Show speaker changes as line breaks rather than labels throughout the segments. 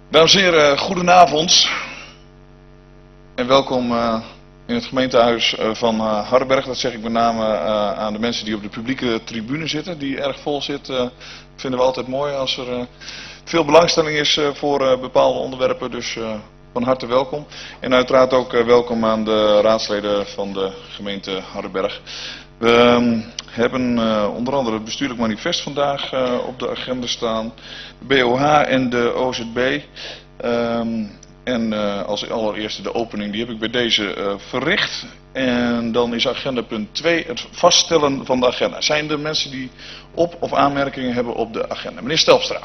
Dames en heren, goedenavond en welkom in het gemeentehuis van Hardenberg. Dat zeg ik met name aan de mensen die op de publieke tribune zitten, die erg vol zit. Vinden we altijd mooi als er veel belangstelling is voor bepaalde onderwerpen, dus van harte welkom. En uiteraard ook welkom aan de raadsleden van de gemeente Hardenberg. We hebben onder andere het bestuurlijk manifest vandaag op de agenda staan, de BOH en de OZB. En als allereerste de opening, die heb ik bij deze verricht. En dan is agenda punt 2 het vaststellen van de agenda. Zijn er mensen die op- of aanmerkingen hebben op de agenda? Meneer Stelpstra.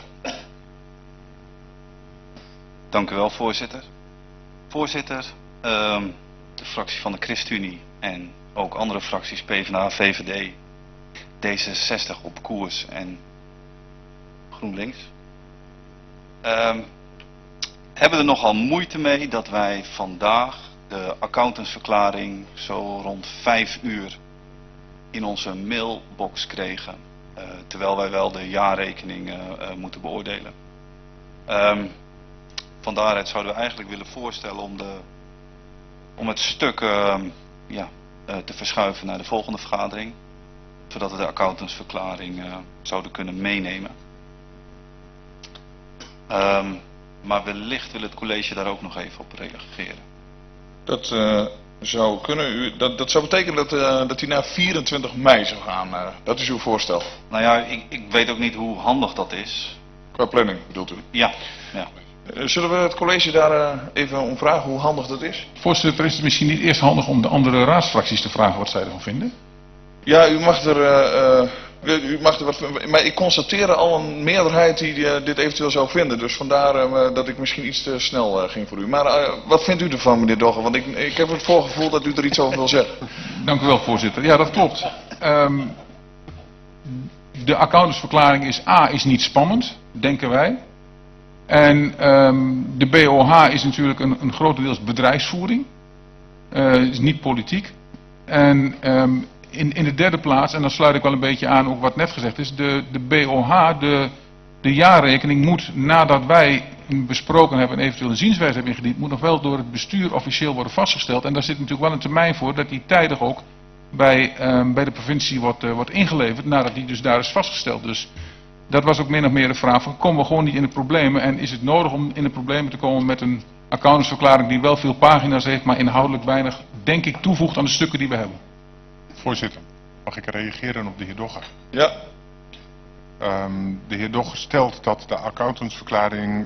Dank u wel, voorzitter. Voorzitter, de fractie van de ChristenUnie en ook andere fracties, PvdA, VVD, D66 op koers en GroenLinks, hebben er nogal moeite mee dat wij vandaag de accountantsverklaring zo rond 5 uur in onze mailbox kregen, terwijl wij wel de jaarrekening moeten beoordelen. Van daaruit zouden we eigenlijk willen voorstellen om het stuk te verschuiven naar de volgende vergadering, zodat we de accountantsverklaring zouden kunnen meenemen. Maar wellicht wil het college daar ook nog even op reageren.
Dat zou kunnen. Dat zou betekenen dat hij naar 24 mei zou gaan. Dat is uw voorstel.
Nou ja, ik weet ook niet hoe handig dat is.
Qua planning bedoelt u?
Ja.
Zullen we het college daar even om vragen hoe handig dat is?
Voorzitter, is het misschien niet eerst handig om de andere raadsfracties te vragen wat zij ervan vinden?
Ja, u mag er wat van, maar ik constateer al een meerderheid die dit eventueel zou vinden. Dus vandaar dat ik misschien iets te snel ging voor u. Maar wat vindt u ervan, meneer Dogge? Want ik heb het voorgevoel dat u er iets over wil zeggen.
Dank u wel, voorzitter. Ja, dat klopt. De accountantsverklaring is niet spannend, denken wij. En de BOH is natuurlijk een grotendeels bedrijfsvoering. Is niet politiek. En in de derde plaats, en dan sluit ik wel een beetje aan ook wat net gezegd is, de BOH, de jaarrekening moet, nadat wij besproken hebben en eventueel een zienswijze hebben ingediend, moet nog wel door het bestuur officieel worden vastgesteld. En daar zit natuurlijk wel een termijn voor dat die tijdig ook bij de provincie wordt ingeleverd, nadat die dus daar is vastgesteld. Dus dat was ook min of meer de vraag van, komen we gewoon niet in de problemen en is het nodig om in de problemen te komen met een accountantsverklaring die wel veel pagina's heeft, maar inhoudelijk weinig, denk ik, toevoegt aan de stukken die we hebben.
Voorzitter, mag ik reageren op de heer Dogge?
Ja.
De heer Dogge stelt dat de accountantsverklaring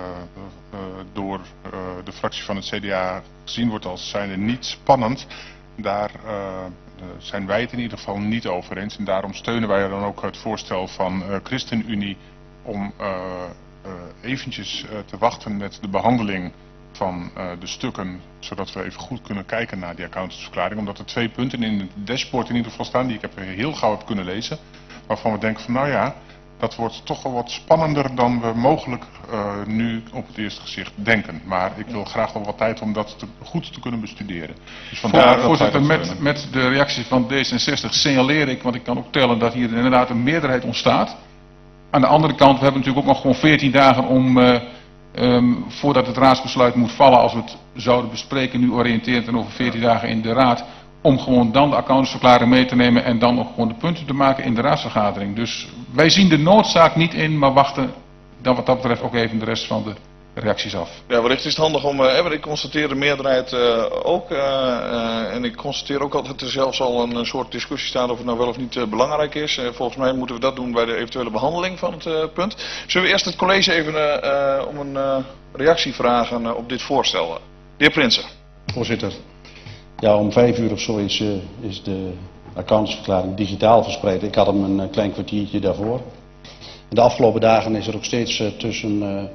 door de fractie van het CDA gezien wordt als zijnde niet spannend. Daar zijn wij het in ieder geval niet over eens. En daarom steunen wij dan ook het voorstel van ChristenUnie om eventjes te wachten met de behandeling van de stukken, zodat we even goed kunnen kijken naar die accountantsverklaring. Omdat er 2 punten in het dashboard in ieder geval staan, die ik heel gauw heb kunnen lezen, waarvan we denken van nou ja, dat wordt toch wel wat spannender dan we mogelijk nu op het eerste gezicht denken. Maar ik wil graag wel wat tijd om dat goed te kunnen bestuderen. Dus vandaar
voorzitter, met de reactie van D66 signaleer ik, want ik kan ook tellen dat hier inderdaad een meerderheid ontstaat. Aan de andere kant, we hebben natuurlijk ook nog gewoon 14 dagen om voordat het raadsbesluit moet vallen, als we het zouden bespreken, nu oriënterend en over 14 dagen in de raad, om gewoon dan de accountantsverklaring mee te nemen en dan ook gewoon de punten te maken in de raadsvergadering. Dus wij zien de noodzaak niet in, maar wachten dan wat dat betreft ook even de rest van de reacties af.
Ja, wellicht is het handig om, ik constateer de meerderheid ook. En ik constateer ook altijd dat er zelfs al een soort discussie staat of het nou wel of niet belangrijk is. Volgens mij moeten we dat doen bij de eventuele behandeling van het punt. Zullen we eerst het college even om een reactie vragen op dit voorstel? De heer Prinsen.
Voorzitter, ja, om 5 uur of zo is de accountantsverklaring digitaal verspreid. Ik had hem een klein kwartiertje daarvoor. De afgelopen dagen is er ook steeds tussen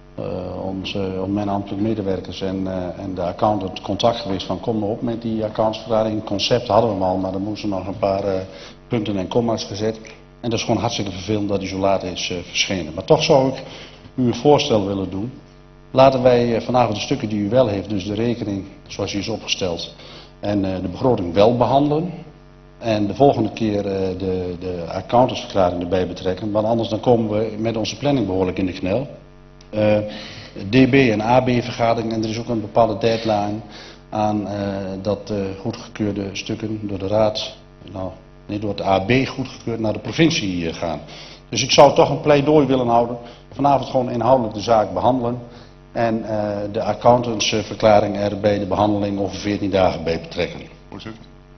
mijn ambtelijke medewerkers en de accountant contact geweest van kom maar op met die accountantsverklaring. Het concept hadden we hem al, maar er moesten nog een paar punten en komma's gezet. En dat is gewoon hartstikke vervelend dat hij zo laat is verschenen. Maar toch zou ik u een voorstel willen doen. Laten wij vanavond de stukken die u wel heeft, dus de rekening zoals die is opgesteld en de begroting wel behandelen. En de volgende keer de accountantsverklaring erbij betrekken, want anders dan komen we met onze planning behoorlijk in de knel. DB en AB vergadering en er is ook een bepaalde deadline aan dat goedgekeurde stukken door de raad, door het AB goedgekeurd naar de provincie gaan. Dus ik zou toch een pleidooi willen houden, vanavond gewoon inhoudelijk de zaak behandelen en de accountantsverklaring er bij de behandeling over 14 dagen bij betrekken.
Voorzitter.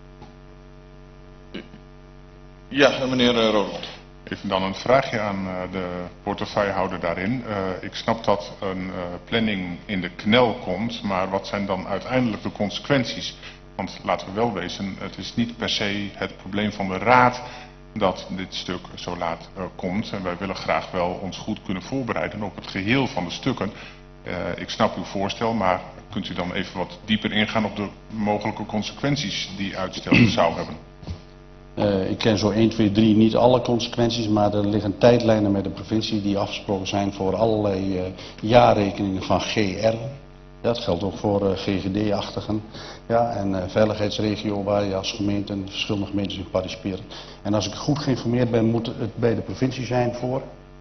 Ja, meneer Rodewold.
Even dan een vraagje aan de portefeuillehouder daarin. Ik snap dat een planning in de knel komt, maar wat zijn dan uiteindelijk de consequenties? Want laten we wel wezen, het is niet per se het probleem van de raad dat dit stuk zo laat komt. En wij willen graag wel ons goed kunnen voorbereiden op het geheel van de stukken. Ik snap uw voorstel, maar kunt u dan even wat dieper ingaan op de mogelijke consequenties die uitstel zou hebben?
Ik ken zo 1, 2, 3 niet alle consequenties, maar er liggen tijdlijnen met de provincie die afgesproken zijn voor allerlei jaarrekeningen van GR. Dat geldt ook voor GGD-achtigen en veiligheidsregio waar je als gemeente, verschillende gemeentes in participeren. En als ik goed geïnformeerd ben, moet het bij de provincie zijn voor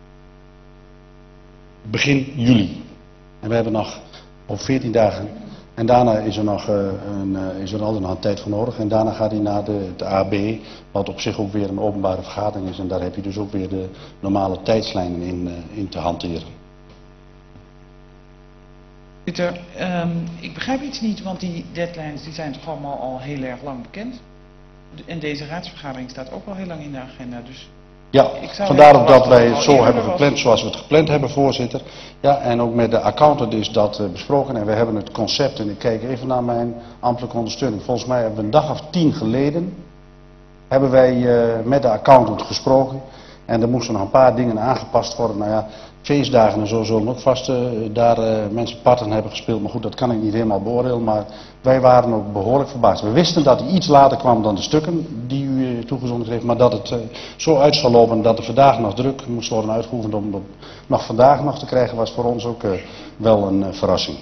begin juli. En we hebben nog op 14 dagen. En daarna is er altijd nog een tijd voor nodig. En daarna gaat hij naar de AB, wat op zich ook weer een openbare vergadering is. En daar heb je dus ook weer de normale tijdslijnen in te hanteren.
Pieter, ik begrijp iets niet, want die deadlines die zijn toch allemaal al heel erg lang bekend. En deze raadsvergadering staat ook al heel lang in de agenda. Dus
ja, vandaar ook dat wij het zo hebben gepland zoals we het gepland hebben, voorzitter. Ja, en ook met de accountant is dat besproken en we hebben het concept, en ik kijk even naar mijn ambtelijke ondersteuning. Volgens mij hebben we een dag of 10 geleden, hebben wij met de accountant gesproken. En er moesten nog een paar dingen aangepast worden. Nou ja, feestdagen en zo zullen ook vast daar mensen parten hebben gespeeld. Maar goed, dat kan ik niet helemaal beoordelen. Maar wij waren ook behoorlijk verbaasd. We wisten dat hij iets later kwam dan de stukken die u toegezonden heeft. Maar dat het zo uit zou lopen dat er vandaag nog druk moest worden uitgeoefend om het nog vandaag nog te krijgen, was voor ons ook wel een verrassing.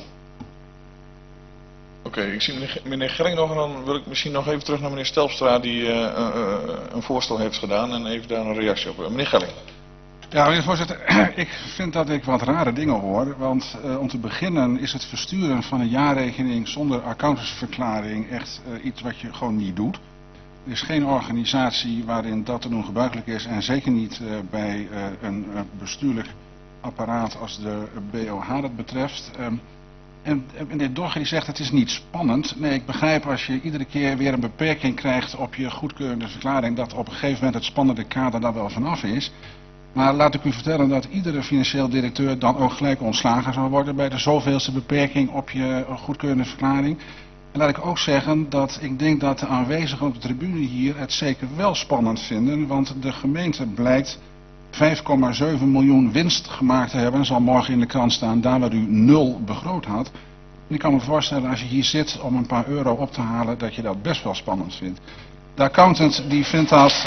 Oké, ik zie meneer Gelling nog en dan wil ik misschien nog even terug naar meneer Stelpstra die een voorstel heeft gedaan en even daar een reactie op. Meneer Gelling.
Ja, meneer voorzitter, ik vind dat ik wat rare dingen hoor. Want om te beginnen is het versturen van een jaarrekening zonder accountantsverklaring echt iets wat je gewoon niet doet. Er is geen organisatie waarin dat te doen gebruikelijk is en zeker niet bij een bestuurlijk apparaat als de BOH dat betreft. En meneer Dogge die zegt het is niet spannend. Nee, ik begrijp als je iedere keer weer een beperking krijgt op je goedkeurende verklaring dat op een gegeven moment het spannende kader daar wel vanaf is. Maar laat ik u vertellen dat iedere financieel directeur dan ook gelijk ontslagen zou worden bij de zoveelste beperking op je goedkeurende verklaring. En laat ik ook zeggen dat ik denk dat de aanwezigen op de tribune hier het zeker wel spannend vinden, want de gemeente blijkt 5,7 miljoen winst gemaakt te hebben, zal morgen in de krant staan, daar waar u 0 begroot had. En ik kan me voorstellen als je hier zit om een paar euro op te halen, dat je dat best wel spannend vindt. De accountant die vindt dat...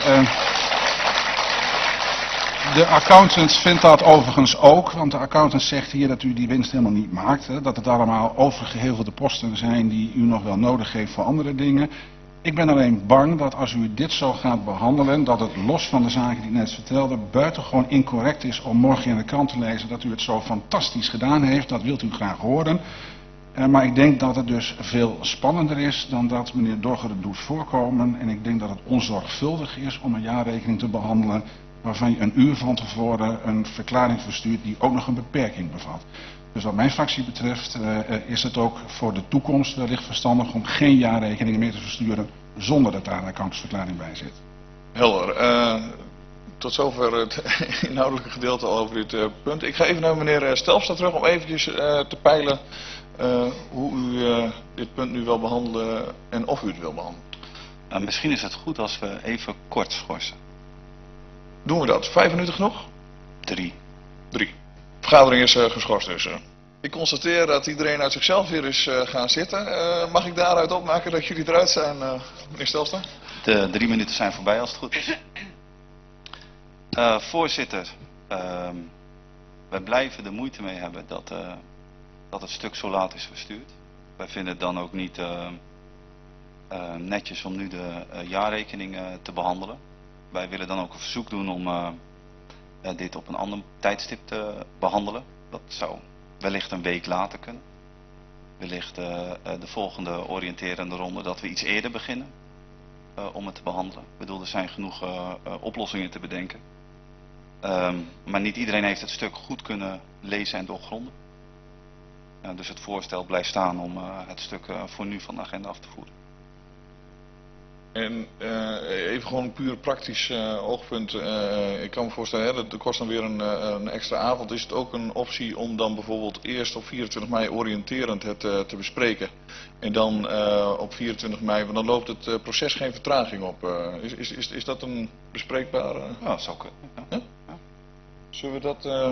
De accountant vindt dat overigens ook, want de accountant zegt hier dat u die winst helemaal niet maakt. Hè, dat het allemaal overgehevelde posten zijn die u nog wel nodig heeft voor andere dingen. Ik ben alleen bang dat als u dit zo gaat behandelen, dat het los van de zaken die ik net vertelde, buitengewoon incorrect is om morgen in de krant te lezen dat u het zo fantastisch gedaan heeft. Dat wilt u graag horen. Maar ik denk dat het dus veel spannender is dan dat meneer Dogge het doet voorkomen. En ik denk dat het onzorgvuldig is om een jaarrekening te behandelen waarvan je een uur van tevoren een verklaring verstuurt die ook nog een beperking bevat. Dus wat mijn fractie betreft is het ook voor de toekomst wellicht verstandig om geen jaarrekeningen meer te versturen zonder dat daar een accountantsverklaring bij zit.
Helder. Tot zover het inhoudelijke gedeelte al over dit punt. Ik ga even naar meneer Stelpstra terug om eventjes te peilen hoe u dit punt nu wil behandelen en of u het wil behandelen.
Misschien is het goed als we even kort schorsen.
Doen we dat? 5 minuten genoeg?
3.
Vergadering is geschorst dus. Ik constateer dat iedereen uit zichzelf weer is gaan zitten. Mag ik daaruit opmaken dat jullie eruit zijn, meneer Stelpstra?
De 3 minuten zijn voorbij als het goed is. Voorzitter, wij blijven er moeite mee hebben dat het stuk zo laat is verstuurd. Wij vinden het dan ook niet netjes om nu de jaarrekening te behandelen. Wij willen dan ook een verzoek doen om dit op een ander tijdstip te behandelen. Dat zou wellicht een week later kunnen. Wellicht de volgende oriënterende ronde dat we iets eerder beginnen om het te behandelen. Ik bedoel, er zijn genoeg oplossingen te bedenken. Maar niet iedereen heeft het stuk goed kunnen lezen en doorgronden. Dus het voorstel blijft staan om het stuk voor nu van de agenda af te voeren.
En even gewoon een puur praktisch oogpunt. Ik kan me voorstellen, hè, dat kost dan weer een extra avond. Is het ook een optie om dan bijvoorbeeld eerst op 24 mei oriënterend het te bespreken? En dan op 24 mei, want dan loopt het proces geen vertraging op. Is dat een bespreekbare?
Ja, dat zou kunnen. Ja.
Ja? Zullen we dat...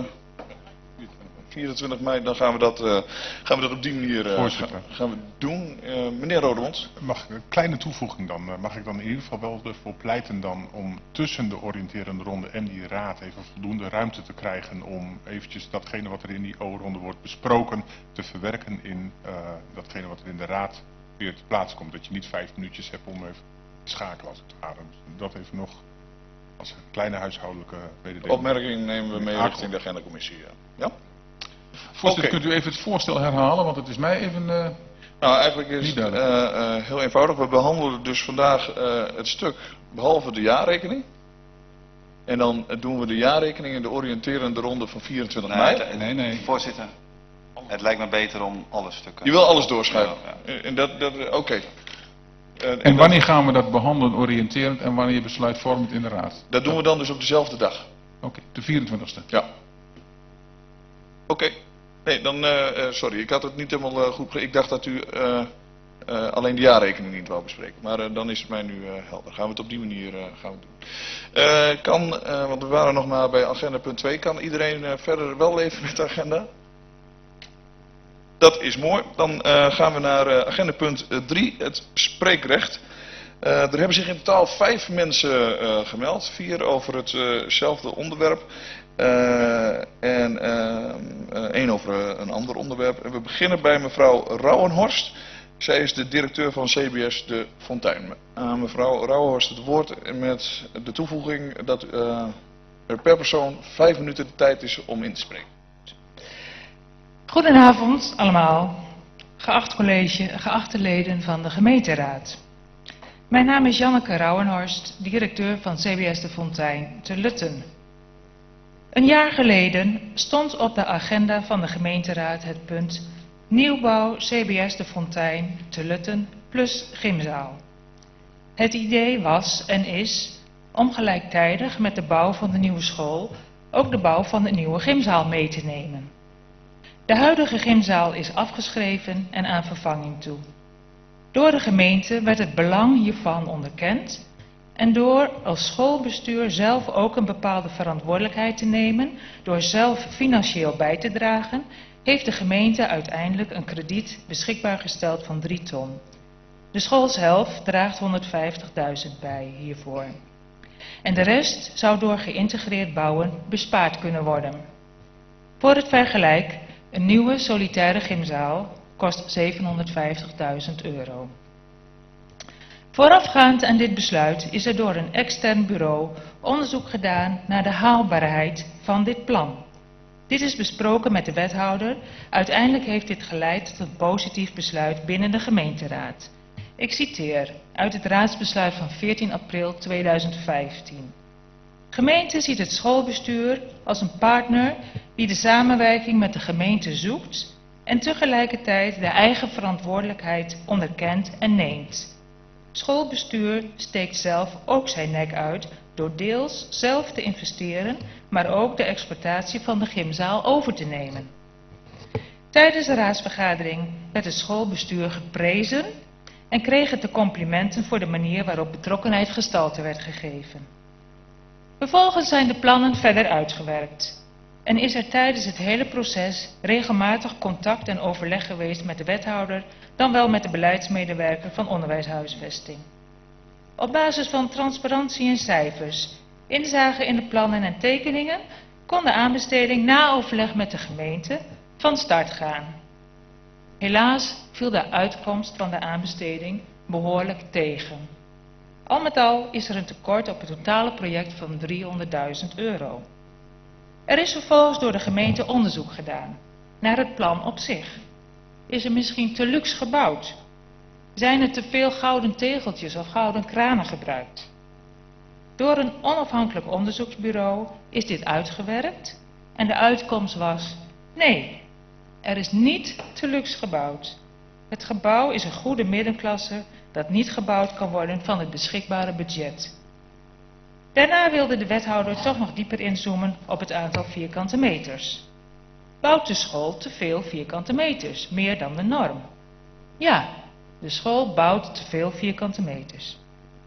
24 mei, dan gaan we dat op die manier gaan we doen. Meneer Rodemond.
Mag ik een kleine toevoeging dan? Mag ik dan in ieder geval wel ervoor pleiten dan om tussen de oriënterende ronde en die raad even voldoende ruimte te krijgen om eventjes datgene wat er in die O-ronde wordt besproken te verwerken in datgene wat er in de raad weer te plaats komt. Dat je niet 5 minuutjes hebt om even te schakelen als het ware. Dus dat even nog als een kleine huishoudelijke mededeling.
Opmerking nemen we mee richting de agendacommissie. Ja?
Voorzitter, kunt u even het voorstel herhalen, want het is mij even
Nou, eigenlijk is
niet
het
duidelijk.
heel eenvoudig. We behandelen dus vandaag het stuk behalve de jaarrekening. En dan doen we de jaarrekening in de oriënterende ronde van 24 mei.
Nee.
Voorzitter, het lijkt me beter om alle stukken...
Je wil alles doorschrijven.
Ja.
En oké.
En wanneer gaan we dat behandelen oriënterend en wanneer besluitvormend in de raad?
Dat doen we dan dus op dezelfde dag.
Oké, de 24e.
Ja. Oké. Nee, dan, sorry, ik had het niet helemaal goed begrepen. Ik dacht dat u alleen de jaarrekening niet wou bespreken. Maar dan is het mij nu helder. Gaan we het op die manier gaan we doen. Want we waren nog maar bij agenda punt 2. Kan iedereen verder wel leven met de agenda? Dat is mooi. Dan gaan we naar agenda punt 3, het spreekrecht. Er hebben zich in totaal 5 mensen gemeld. 4 over hetzelfde onderwerp. En 1 over een ander onderwerp. En we beginnen bij mevrouw Rauwenhorst. Zij is de directeur van CBS De Fontein. Mevrouw Rauwenhorst het woord met de toevoeging dat er per persoon 5 minuten de tijd is om in te spreken.
Goedenavond allemaal, geacht college, geachte leden van de gemeenteraad. Mijn naam is Janneke Rauwenhorst, directeur van CBS De Fontein te Lutten. Een jaar geleden stond op de agenda van de gemeenteraad het punt nieuwbouw CBS De Fontein te Lutten plus gymzaal. Het idee was en is om gelijktijdig met de bouw van de nieuwe school ook de bouw van de nieuwe gymzaal mee te nemen. De huidige gymzaal is afgeschreven en aan vervanging toe. Door de gemeente werd het belang hiervan onderkend en door als schoolbestuur zelf ook een bepaalde verantwoordelijkheid te nemen door zelf financieel bij te dragen, heeft de gemeente uiteindelijk een krediet beschikbaar gesteld van 3 ton. De school zelf draagt 150.000 bij hiervoor. En de rest zou door geïntegreerd bouwen bespaard kunnen worden. Voor het vergelijk, een nieuwe solitaire gymzaal kost €750.000. Voorafgaand aan dit besluit is er door een extern bureau onderzoek gedaan naar de haalbaarheid van dit plan. Dit is besproken met de wethouder. Uiteindelijk heeft dit geleid tot een positief besluit binnen de gemeenteraad. Ik citeer uit het raadsbesluit van 14 april 2015. Gemeente ziet het schoolbestuur als een partner die de samenwerking met de gemeente zoekt en tegelijkertijd de eigen verantwoordelijkheid onderkent en neemt. Schoolbestuur steekt zelf ook zijn nek uit door deels zelf te investeren, maar ook de exploitatie van de gymzaal over te nemen. Tijdens de raadsvergadering werd het schoolbestuur geprezen en kreeg het de complimenten voor de manier waarop betrokkenheid gestalte werd gegeven. Vervolgens zijn de plannen verder uitgewerkt en is er tijdens het hele proces regelmatig contact en overleg geweest met de wethouder, dan wel met de beleidsmedewerker van onderwijshuisvesting. Op basis van transparantie en cijfers, inzage in de plannen en tekeningen, kon de aanbesteding na overleg met de gemeente van start gaan. Helaas viel de uitkomst van de aanbesteding behoorlijk tegen. Al met al is er een tekort op het totale project van €300.000. Er is vervolgens door de gemeente onderzoek gedaan naar het plan op zich. Is er misschien te luxe gebouwd? Zijn er te veel gouden tegeltjes of gouden kranen gebruikt? Door een onafhankelijk onderzoeksbureau is dit uitgewerkt en de uitkomst was: nee, er is niet te luxe gebouwd. Het gebouw is een goede middenklasse dat niet gebouwd kan worden van het beschikbare budget. Daarna wilde de wethouder toch nog dieper inzoomen op het aantal vierkante meters. Bouwt de school te veel vierkante meters, meer dan de norm? Ja, de school bouwt te veel vierkante meters.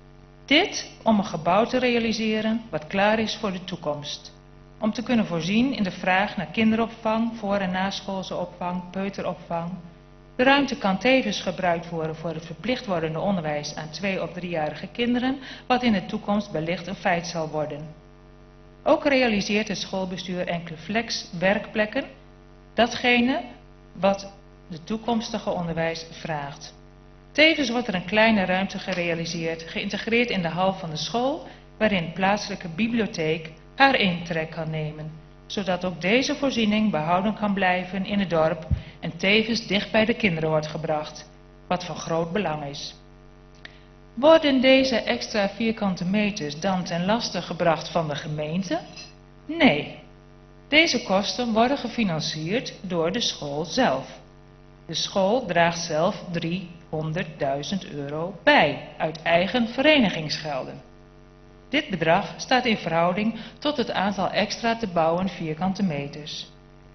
Dit om een gebouw te realiseren wat klaar is voor de toekomst. Om te kunnen voorzien in de vraag naar kinderopvang, voor- en naschoolse opvang, peuteropvang. De ruimte kan tevens gebruikt worden voor het verplicht wordende onderwijs aan 2- of 3-jarige kinderen, wat in de toekomst wellicht een feit zal worden. Ook realiseert het schoolbestuur enkele flex-werkplekken, datgene wat de toekomstige onderwijs vraagt. Tevens wordt er een kleine ruimte gerealiseerd, geïntegreerd in de hal van de school, waarin de plaatselijke bibliotheek haar intrek kan nemen, zodat ook deze voorziening behouden kan blijven in het dorp en tevens dicht bij de kinderen wordt gebracht, wat van groot belang is. Worden deze extra vierkante meters dan ten laste gebracht van de gemeente? Nee. Deze kosten worden gefinancierd door de school zelf. De school draagt zelf 300.000 euro bij uit eigen verenigingsgelden. Dit bedrag staat in verhouding tot het aantal extra te bouwen vierkante meters.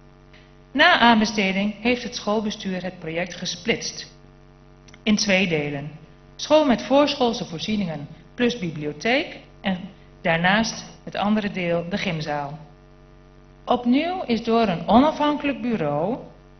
Na aanbesteding heeft het schoolbestuur het project gesplitst in 2 delen. School met voorschoolse voorzieningen plus bibliotheek en daarnaast het andere deel de gymzaal. Opnieuw is door een onafhankelijk bureau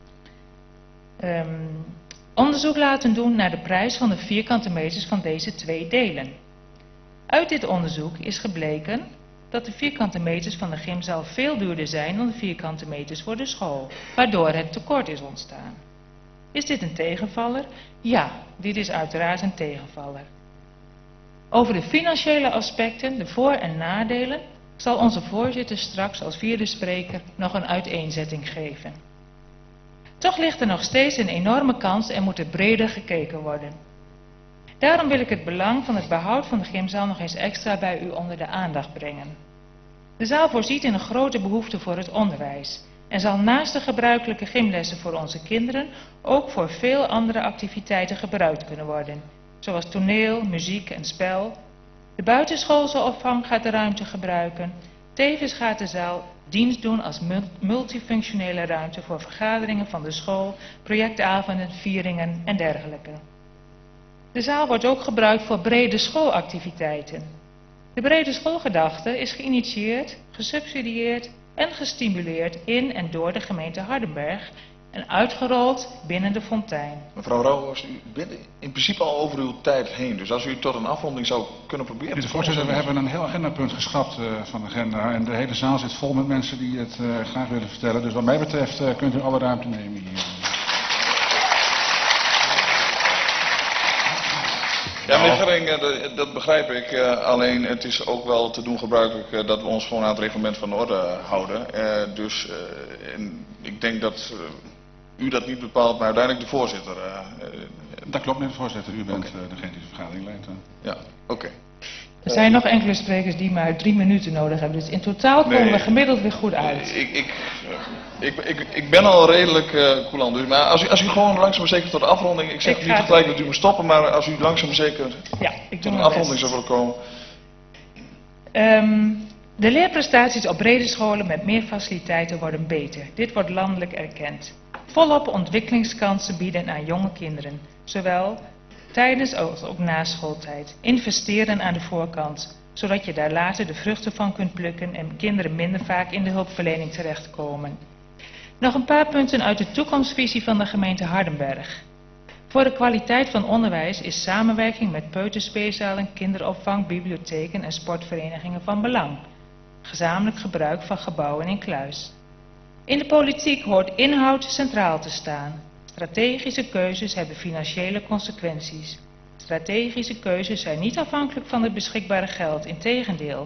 onderzoek laten doen naar de prijs van de vierkante meters van deze 2 delen. Uit dit onderzoek is gebleken dat de vierkante meters van de gymzaal veel duurder zijn dan de vierkante meters voor de school, waardoor het tekort is ontstaan. Is dit een tegenvaller? Ja, dit is uiteraard een tegenvaller. Over de financiële aspecten, de voor- en nadelen, zal onze voorzitter straks als 4e spreker nog een uiteenzetting geven. Toch ligt er nog steeds een enorme kans en moet er breder gekeken worden. Daarom wil ik het belang van het behoud van de gymzaal nog eens extra bij u onder de aandacht brengen. De zaal voorziet in een grote behoefte voor het onderwijs en zal naast de gebruikelijke gymlessen voor onze kinderen ook voor veel andere activiteiten gebruikt kunnen worden, zoals toneel, muziek en spel. De buitenschoolse opvang gaat de ruimte gebruiken. Tevens gaat de zaal dienst doen als multifunctionele ruimte voor vergaderingen van de school, projectavonden, vieringen en dergelijke. De zaal wordt ook gebruikt voor brede schoolactiviteiten. De brede schoolgedachte is geïnitieerd, gesubsidieerd en gestimuleerd in en door de gemeente Hardenberg en uitgerold binnen de Fontein.
Mevrouw Rauwers, u bent in principe al over uw tijd heen, dus als u tot een afronding zou kunnen proberen.
Meneer de voorzitter, we hebben een heel agendapunt geschrapt van de agenda en de hele zaal zit vol met mensen die het graag willen vertellen. Dus wat mij betreft kunt u alle ruimte nemen hier.
Ja, meneer Gerring, dat begrijp ik. Alleen het is ook wel te doen gebruikelijk dat we ons gewoon aan het reglement van de orde houden. En ik denk dat u dat niet bepaalt, maar uiteindelijk de voorzitter.
Dat klopt, meneer de voorzitter. U bent degene die de vergadering leidt.
Ja, oké.
Er zijn nog enkele sprekers die maar 3 minuten nodig hebben, dus in totaal komen we gemiddeld weer goed uit.
Ik ben al redelijk coulant, dus, maar als u gewoon langzaam maar zeker tot de afronding, ik zeg niet gelijk dat u moet stoppen, maar als u langzaam maar zeker tot een afronding zou willen komen.
De leerprestaties op brede scholen met meer faciliteiten worden beter. Dit wordt landelijk erkend. Volop ontwikkelingskansen bieden aan jonge kinderen, zowel tijdens als ook na schooltijd. Investeren aan de voorkant, zodat je daar later de vruchten van kunt plukken en kinderen minder vaak in de hulpverlening terechtkomen. Nog een paar punten uit de toekomstvisie van de gemeente Hardenberg. Voor de kwaliteit van onderwijs is samenwerking met peuterspeelzalen, kinderopvang, bibliotheken en sportverenigingen van belang. Gezamenlijk gebruik van gebouwen in kluis. In de politiek hoort inhoud centraal te staan. Strategische keuzes hebben financiële consequenties. Strategische keuzes zijn niet afhankelijk van het beschikbare geld, integendeel.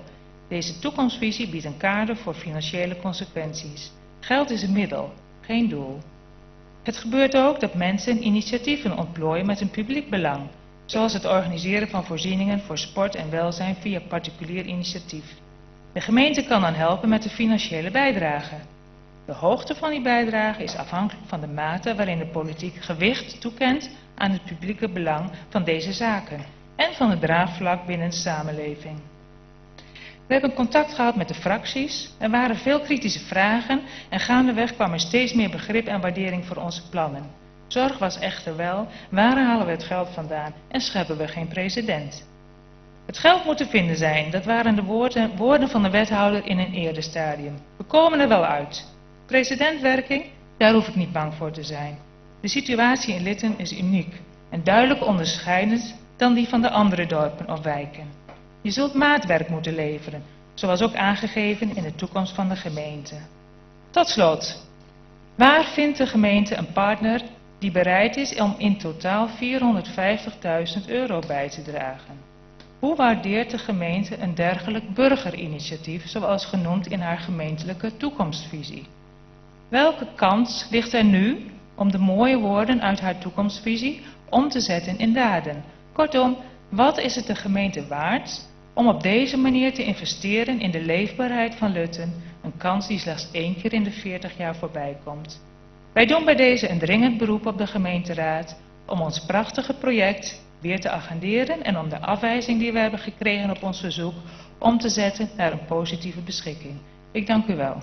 Deze toekomstvisie biedt een kader voor financiële consequenties. Geld is een middel, geen doel. Het gebeurt ook dat mensen initiatieven ontplooien met een publiek belang, zoals het organiseren van voorzieningen voor sport en welzijn via particulier initiatief. De gemeente kan dan helpen met de financiële bijdrage. De hoogte van die bijdrage is afhankelijk van de mate waarin de politiek gewicht toekent aan het publieke belang van deze zaken en van het draagvlak binnen de samenleving. We hebben contact gehad met de fracties, er waren veel kritische vragen en gaandeweg kwam er steeds meer begrip en waardering voor onze plannen. Zorg was echter wel, waar halen we het geld vandaan en scheppen we geen precedent? Het geld moet te vinden zijn, dat waren de woorden van de wethouder in een eerder stadium. We komen er wel uit. Precedentwerking, daar hoef ik niet bang voor te zijn. De situatie in Litten is uniek en duidelijk onderscheidend dan die van de andere dorpen of wijken. Je zult maatwerk moeten leveren, zoals ook aangegeven in de toekomst van de gemeente. Tot slot, waar vindt de gemeente een partner die bereid is om in totaal €450.000 bij te dragen? Hoe waardeert de gemeente een dergelijk burgerinitiatief, zoals genoemd in haar gemeentelijke toekomstvisie? Welke kans ligt er nu om de mooie woorden uit haar toekomstvisie om te zetten in daden? Kortom, wat is het de gemeente waard om op deze manier te investeren in de leefbaarheid van Lutten, een kans die slechts 1 keer in de 40 jaar voorbij komt? Wij doen bij deze een dringend beroep op de gemeenteraad om ons prachtige project weer te agenderen en om de afwijzing die we hebben gekregen op ons verzoek om te zetten naar een positieve beschikking. Ik dank u wel.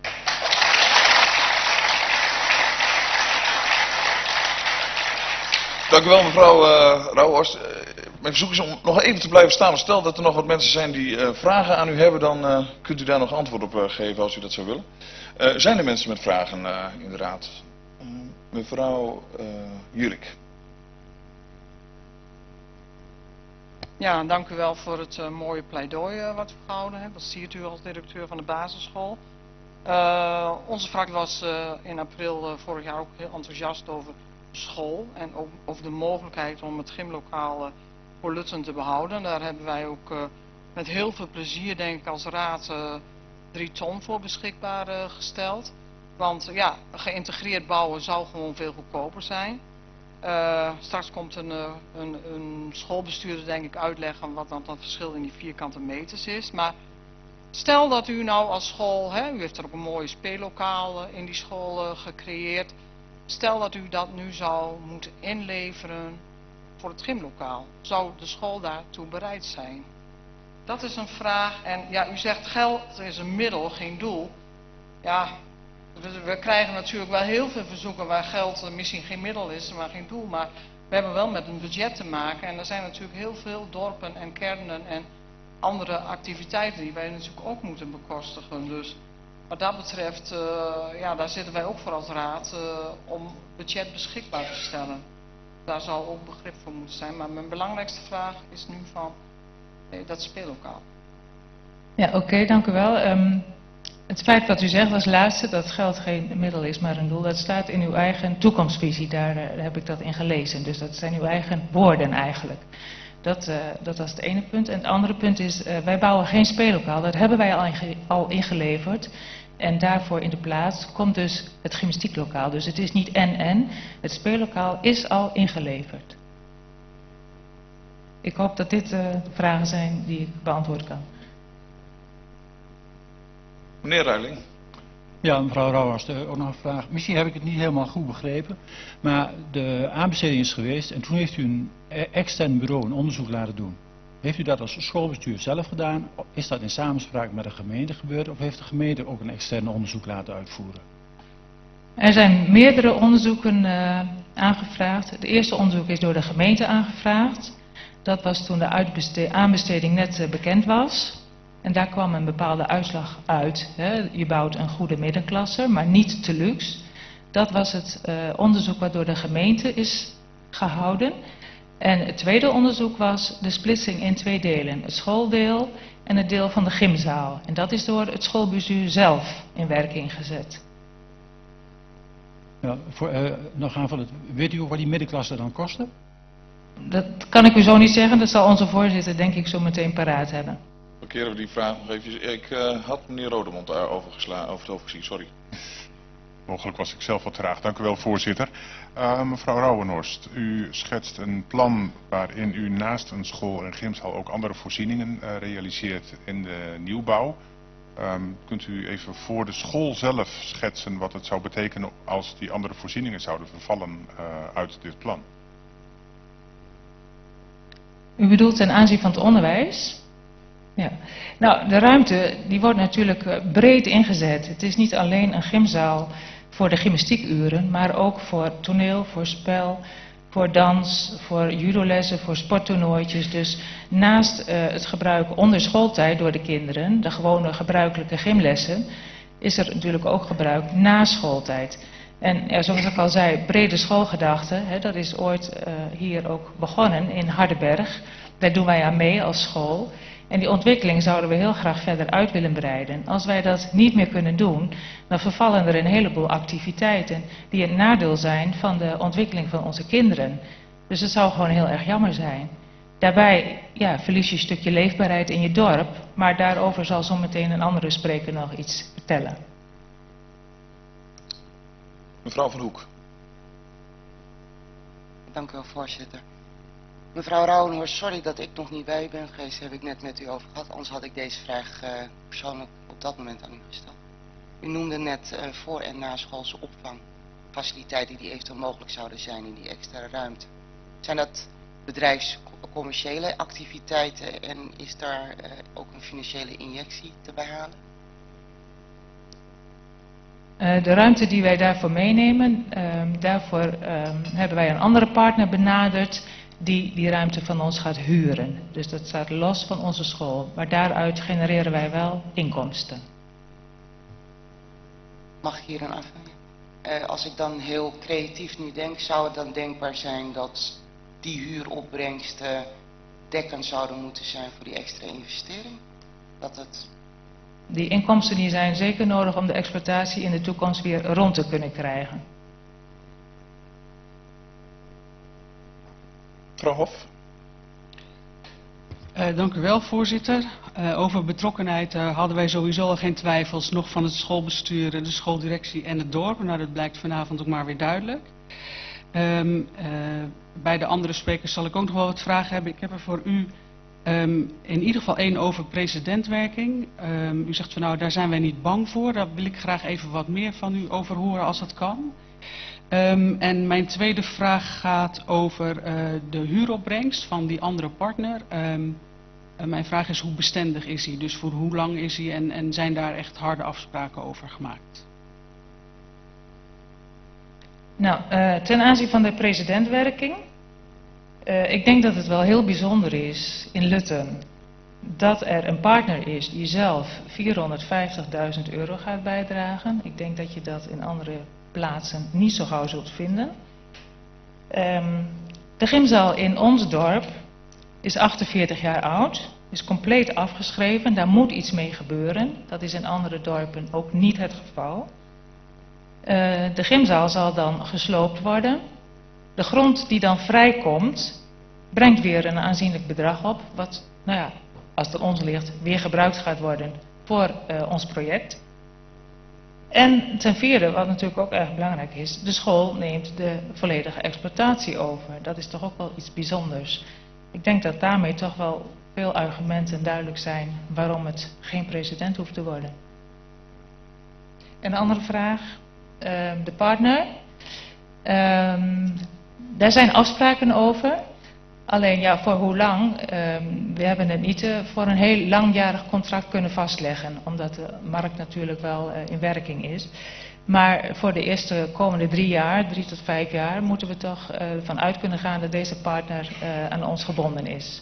Dank u wel, mevrouw Rauhorst. Mijn verzoek is om nog even te blijven staan. Stel dat er nog wat mensen zijn die vragen aan u hebben, dan kunt u daar nog antwoord op geven als u dat zou willen. Zijn er mensen met vragen in de raad? Mevrouw Jurik.
Ja, dank u wel voor het mooie pleidooi wat u gehouden hebt. Dat ziet u als directeur van de basisschool. Onze fractie was in april vorig jaar ook heel enthousiast over school en ook over de mogelijkheid om het gymlokaal voor Lutten te behouden. Daar hebben wij ook met heel veel plezier, denk ik, als raad 3 ton voor beschikbaar gesteld. Want ja, geïntegreerd bouwen zou gewoon veel goedkoper zijn. Straks komt een schoolbestuurder, denk ik, uitleggen wat dan het verschil in die vierkante meters is. Maar stel dat u nou als school, u heeft er ook een mooi speellokaal in die school gecreëerd. Stel dat u dat nu zou moeten inleveren voor het gymlokaal. Zou de school daartoe bereid zijn? Dat is een vraag. En ja, u zegt geld is een middel, geen doel. Ja, we krijgen natuurlijk wel heel veel verzoeken waar geld misschien geen middel is, maar geen doel. Maar we hebben wel met een budget te maken. En er zijn natuurlijk heel veel dorpen en kernen en andere activiteiten die wij natuurlijk ook moeten bekostigen. Dus wat dat betreft, ja, daar zitten wij ook voor als raad om budget beschikbaar te stellen. Daar zal ook begrip voor moeten zijn. Maar mijn belangrijkste vraag is nu van dat speellokaal.
Ja, oké, dank u wel. Het feit dat u zegt als laatste dat geld geen middel is, maar een doel, dat staat in uw eigen toekomstvisie. Daar heb ik dat in gelezen. Dus dat zijn uw eigen woorden eigenlijk. Dat was het ene punt. En het andere punt is, wij bouwen geen speellokaal. Dat hebben wij al ingeleverd. En daarvoor in de plaats komt dus het gymnastieklokaal. Dus het is niet en. Het speellokaal is al ingeleverd. Ik hoop dat dit de vragen zijn die ik beantwoorden kan.
Meneer Ruiling.
Ja, mevrouw Rauhorst, ook nog een vraag. Misschien heb ik het niet helemaal goed begrepen, maar de aanbesteding is geweest en toen heeft u een extern bureau een onderzoek laten doen. Heeft u dat als schoolbestuur zelf gedaan? Is dat in samenspraak met de gemeente gebeurd of heeft de gemeente ook een extern onderzoek laten uitvoeren?
Er zijn meerdere onderzoeken aangevraagd. Het eerste onderzoek is door de gemeente aangevraagd. Dat was toen de aanbesteding net bekend was. En daar kwam een bepaalde uitslag uit. Je bouwt een goede middenklasse, maar niet te luxe. Dat was het onderzoek wat door de gemeente is gehouden. En het tweede onderzoek was de splitsing in 2 delen. Het schooldeel en het deel van de gymzaal. En dat is door het schoolbestuur zelf in werking gezet.
Ja, nog aanvullend, weet u ook wat die middenklasse dan kostte?
Dat kan ik u zo niet zeggen. Dat zal onze voorzitter denk ik zo meteen paraat hebben.
parkeren we die vraag nog eventjes. Ik had meneer Rodemond over het hoofd gezien, sorry.
Mogelijk was ik zelf wat traag. Dank u wel, voorzitter. Mevrouw Rauwenhorst, u schetst een plan waarin u naast een school en gymzaal ook andere voorzieningen realiseert in de nieuwbouw. Kunt u even voor de school zelf schetsen wat het zou betekenen als die andere voorzieningen zouden vervallen uit dit plan?
U bedoelt ten aanzien van het onderwijs? Ja. Nou, de ruimte die wordt natuurlijk breed ingezet. Het is niet alleen een gymzaal voor de gymnastiekuren, maar ook voor toneel, voor spel, voor dans, voor judolessen, voor sporttoernooitjes. Dus naast het gebruik onder schooltijd door de kinderen, de gewone gebruikelijke gymlessen, is er natuurlijk ook gebruik na schooltijd. En ja, zoals ik al zei, brede schoolgedachte, hè, dat is ooit hier ook begonnen in Hardenberg. Daar doen wij aan mee als school. En die ontwikkeling zouden we heel graag verder uit willen breiden. Als wij dat niet meer kunnen doen, dan vervallen er een heleboel activiteiten die een nadeel zijn van de ontwikkeling van onze kinderen. Dus het zou gewoon heel erg jammer zijn. Daarbij ja, verlies je een stukje leefbaarheid in je dorp, maar daarover zal zometeen een andere spreker nog iets vertellen.
Mevrouw Van Hoek.
Dank u wel, voorzitter. Mevrouw Rauwenhorst, sorry dat ik nog niet bij u ben geweest, daar heb ik net met u over gehad. Anders had ik deze vraag persoonlijk op dat moment aan u gesteld. U noemde net voor- en naschoolse opvangfaciliteiten die eventueel mogelijk zouden zijn in die extra ruimte. Zijn dat bedrijfscommerciële activiteiten en is daar ook een financiële injectie te behalen?
De ruimte die wij daarvoor meenemen, daarvoor hebben wij een andere partner benaderd die die ruimte van ons gaat huren. Dus dat staat los van onze school, maar daaruit genereren wij wel inkomsten.
Mag ik hier een afvulling? Als ik dan heel creatief nu denk, zou het dan denkbaar zijn dat die huuropbrengsten dekkend zouden moeten zijn voor die extra investering? Dat het...
Die inkomsten die zijn zeker nodig om de exploitatie in de toekomst weer rond te kunnen krijgen.
Mevrouw Hof.
Dank u wel, voorzitter. Over betrokkenheid hadden wij sowieso al geen twijfels, nog van het schoolbestuur, de schooldirectie en het dorp. Nou, dat blijkt vanavond ook maar weer duidelijk. Bij de andere sprekers zal ik ook nog wel wat vragen hebben. Ik heb er voor u in ieder geval één over precedentwerking. U zegt van nou, daar zijn wij niet bang voor. Daar wil ik graag even wat meer van u over horen als dat kan. En mijn tweede vraag gaat over de huuropbrengst van die andere partner. Mijn vraag is hoe bestendig is hij? Dus voor hoe lang is hij en zijn daar echt harde afspraken over gemaakt?
Nou, ten aanzien van de precedentwerking. Ik denk dat het wel heel bijzonder is in Lutten dat er een partner is die zelf €450.000 gaat bijdragen. Ik denk dat je dat in andere plaatsen niet zo gauw zult vinden. De gymzaal in ons dorp is 48 jaar oud, is compleet afgeschreven, daar moet iets mee gebeuren. Dat is in andere dorpen ook niet het geval. De gymzaal zal dan gesloopt worden. De grond die dan vrijkomt, brengt weer een aanzienlijk bedrag op, wat, nou ja, als het aan ons ligt, weer gebruikt gaat worden voor ons project. En ten vierde, wat natuurlijk ook erg belangrijk is, de school neemt de volledige exploitatie over. Dat is toch ook wel iets bijzonders. Ik denk dat daarmee toch wel veel argumenten duidelijk zijn waarom het geen precedent hoeft te worden. En een andere vraag, de partner. Daar zijn afspraken over. Alleen ja, voor hoe lang? We hebben het niet voor een heel langjarig contract kunnen vastleggen. Omdat de markt natuurlijk wel in werking is. Maar voor de eerste komende 3 jaar, 3 tot 5 jaar, moeten we toch ervan uit kunnen gaan dat deze partner aan ons gebonden is.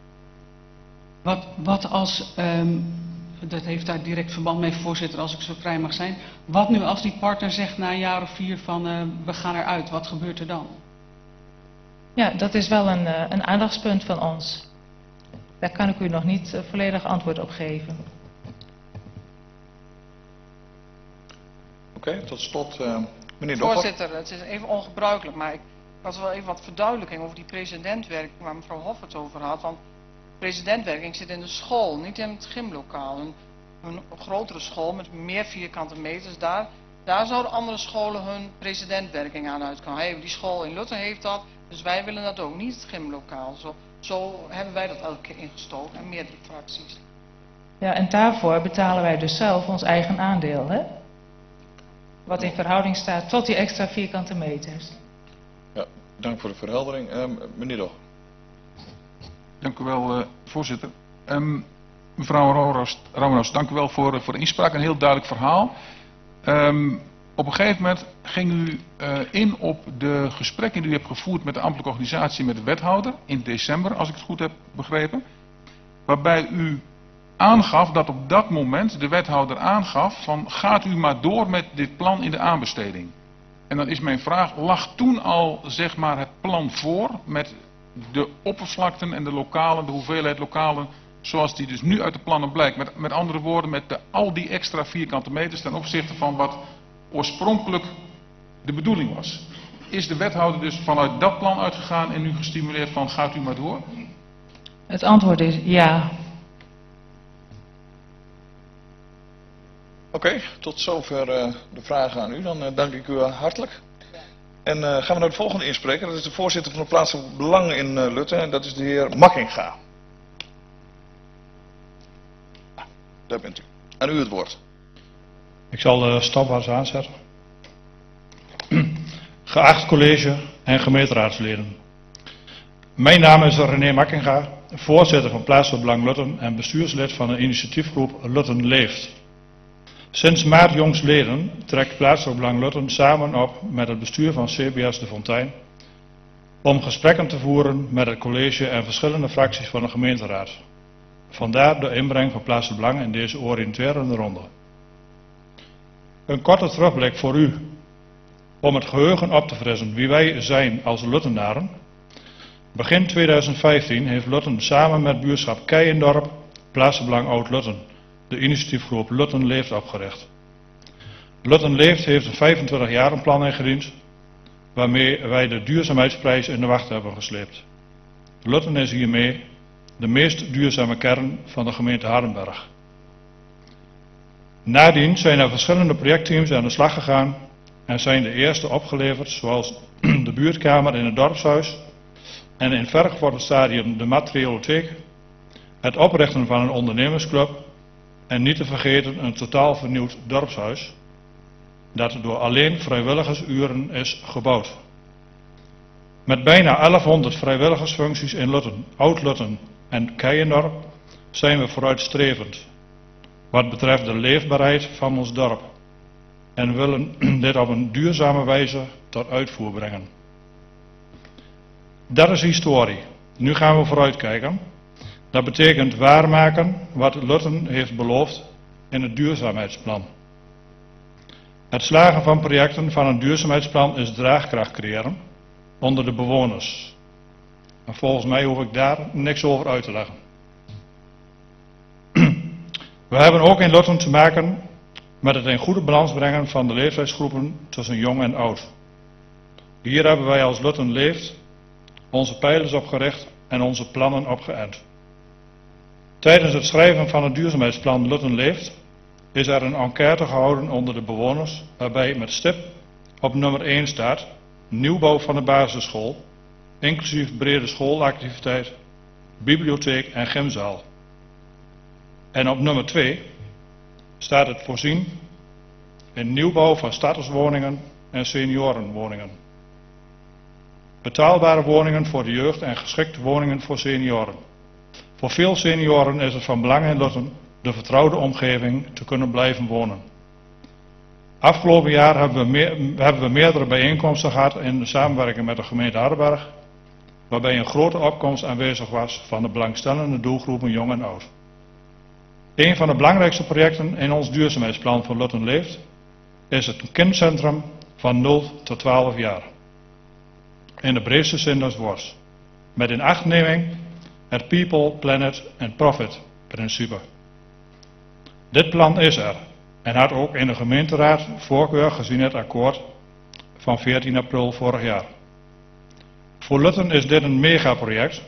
Wat als, dat heeft daar direct verband mee, voorzitter, als ik zo vrij mag zijn. Wat nu als die partner zegt na een jaar of 4 van we gaan eruit, wat gebeurt er dan?
Ja, dat is wel een aandachtspunt van ons. Daar kan ik u nog niet volledig antwoord op geven.
Oké, tot slot meneer Dopper.
Voorzitter, het is even ongebruikelijk, maar ik had wel even wat verduidelijking over die precedentwerking waar mevrouw Hof het over had. Want presidentwerking zit in de school, niet in het gymlokaal. Een grotere school met meer vierkante meters, daar zouden andere scholen hun presidentwerking aan uit kunnen. Hey, die school in Lutten heeft dat, dus wij willen dat ook, niet het gymlokaal. Zo hebben wij dat elke keer ingestoken en meerdere fracties.
Ja, en daarvoor betalen wij dus zelf ons eigen aandeel, hè? Wat in verhouding staat tot die extra vierkante meters.
Ja, dank voor de verheldering. Meneer Doch.
Dank u wel, voorzitter. Mevrouw Rauwnas, dank u wel voor de inspraak. Een heel duidelijk verhaal. Op een gegeven moment ging u in op de gesprekken die u hebt gevoerd met de ambtelijke organisatie, met de wethouder in december, als ik het goed heb begrepen. Waarbij u aangaf dat op dat moment de wethouder aangaf van gaat u maar door met dit plan in de aanbesteding. En dan is mijn vraag, lag toen al zeg maar het plan voor met de oppervlakten en de lokalen, de hoeveelheid lokalen zoals die dus nu uit de plannen blijkt. Met andere woorden, met al die extra vierkante meters ten opzichte van wat oorspronkelijk de bedoeling was. Is de wethouder dus vanuit dat plan uitgegaan en nu gestimuleerd van gaat u maar door?
Het antwoord is ja.
Oké, tot zover de vragen aan u. Dan dank ik u hartelijk. En gaan we naar de volgende inspreker. Dat is de voorzitter van de plaatselijke belangen in Lutten. En dat is de heer Makkinga. Daar bent u. Aan u het woord.
Ik zal stapwaarts aanzetten. Geacht college en gemeenteraadsleden. Mijn naam is René Makkinga, voorzitter van Plaatselijk Belang Lutten en bestuurslid van de initiatiefgroep Lutten Leeft. Sinds maart jongstleden trekt Plaatselijk Belang Lutten samen op met het bestuur van CBS De Fontein om gesprekken te voeren met het college en verschillende fracties van de gemeenteraad. Vandaar de inbreng van Plaatselijk Belang in deze oriënterende ronde. Een korte terugblik voor u, om het geheugen op te frissen wie wij zijn als Luttenaren. Begin 2015 heeft Lutten samen met buurtschap Keijendorp Plaatselijk Belang Oud-Lutten de initiatiefgroep Lutten Leeft opgericht. Lutten Leeft heeft een 25 jaar plan ingediend, waarmee wij de duurzaamheidsprijs in de wacht hebben gesleept. Lutten is hiermee de meest duurzame kern van de gemeente Hardenberg. Nadien zijn er verschillende projectteams aan de slag gegaan en zijn de eerste opgeleverd, zoals de buurtkamer in het dorpshuis en in vergevorderd stadium de materiolotheek, het oprichten van een ondernemersclub en niet te vergeten een totaal vernieuwd dorpshuis, dat door alleen vrijwilligersuren is gebouwd. Met bijna 1100 vrijwilligersfuncties in Lutten, Oud-Lutten en Keijendorp zijn we vooruitstrevend wat betreft de leefbaarheid van ons dorp en willen dit op een duurzame wijze tot uitvoer brengen. Dat is historie. Nu gaan we vooruitkijken. Dat betekent waarmaken wat Lutten heeft beloofd in het duurzaamheidsplan. Het slagen van projecten van een duurzaamheidsplan is draagkracht creëren onder de bewoners. En volgens mij hoef ik daar niks over uit te leggen. We hebben ook in Lutten te maken met het in goede balans brengen van de leeftijdsgroepen tussen jong en oud. Hier hebben wij als Lutten Leeft onze pijlers op gericht en onze plannen op geënt. Tijdens het schrijven van het duurzaamheidsplan Lutten Leeft is er een enquête gehouden onder de bewoners, waarbij met stip op nummer 1 staat nieuwbouw van de basisschool, inclusief brede schoolactiviteit, bibliotheek en gymzaal. En op nummer 2 staat het voorzien in nieuwbouw van starterswoningen en seniorenwoningen. Betaalbare woningen voor de jeugd en geschikte woningen voor senioren. Voor veel senioren is het van belang in Lutten de vertrouwde omgeving te kunnen blijven wonen. Afgelopen jaar hebben we meerdere bijeenkomsten gehad in de samenwerking met de gemeente Hardenberg, waarbij een grote opkomst aanwezig was van de belangstellende doelgroepen jong en oud. Een van de belangrijkste projecten in ons duurzaamheidsplan voor Lutten Leeft is het kindcentrum van 0 tot 12 jaar. In de breedste zin des woords. Met inachtneming het People, Planet en Profit principe. Dit plan is er en had ook in de gemeenteraad voorkeur gezien het akkoord van 14 april vorig jaar. Voor Lutten is dit een megaproject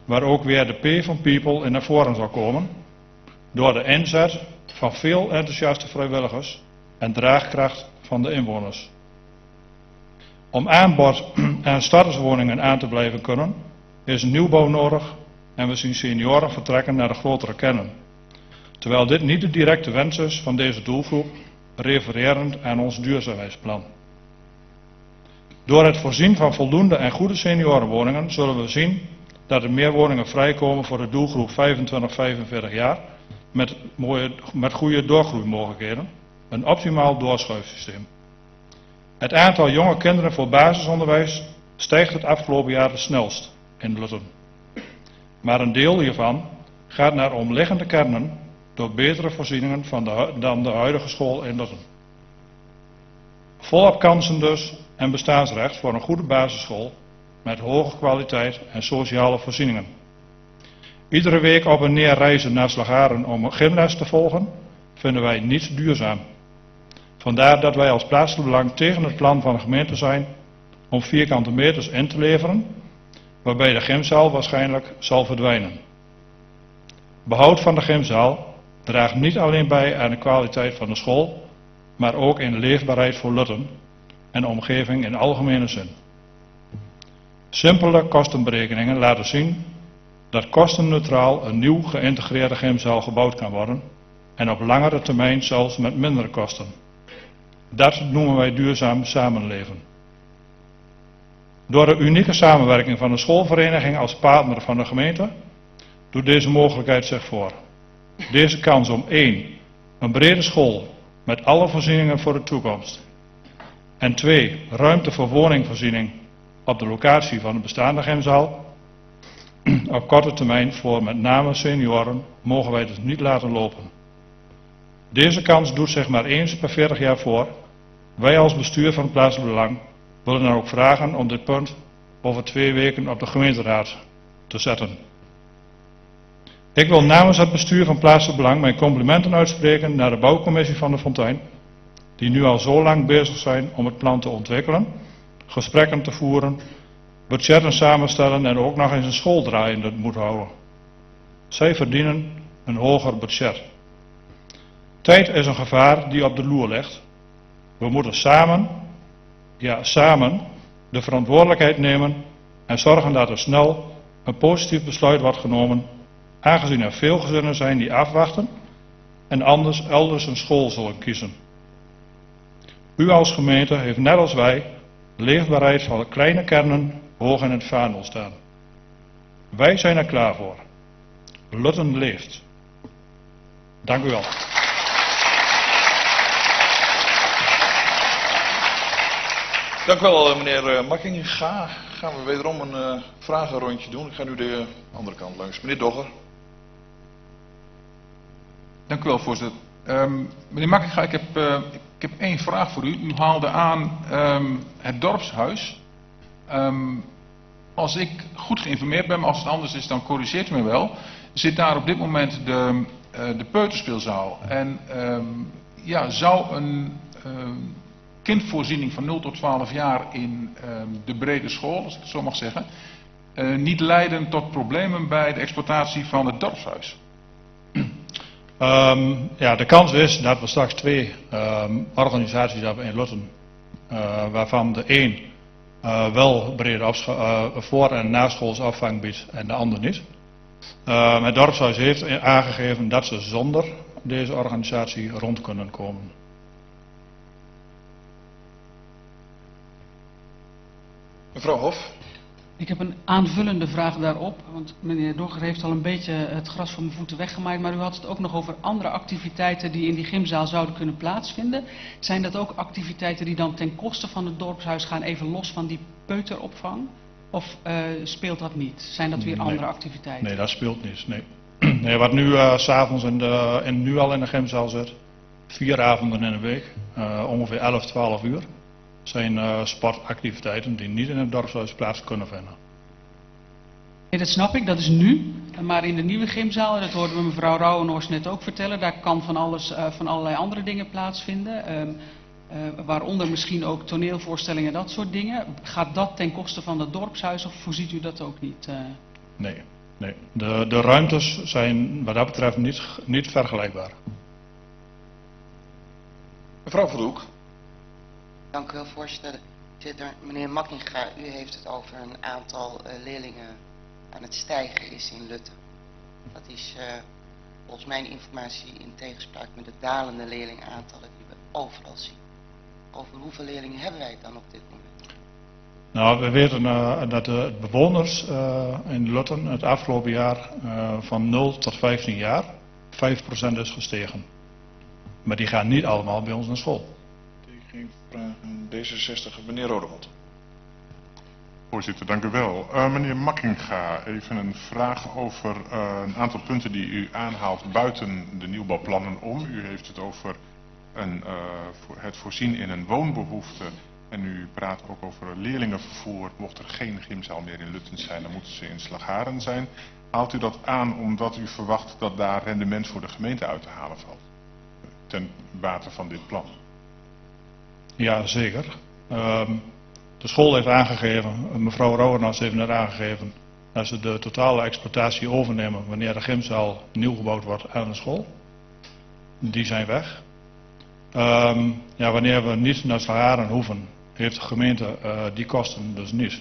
waar ook weer de P van People in naar voren zal komen, door de inzet van veel enthousiaste vrijwilligers en draagkracht van de inwoners. Om aanbod aan starterswoningen aan te blijven kunnen, is nieuwbouw nodig en we zien senioren vertrekken naar de grotere kernen. Terwijl dit niet de directe wens is van deze doelgroep, refererend aan ons duurzaamheidsplan. Door het voorzien van voldoende en goede seniorenwoningen zullen we zien dat er meer woningen vrijkomen voor de doelgroep 25-45 jaar met goede doorgroeimogelijkheden, een optimaal doorschuifsysteem. Het aantal jonge kinderen voor basisonderwijs stijgt het afgelopen jaar het snelst in Lutten. Maar een deel hiervan gaat naar omliggende kernen door betere voorzieningen dan de huidige school in Lutten. Volop kansen dus en bestaansrecht voor een goede basisschool met hoge kwaliteit en sociale voorzieningen. Iedere week op en neer reizen naar Slagharen om een gymles te volgen, vinden wij niet duurzaam. Vandaar dat wij als plaatselijk belang tegen het plan van de gemeente zijn om vierkante meters in te leveren, waarbij de gymzaal waarschijnlijk zal verdwijnen. Behoud van de gymzaal draagt niet alleen bij aan de kwaliteit van de school, maar ook in de leefbaarheid voor Lutten en de omgeving in algemene zin. Simpele kostenberekeningen laten zien dat kostenneutraal een nieuw geïntegreerde gymzaal gebouwd kan worden en op langere termijn zelfs met mindere kosten. Dat noemen wij duurzaam samenleven. Door de unieke samenwerking van de schoolvereniging als partner van de gemeente doet deze mogelijkheid zich voor. Deze kans om 1. Een brede school met alle voorzieningen voor de toekomst. En 2. Ruimte voor woningvoorziening op de locatie van de bestaande gymzaal. Op korte termijn voor met name senioren mogen wij dus niet laten lopen. Deze kans doet zich maar eens per 40 jaar voor. Wij als bestuur van het plaatselijk belang willen dan ook vragen om dit punt over 2 weken op de gemeenteraad te zetten. Ik wil namens het bestuur van plaatselijk belang mijn complimenten uitspreken naar de bouwcommissie van de Fontein, die nu al zo lang bezig zijn om het plan te ontwikkelen, gesprekken te voeren, budgetten samenstellen en ook nog eens een school draaiende moet houden. Zij verdienen een hoger budget. Tijd is een gevaar die op de loer ligt. We moeten samen de verantwoordelijkheid nemen en zorgen dat er snel een positief besluit wordt genomen, aangezien er veel gezinnen zijn die afwachten en anders elders een school zullen kiezen. U als gemeente heeft net als wij de leefbaarheid van de kleine kernen hoog in het vaandel staan. Wij zijn er klaar voor. Lutten leeft. Dank u wel.
Dank u wel, meneer Makking. Gaan we wederom een vragenrondje doen. Ik ga nu de andere kant langs. Meneer Dogger.
Dank u wel, voorzitter. Meneer Makkinga, ik heb 1 vraag voor u. U haalde aan het dorpshuis. Als ik goed geïnformeerd ben, maar als het anders is, dan corrigeert u me wel. Zit daar op dit moment de peuterspeelzaal. En zou een kindvoorziening van 0 tot 12 jaar in de brede school, als ik het zo mag zeggen, niet leiden tot problemen bij de exploitatie van het dorpshuis?
De kans is dat we straks 2 organisaties hebben in Lutten, waarvan de een wel brede voor- en naschoolsopvang biedt en de ander niet. Het dorpshuis heeft aangegeven dat ze zonder deze organisatie rond kunnen komen.
Mevrouw Hof.
Ik heb een aanvullende vraag daarop, want meneer Dogger heeft al een beetje het gras van mijn voeten weggemaaid, maar u had het ook nog over andere activiteiten die in die gymzaal zouden kunnen plaatsvinden. Zijn dat ook activiteiten die dan ten koste van het dorpshuis gaan, even los van die peuteropvang? Of speelt dat niet? Zijn dat weer andere activiteiten?
Nee, dat speelt niet. Nee, wat nu 's avonds nu al in de gymzaal zit, 4 avonden in de week, ongeveer 11, 12 uur. Zijn sportactiviteiten die niet in het dorpshuis plaats kunnen vinden.
Nee, dat snap ik, dat is nu. Maar in de nieuwe gymzaal, en dat hoorden we mevrouw Rauwenhorst net ook vertellen, daar kan van allerlei andere dingen plaatsvinden. Waaronder misschien ook toneelvoorstellingen, dat soort dingen. Gaat dat ten koste van het dorpshuis of voorziet u dat ook niet?
Nee, Nee, de ruimtes zijn wat dat betreft niet vergelijkbaar.
Mevrouw Van Hoek.
Dank u wel, voorzitter. Meneer Makkinga, u heeft het over een aantal leerlingen aan het stijgen is in Lutten. Dat is volgens mijn informatie in tegenspraak met de dalende leerlingenaantallen die we overal zien. Over hoeveel leerlingen hebben wij het dan op dit moment?
Nou, we weten dat de bewoners in Lutten het afgelopen jaar van 0 tot 15 jaar 5% is gestegen. Maar die gaan niet allemaal bij ons naar school.
Geen vragen. D66, meneer Rodewald.
Voorzitter, dank u wel. Meneer Makkinga, even een vraag over een aantal punten die u aanhaalt buiten de nieuwbouwplannen om. U heeft het over het voorzien in een woonbehoefte en u praat ook over leerlingenvervoer. Mocht er geen gymzaal meer in Lutten zijn, dan moeten ze in Slagharen zijn. Haalt u dat aan omdat u verwacht dat daar rendement voor de gemeente uit te halen valt? Ten bate van dit plan.
Ja, zeker. De school heeft aangegeven, mevrouw Rauwernats heeft net aangegeven, dat ze de totale exploitatie overnemen wanneer de gymzaal nieuw gebouwd wordt aan de school. Die zijn weg. Ja, wanneer we niet naar Slagharen hoeven, heeft de gemeente die kosten dus niet.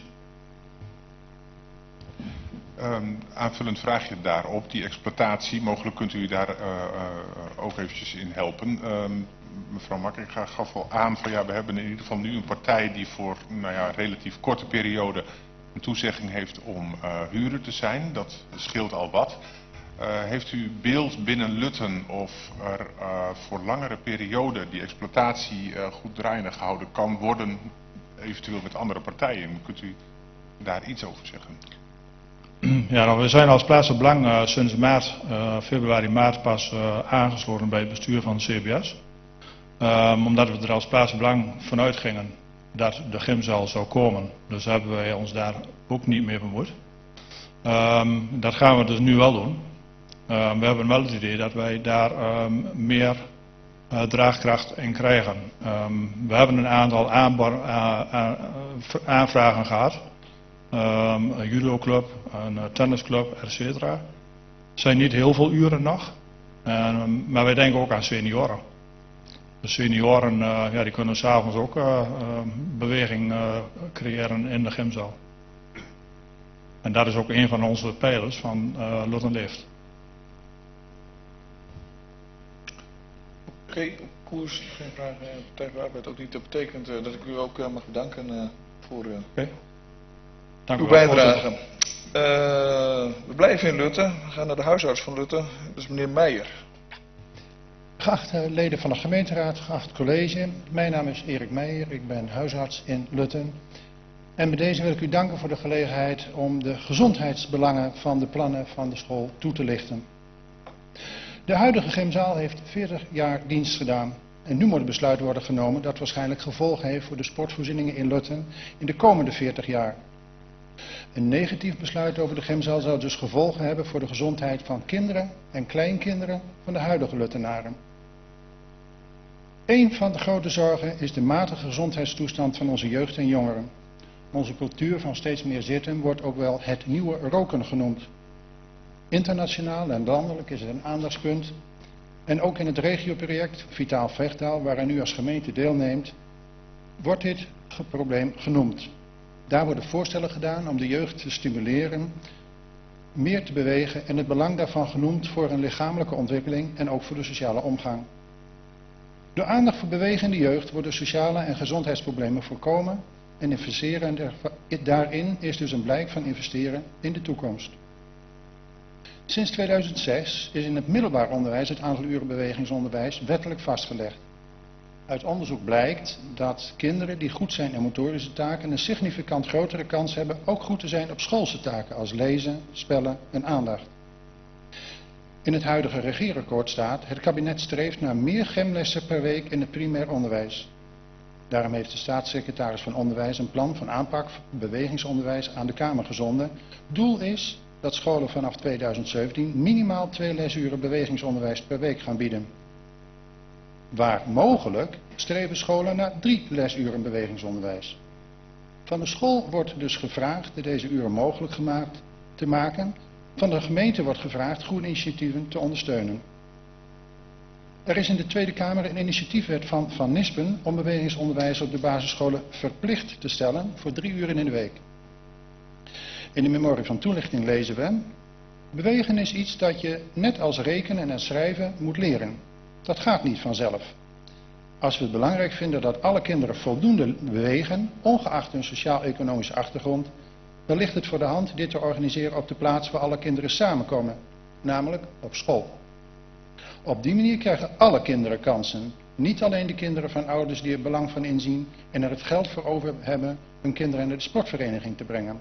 Aanvullend vraagje daarop, die exploitatie, mogelijk kunt u daar ook eventjes in helpen. Mevrouw Makkinga gaf al aan van ja, we hebben in ieder geval nu een partij die voor een relatief korte periode een toezegging heeft om huurder te zijn. Dat scheelt al wat. Heeft u beeld binnen Lutten of er voor langere periode die exploitatie goed draaiende gehouden kan worden, eventueel met andere partijen? Kunt u daar iets over zeggen?
Ja, nou, we zijn als Plaatselijk Belang sinds februari, maart pas aangesloten bij het bestuur van de CBS. Omdat we er als Plaatselijk Belang vanuit gingen dat de gymzaal zou komen. Dus hebben wij ons daar ook niet mee bemoeid. Dat gaan we dus nu wel doen. We hebben wel het idee dat wij daar meer draagkracht in krijgen. We hebben een aantal aanvragen gehad. Een judoclub, een tennisclub, etc. Er zijn niet heel veel uren nog. Maar wij denken ook aan senioren. De senioren die kunnen s'avonds ook beweging creëren in de gymzaal. En dat is ook een van onze pijlers van Lutten Leeft.
Oké, op koers, geen vragen. Partij voor de Arbeid ook niet. Dat betekent dat ik u ook mag bedanken voor
Dank
uw
u wel,
bijdrage. We blijven in Lutten. We gaan naar de huisarts van Lutten. Dat is meneer Meijer.
Geachte leden van de gemeenteraad, geacht college. Mijn naam is Erik Meijer. Ik ben huisarts in Lutten. En bij deze wil ik u danken voor de gelegenheid om de gezondheidsbelangen van de plannen van de school toe te lichten. De huidige gymzaal heeft 40 jaar dienst gedaan. En nu moet het besluit worden genomen dat waarschijnlijk gevolgen heeft voor de sportvoorzieningen in Lutten in de komende 40 jaar. Een negatief besluit over de gymzaal zou dus gevolgen hebben voor de gezondheid van kinderen en kleinkinderen van de huidige Luttenaren. Een van de grote zorgen is de matige gezondheidstoestand van onze jeugd en jongeren. Onze cultuur van steeds meer zitten wordt ook wel het nieuwe roken genoemd. Internationaal en landelijk is het een aandachtspunt. En ook in het regioproject Vitaal Vechtaal, waaraan u als gemeente deelneemt, wordt dit probleem genoemd. Daar worden voorstellen gedaan om de jeugd te stimuleren meer te bewegen en het belang daarvan genoemd voor een lichamelijke ontwikkeling en ook voor de sociale omgang. Door aandacht voor bewegende jeugd worden sociale en gezondheidsproblemen voorkomen en investeren daarin is dus een blijk van investeren in de toekomst. Sinds 2006 is in het middelbaar onderwijs het aantal uren bewegingsonderwijs wettelijk vastgelegd. Uit onderzoek blijkt dat kinderen die goed zijn in motorische taken een significant grotere kans hebben ook goed te zijn op schoolse taken als lezen, spellen en aandacht. In het huidige regeerakkoord staat: het kabinet streeft naar meer gymlessen per week in het primair onderwijs. Daarom heeft de staatssecretaris van Onderwijs een plan van aanpak bewegingsonderwijs aan de Kamer gezonden. Doel is dat scholen vanaf 2017 minimaal 2 lesuren bewegingsonderwijs per week gaan bieden. Waar mogelijk streven scholen naar 3 lesuren bewegingsonderwijs. Van de school wordt dus gevraagd deze uren mogelijk te maken Van de gemeente wordt gevraagd groene initiatieven te ondersteunen. Er is in de Tweede Kamer een initiatiefwet van Van Nispen om bewegingsonderwijs op de basisscholen verplicht te stellen voor 3 uur in de week. In de memorie van toelichting lezen we: bewegen is iets dat je net als rekenen en schrijven moet leren. Dat gaat niet vanzelf. Als we het belangrijk vinden dat alle kinderen voldoende bewegen, ongeacht hun sociaal-economische achtergrond, dan ligt het voor de hand dit te organiseren op de plaats waar alle kinderen samenkomen, namelijk op school. Op die manier krijgen alle kinderen kansen, niet alleen de kinderen van ouders die er belang van inzien en er het geld voor over hebben hun kinderen naar de sportvereniging te brengen.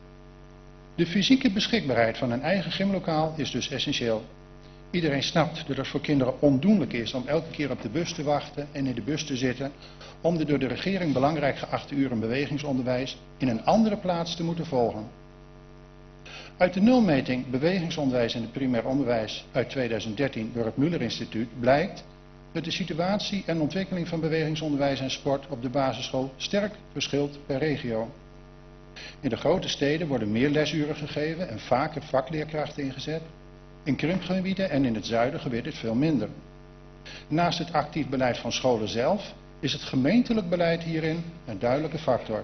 De fysieke beschikbaarheid van een eigen gymlokaal is dus essentieel. Iedereen snapt dat het voor kinderen ondoenlijk is om elke keer op de bus te wachten en in de bus te zitten om de door de regering belangrijk geachte uren bewegingsonderwijs in een andere plaats te moeten volgen. Uit de nulmeting bewegingsonderwijs in het primair onderwijs uit 2013 door het Muller Instituut blijkt dat de situatie en ontwikkeling van bewegingsonderwijs en sport op de basisschool sterk verschilt per regio. In de grote steden worden meer lesuren gegeven en vaker vakleerkrachten ingezet. In krimpgebieden en in het zuiden gebeurt dit veel minder. Naast het actief beleid van scholen zelf is het gemeentelijk beleid hierin een duidelijke factor.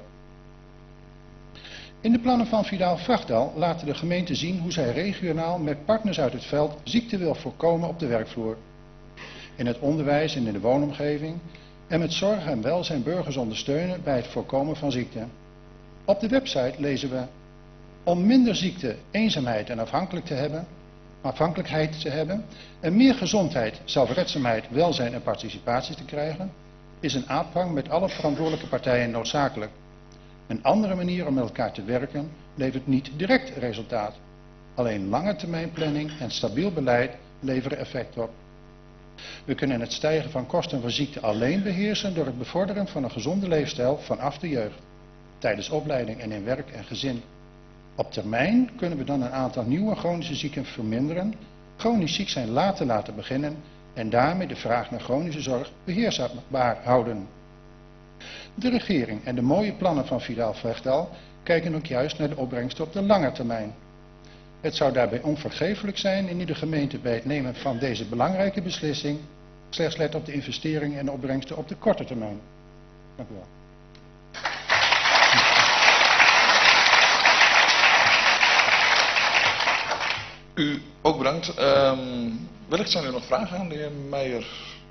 In de plannen van Vidal-Vrachtal laten de gemeenten zien hoe zij regionaal met partners uit het veld ziekte wil voorkomen op de werkvloer. In het onderwijs en in de woonomgeving en met zorg en welzijn burgers ondersteunen bij het voorkomen van ziekte. Op de website lezen we: om minder ziekte, eenzaamheid en afhankelijkheid te hebben en meer gezondheid, zelfredzaamheid, welzijn en participatie te krijgen, is een aanvang met alle verantwoordelijke partijen noodzakelijk. Een andere manier om met elkaar te werken levert niet direct resultaat. Alleen lange termijn planning en stabiel beleid leveren effect op. We kunnen het stijgen van kosten voor ziekte alleen beheersen door het bevorderen van een gezonde leefstijl vanaf de jeugd, tijdens opleiding en in werk en gezin. Op termijn kunnen we dan een aantal nieuwe chronische zieken verminderen, chronisch ziek zijn laten beginnen en daarmee de vraag naar chronische zorg beheersbaar houden. De regering en de mooie plannen van Vidal-Vrachtal kijken ook juist naar de opbrengsten op de lange termijn. Het zou daarbij onvergeeflijk zijn indien de gemeente bij het nemen van deze belangrijke beslissing slechts let op de investeringen en de opbrengsten op de korte termijn. Dank u wel.
U ook bedankt. Wellicht zijn er nog vragen aan de heer Meijer.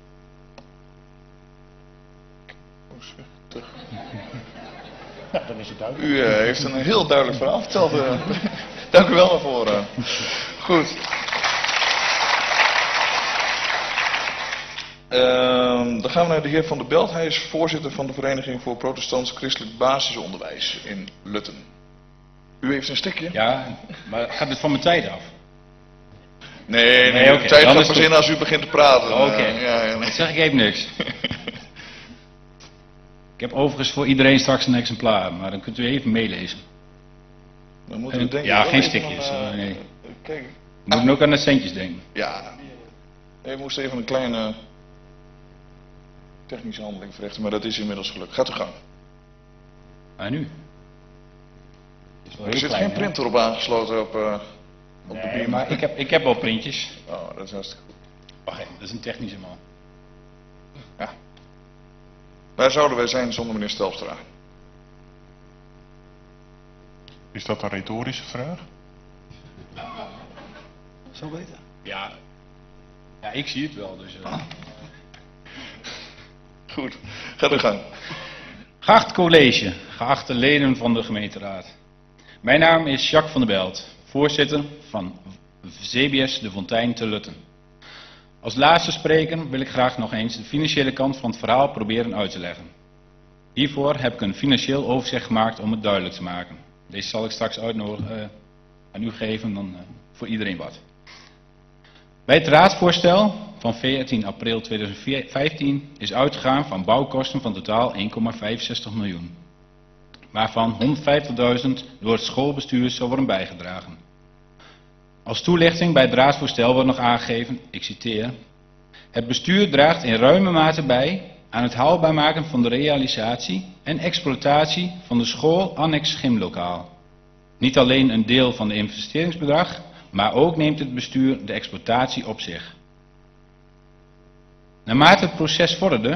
Ja, dan is het duidelijk.
U heeft een heel duidelijk verhaal verteld. Dank u wel daarvoor. Goed. Dan gaan we naar de heer Van der Belt. Hij is voorzitter van de Vereniging voor Protestants Christelijk Basisonderwijs in Lutten. U heeft een stukje?
Ja, maar gaat het van mijn tijd af?
Nee,
okay.
De tijd gaat pas in als u begint te praten.
Oké, dan zeg ik even niks. Ik heb overigens voor iedereen straks een exemplaar, maar dan kunt u even meelezen.
Dan moeten we denken,
ja, geen stukjes. Nee.
Kijk.
We moeten ook aan de centjes denken.
Ja. Je moest even een kleine technische handeling verrichten, maar dat is inmiddels gelukt. Gaat u gang.
En nu?
Er zit geen printer op aangesloten op de beamer.
Maar ik heb wel printjes.
Oh, dat is hartstikke goed.
Wacht even, dat is een technische man.
Ja. Waar zouden wij zijn zonder meneer Stelpstra?
Is dat een retorische vraag?
Zo weten. Ja, ik zie het wel. Dus,
Goed, ga de gang.
Geacht college, geachte leden van de gemeenteraad. Mijn naam is Jacques van der Belt, voorzitter van CBS De Fontein te Lutten. Als laatste spreker wil ik graag nog eens de financiële kant van het verhaal proberen uit te leggen. Hiervoor heb ik een financieel overzicht gemaakt om het duidelijk te maken. Deze zal ik straks uitnodigen aan u geven, dan voor iedereen wat. Bij het raadsvoorstel van 14 april 2015 is uitgegaan van bouwkosten van totaal 1,65 miljoen. Waarvan 150.000 door het schoolbestuur zal worden bijgedragen. Als toelichting bij het raadsvoorstel wordt nog aangegeven, ik citeer: het bestuur draagt in ruime mate bij aan het haalbaar maken van de realisatie en exploitatie van de school-annex gymlokaal. Niet alleen een deel van de investeringsbedrag maar ook neemt het bestuur de exploitatie op zich. Naarmate het proces vorderde,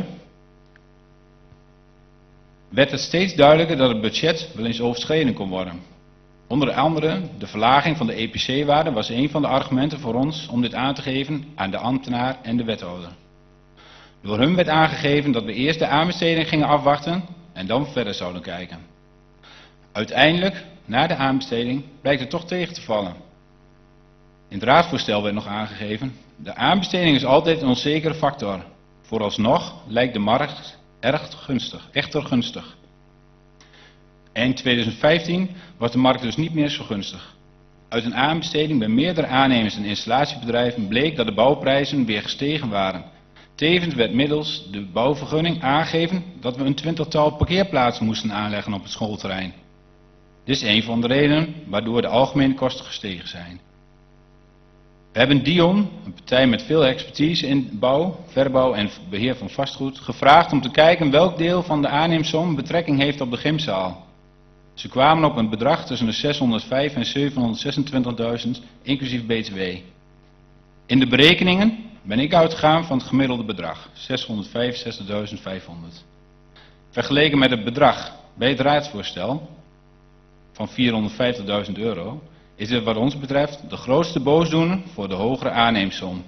werd het steeds duidelijker dat het budget wel eens overschreden kon worden. Onder andere de verlaging van de EPC-waarde was een van de argumenten voor ons om dit aan te geven aan de ambtenaar en de wethouder. Door hun werd aangegeven dat we eerst de aanbesteding gingen afwachten en dan verder zouden kijken. Uiteindelijk, na de aanbesteding, blijkt het toch tegen te vallen. In het raadsvoorstel werd nog aangegeven: de aanbesteding is altijd een onzekere factor. Vooralsnog lijkt de markt echter gunstig. Eind 2015 was de markt dus niet meer zo gunstig. Uit een aanbesteding bij meerdere aannemers en installatiebedrijven bleek dat de bouwprijzen weer gestegen waren. Tevens werd middels de bouwvergunning aangegeven dat we een 20-tal parkeerplaatsen moesten aanleggen op het schoolterrein. Dit is een van de redenen waardoor de algemene kosten gestegen zijn. We hebben Dion, een partij met veel expertise in bouw, verbouw en beheer van vastgoed, gevraagd om te kijken welk deel van de aanneemsom betrekking heeft op de gymzaal. Ze kwamen op een bedrag tussen de 605.000 en 726.000, inclusief BTW. In de berekeningen ben ik uitgegaan van het gemiddelde bedrag, 665.500. Vergeleken met het bedrag bij het raadsvoorstel van €450.000 is het wat ons betreft de grootste boosdoener voor de hogere aanneemsom.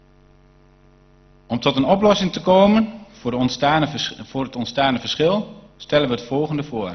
Om tot een oplossing te komen voor het ontstane verschil stellen we het volgende voor.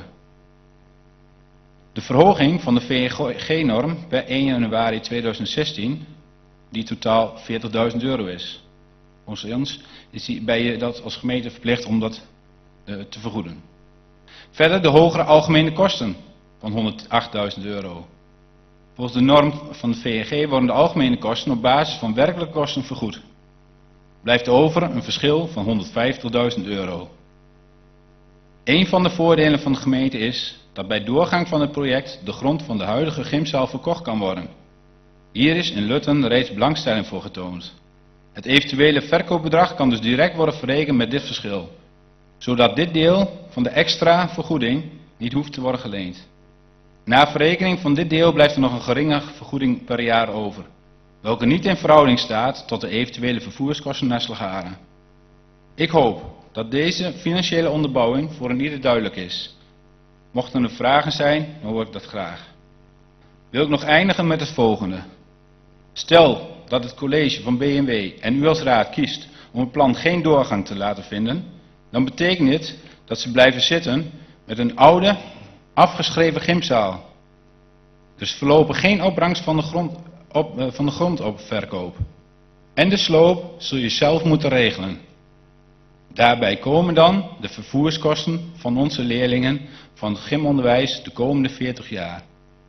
De verhoging van de VNG-norm per 1 januari 2016, die totaal €40.000 is. Volgens ons ben je dat als gemeente verplicht om dat te vergoeden. Verder de hogere algemene kosten van €108.000. Volgens de norm van de VNG worden de algemene kosten op basis van werkelijke kosten vergoed. Blijft over een verschil van €150.000. Een van de voordelen van de gemeente is dat bij doorgang van het project de grond van de huidige gymzaal verkocht kan worden. Hier is in Lutten reeds belangstelling voor getoond. Het eventuele verkoopbedrag kan dus direct worden verrekend met dit verschil, zodat dit deel van de extra vergoeding niet hoeft te worden geleend. Na verrekening van dit deel blijft er nog een geringe vergoeding per jaar over, welke niet in verhouding staat tot de eventuele vervoerskosten naar Slagharen. Ik hoop dat deze financiële onderbouwing voor een ieder duidelijk is. Mochten er vragen zijn, dan hoor ik dat graag. Wil ik nog eindigen met het volgende. Stel dat het college van BMW en u als raad kiest om het plan geen doorgang te laten vinden, dan betekent dit dat ze blijven zitten met een oude, afgeschreven gymzaal. Dus voorlopig geen opbrengst van de grond op verkoop. En de sloop zul je zelf moeten regelen. Daarbij komen dan de vervoerskosten van onze leerlingen van het gymonderwijs de komende 40 jaar.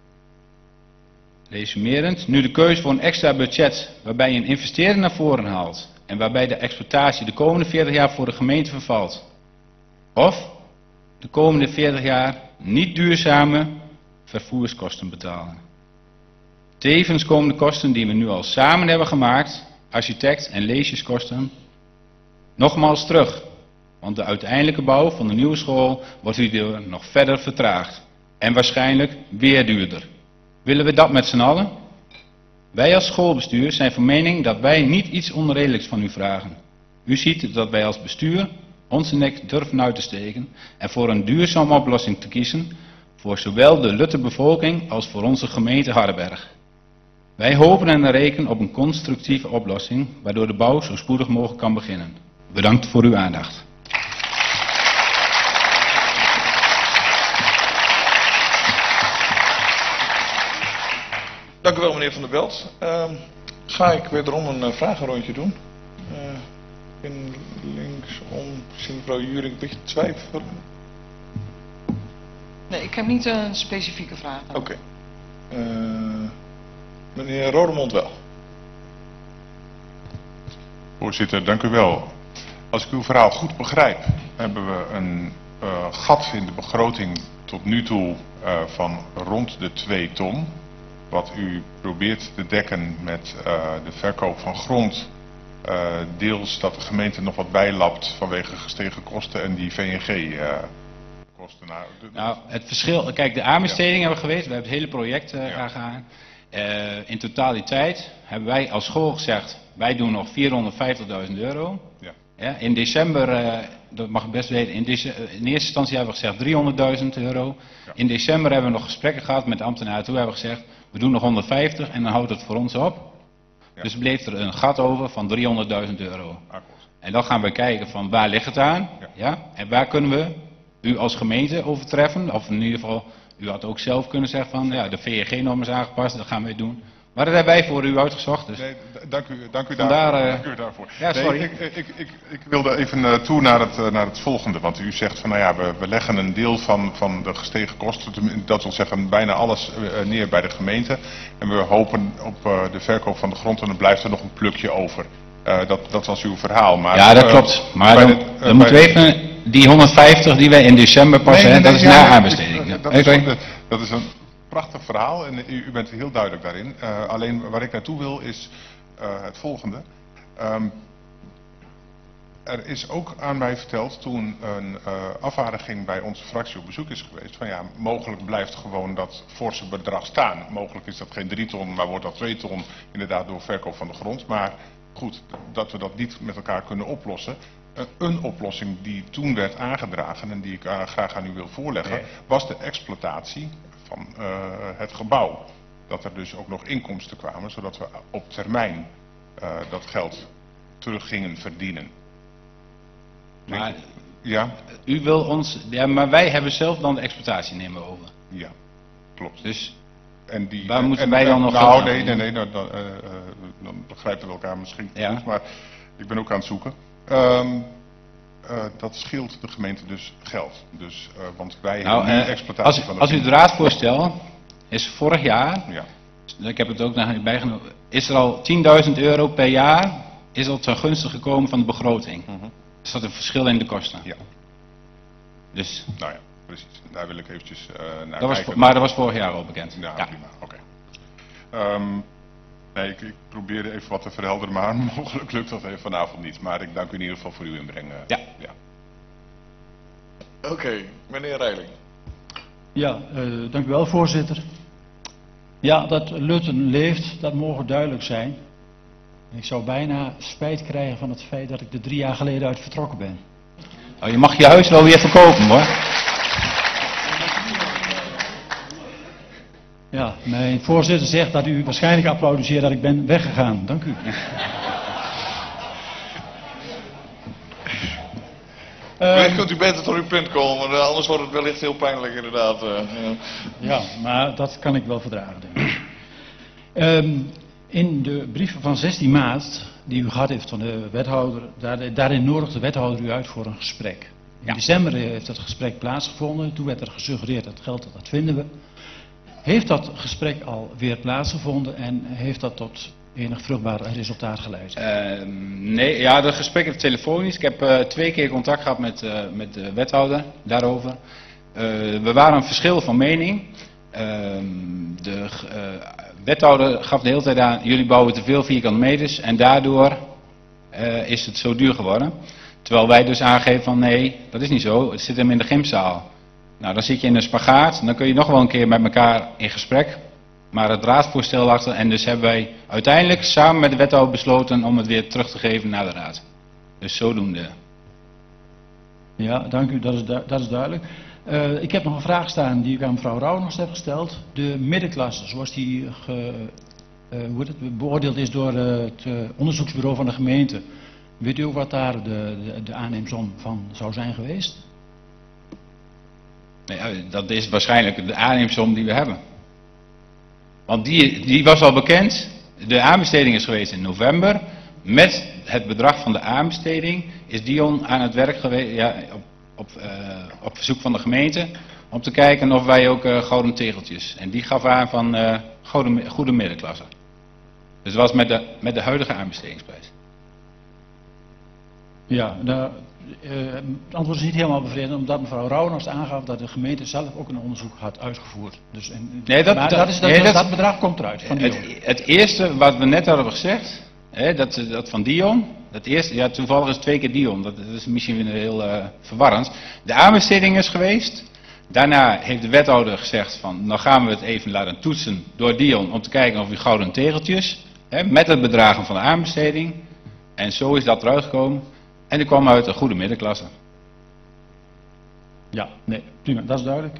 Resumerend, nu de keuze voor een extra budget waarbij je een investering naar voren haalt en waarbij de exploitatie de komende 40 jaar voor de gemeente vervalt. Of de komende 40 jaar niet duurzame vervoerskosten betalen. Tevens komen de kosten die we nu al samen hebben gemaakt, architect- en leesjeskosten, nogmaals terug. Want de uiteindelijke bouw van de nieuwe school wordt hierdoor nog verder vertraagd. En waarschijnlijk weer duurder. Willen we dat met z'n allen? Wij als schoolbestuur zijn van mening dat wij niet iets onredelijks van u vragen. U ziet dat wij als bestuur onze nek durven uit te steken en voor een duurzame oplossing te kiezen voor zowel de Lutter bevolking als voor onze gemeente Hardenberg. Wij hopen en rekenen op een constructieve oplossing waardoor de bouw zo spoedig mogelijk kan beginnen. Bedankt voor uw aandacht.
Dank u wel, meneer Van der Belt. Ga ik wederom een vragenrondje doen. In linksom, zie mevrouw Juring een beetje twijfelen.
Nee, ik heb niet een specifieke vraag.
Oké. Meneer Rodemond wel.
Voorzitter, dank u wel. Als ik uw verhaal goed begrijp, hebben we een gat in de begroting tot nu toe van rond de 2 ton. Wat u probeert te dekken met de verkoop van grond. Deels dat de gemeente nog wat bijlapt vanwege gestegen kosten en die VNG-kosten.
Nou, het verschil, kijk, de aanbestedingen hebben we geweest, we hebben het hele project aangegaan. In totaliteit hebben wij als school gezegd, wij doen nog €450.000.
Ja.
Ja, in december, dat mag ik best weten, in eerste instantie hebben we gezegd €300.000.
Ja.
In december hebben we nog gesprekken gehad met de ambtenaren. Toen hebben we gezegd, we doen nog 150 en dan houdt het voor ons op.
Ja.
Dus bleef er een gat over van €300.000.
Akkoord.
En dan gaan we kijken van waar ligt het aan?
Ja.
Ja? En waar kunnen we u als gemeente overtreffen? Of in ieder geval, u had ook zelf kunnen zeggen van ja, de VEG-norm is aangepast, dat gaan wij doen. Maar dat hebben wij voor u uitgezocht. Dus.
Nee, dank u
Vandaar,
dank u daarvoor.
Ja, sorry.
Nee, ik wilde even toe naar het volgende. Want u zegt van nou ja, we leggen een deel van de gestegen kosten, dat wil zeggen bijna alles neer bij de gemeente. En we hopen op de verkoop van de grond en dan blijft er nog een plukje over. Dat was uw verhaal. Maar,
ja, dat klopt. Maar dan moeten we even die 150 die wij in december pas hebben, dat is na aanbesteding.
Dat is een prachtig verhaal en u bent heel duidelijk daarin. Alleen waar ik naartoe wil is het volgende. Er is ook aan mij verteld toen een afvaardiging bij onze fractie op bezoek is geweest. Van ja, mogelijk blijft gewoon dat forse bedrag staan. Mogelijk is dat geen 3 ton, maar wordt dat 2 ton inderdaad door verkoop van de grond. Maar goed, dat we dat niet met elkaar kunnen oplossen. Een oplossing die toen werd aangedragen en die ik graag aan u wil voorleggen, was de exploitatie van het gebouw. Dat er dus ook nog inkomsten kwamen, zodat we op termijn dat geld terug gingen verdienen.
Maar
ja?
U wil ons, ja, maar wij hebben zelf dan de exploitatie nemen over.
Ja, klopt.
Dus
en die,
waar moeten wij dan nog
nou, nee, dan begrijpen we elkaar misschien goed, maar ik ben ook aan het zoeken. Dat scheelt de gemeente dus geld. Dus, want wij hebben nu exploitatie van de
als u het raadsvoorstel is vorig jaar,
ja.
Ik heb het ook naar bijgenomen, is er al €10.000 per jaar is al ten gunste gekomen van de begroting. Er staat een verschil in de kosten.
Ja.
Dus.
Nou ja, precies. Daar wil ik eventjes naar
dat
kijken.
Maar dat was vorig jaar al bekend.
Ja, prima. Oké. Nee, ik probeerde even wat te verhelderen, maar mogelijk lukt dat even vanavond niet. Maar ik dank u in ieder geval voor uw inbreng.
Ja.
Oké, meneer Reiling.
Ja, dank u wel, voorzitter. Ja, dat Lutten leeft, dat mogen duidelijk zijn. Ik zou bijna spijt krijgen van het feit dat ik er 3 jaar geleden uit vertrokken ben.
Oh, je mag je huis wel weer verkopen, hoor.
Ja, mijn voorzitter zegt dat u waarschijnlijk applaudisseert dat ik ben weggegaan. Dank u.
Wellicht kunt u beter tot uw punt komen, anders wordt het wellicht heel pijnlijk inderdaad.
Ja, maar dat kan ik wel verdragen, denk ik. In de brief van 16 maart, die u gehad heeft van de wethouder, daarin nodigt de wethouder u uit voor een gesprek. In december heeft dat gesprek plaatsgevonden, toen werd er gesuggereerd dat geld, dat vinden we. Heeft dat gesprek alweer plaatsgevonden en heeft dat tot enig vruchtbaar resultaat geleid?
Nee, ja, dat gesprek is telefonisch. Ik heb 2 keer contact gehad met de wethouder daarover. We waren een verschil van mening. De wethouder gaf de hele tijd aan, jullie bouwen te veel vierkante meters en daardoor is het zo duur geworden. Terwijl wij dus aangeven van nee, dat is niet zo, het zit hem in de gymzaal. Nou, dan zit je in een spagaat, dan kun je nog wel een keer met elkaar in gesprek. Maar het raadsvoorstel lag er en dus hebben wij uiteindelijk samen met de wethouder besloten om het weer terug te geven naar de raad. Dus zodoende.
Ja, dank u, dat is duidelijk. Ik heb nog een vraag staan die ik aan mevrouw Rauwers heb gesteld. De middenklasse, zoals die beoordeeld is door het onderzoeksbureau van de gemeente. Weet u ook wat daar de aanneemsom van zou zijn geweest?
Nee, dat is waarschijnlijk de aanneemsom die we hebben. Want die was al bekend. De aanbesteding is geweest in november. Met het bedrag van de aanbesteding is Dion aan het werk geweest, ja, op verzoek van de gemeente, om te kijken of wij ook gouden tegeltjes. En die gaf aan van goede middenklasse. Dus dat was met de huidige aanbestedingsprijs.
Ja, het antwoord is niet helemaal bevredigend, omdat mevrouw Rauwers aangaf dat de gemeente zelf ook een onderzoek had uitgevoerd. Dus, dat bedrag komt eruit van Dion.
Het eerste wat we net hadden gezegd, dat van Dion, dat eerste, ja, toevallig is 2 keer Dion, dat is misschien weer heel verwarrend. De aanbesteding is geweest, Daarna heeft de wethouder gezegd van, nou gaan we het even laten toetsen door Dion om te kijken of die gouden tegeltjes, met het bedragen van de aanbesteding. En zo is dat eruit gekomen. En die kwam uit een goede middenklasse.
Ja, nee, prima, dat is duidelijk.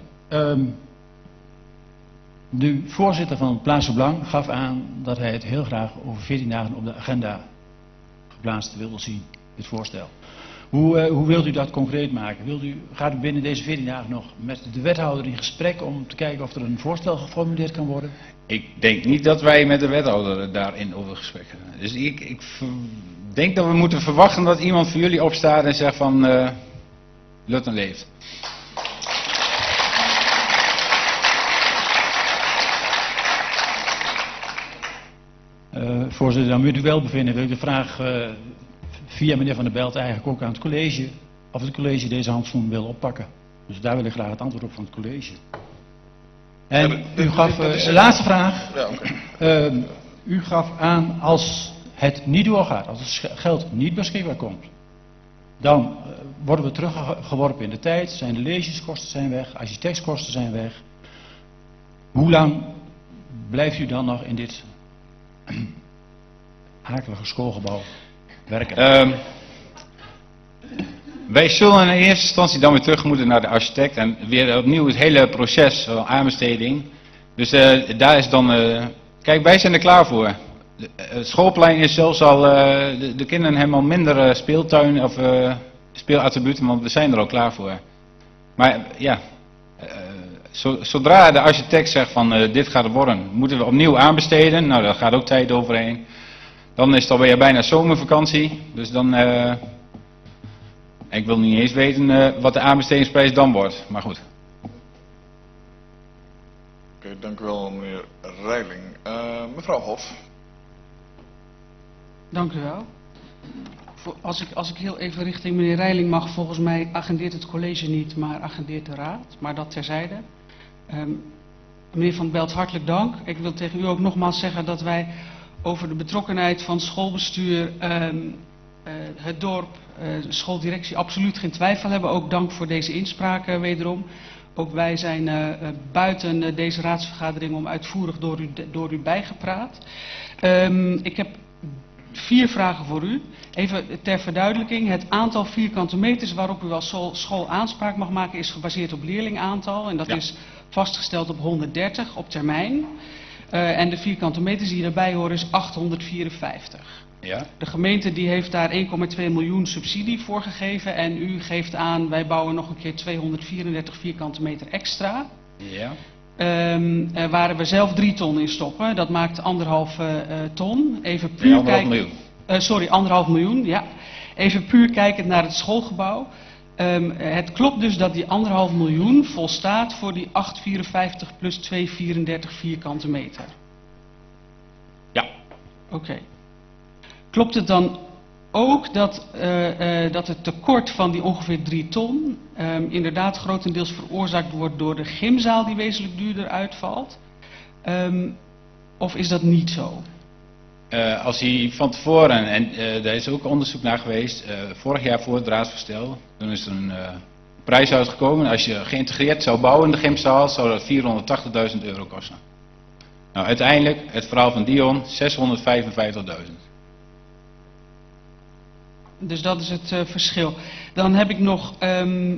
De voorzitter van het Plaatselijk Belang gaf aan dat hij het heel graag over 14 dagen op de agenda geplaatst wilde zien, dit voorstel. Hoe wilt u dat concreet maken? Gaat u binnen deze 14 dagen nog met de wethouder in gesprek om te kijken of er een voorstel geformuleerd kan worden?
Ik denk niet dat wij met de wethouder daarin over gesprek gaan. Dus ik denk dat we moeten verwachten dat iemand voor jullie opstaat en zegt van Lutten leeft.
Voorzitter, dan moet u wel bevinden. Wil ik de vraag via meneer Van der Belt eigenlijk ook aan het college, of het college deze handschoen wil oppakken. Dus daar wil ik graag het antwoord op van het college. En u gaf, de laatste vraag, u gaf aan als het niet doorgaat, als het geld niet beschikbaar komt, dan worden we teruggeworpen in de tijd, zijn de legeskosten zijn weg, architectskosten zijn weg. Hoe lang blijft u dan nog in dit akelige schoolgebouw werken?
Wij zullen in eerste instantie dan weer terug moeten naar de architect en weer opnieuw het hele proces van aanbesteding. Dus daar is dan, kijk, wij zijn er klaar voor. Het schoolplein is zelfs al, de kinderen hebben al minder speeltuin of speelattributen, want we zijn er al klaar voor. Maar ja, zodra de architect zegt van dit gaat het worden, moeten we opnieuw aanbesteden. Nou, daar gaat ook tijd overheen. Dan is het alweer bijna zomervakantie. Dus dan, ik wil niet eens weten wat de aanbestedingsprijs dan wordt. Maar goed.
Oké, dank u wel meneer Reiling. Mevrouw Hof.
Dank u wel. Als ik heel even richting meneer Reiling mag, volgens mij agendeert het college niet, maar agendeert de raad. Maar dat terzijde. Meneer Van Belt, hartelijk dank. Ik wil tegen u ook nogmaals zeggen dat wij over de betrokkenheid van schoolbestuur, het dorp, de schooldirectie absoluut geen twijfel hebben. Ook dank voor deze inspraak wederom. Ook wij zijn buiten deze raadsvergadering om uitvoerig door u bijgepraat. Ik heb 4 vragen voor u. Even ter verduidelijking. Het aantal vierkante meters waarop u als school aanspraak mag maken is gebaseerd op leerlingaantal. En dat is vastgesteld op 130 op termijn. En de vierkante meters die erbij horen is 854.
Ja.
De gemeente die heeft daar 1,2 miljoen subsidie voor gegeven. En u geeft aan, wij bouwen nog een keer 234 vierkante meter extra.
Ja.
Waar we zelf 3 ton in stoppen. Dat maakt 1,5 ton. Even puur kijken. Sorry, 1,5 miljoen. Ja. Even puur kijkend naar het schoolgebouw. Het klopt dus dat die 1,5 miljoen volstaat voor die 854 plus 234 vierkante meter.
Ja.
Oké. Klopt het dan ook dat het tekort van die ongeveer 3 ton inderdaad grotendeels veroorzaakt wordt door de gymzaal die wezenlijk duurder uitvalt? Of is dat niet zo?
Als hij van tevoren, en daar is ook onderzoek naar geweest, vorig jaar voor het raadsvoorstel, toen is er een prijs uitgekomen. Als je geïntegreerd zou bouwen in de gymzaal, zou dat €480.000 kosten. Nou, uiteindelijk, het verhaal van Dion, €655.000.
Dus dat is het verschil. Dan heb ik nog,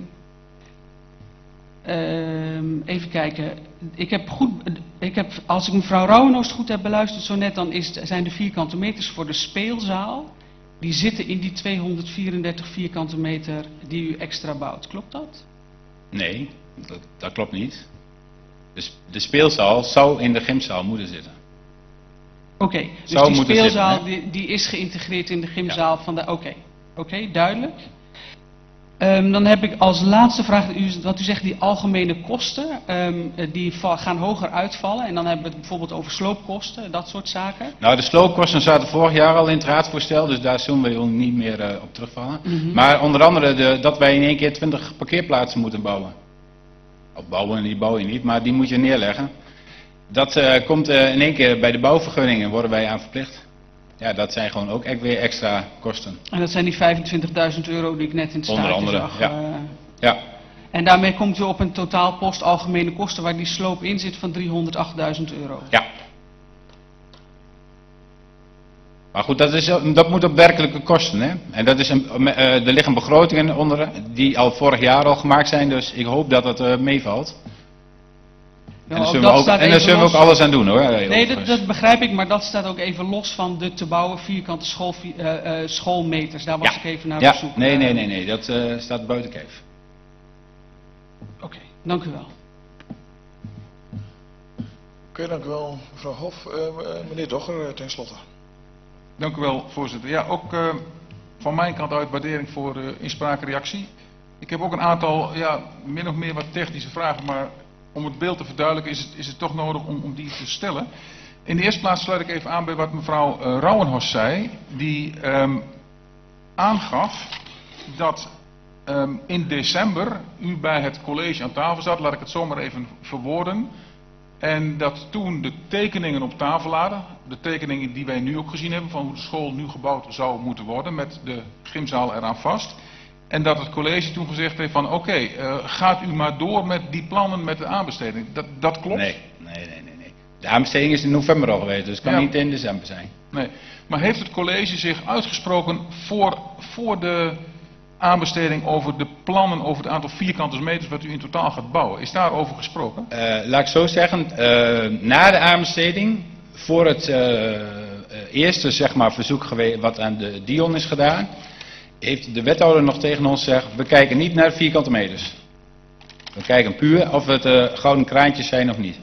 even kijken. Als ik mevrouw Rauwenhorst goed heb beluisterd zo net, dan zijn de vierkante meters voor de speelzaal. Die zitten in die 234 vierkante meter die u extra bouwt. Klopt dat?
Nee, dat klopt niet. De speelzaal zou in de gymzaal moeten zitten.
Oké, dus die speelzaal die is geïntegreerd in de gymzaal van de... Oké, duidelijk. Dan heb ik als laatste vraag, want u zegt die algemene kosten, die gaan hoger uitvallen. En dan hebben we het bijvoorbeeld over sloopkosten, dat soort zaken.
Nou, de sloopkosten zaten vorig jaar al in het raadsvoorstel, dus daar zullen we niet meer op terugvallen. Maar onder andere dat wij in één keer 20 parkeerplaatsen moeten bouwen. Of bouwen, die bouw je niet, maar die moet je neerleggen. Dat komt in één keer bij de bouwvergunningen, worden wij aan verplicht. Ja, dat zijn gewoon ook weer extra kosten.
En dat zijn die €25.000 die ik net in het staartje zag.
Ja.
En daarmee komt u op een totaalpost algemene kosten waar die sloop in zit van €308.000.
Ja. Maar goed, dat moet op werkelijke kosten. Hè? En dat is er liggen begrotingen onder die al vorig jaar al gemaakt zijn, dus ik hoop dat het meevalt. En daar zullen we ook alles aan doen hoor.
Nee, dat begrijp ik, maar dat staat ook even los van de te bouwen vierkante schoolmeters. Daar was ik even naar op zoek.
Nee, dat staat buiten kijf.
Oké, dank u wel.
Oké, dank u wel mevrouw Hof. Meneer Dogger, ten slotte.
Dank u wel, voorzitter. Ja, ook van mijn kant uit waardering voor inspraakreactie. Ik heb ook een aantal, min of meer wat technische vragen, maar om het beeld te verduidelijken is het toch nodig om die te stellen. In de eerste plaats sluit ik even aan bij wat mevrouw Rouwenhorst zei, die aangaf dat in december u bij het college aan tafel zat, laat ik het zomaar even verwoorden. En dat toen de tekeningen op tafel lagen, de tekeningen die wij nu ook gezien hebben van hoe de school nu gebouwd zou moeten worden met de gymzaal eraan vast. En dat het college toen gezegd heeft van oké, gaat u maar door met die plannen met de aanbesteding. Dat klopt?
Nee. De aanbesteding is in november al geweest, dus het kan niet in december zijn.
Nee, maar heeft het college zich uitgesproken voor de aanbesteding over de plannen over het aantal vierkante meters wat u in totaal gaat bouwen? Is daarover gesproken?
Laat ik zo zeggen, na de aanbesteding, voor het eerste zeg maar, verzoek geweest wat aan de Dion is gedaan, heeft de wethouder nog tegen ons gezegd, we kijken niet naar de vierkante meters. We kijken puur of het gouden kraantjes zijn of niet.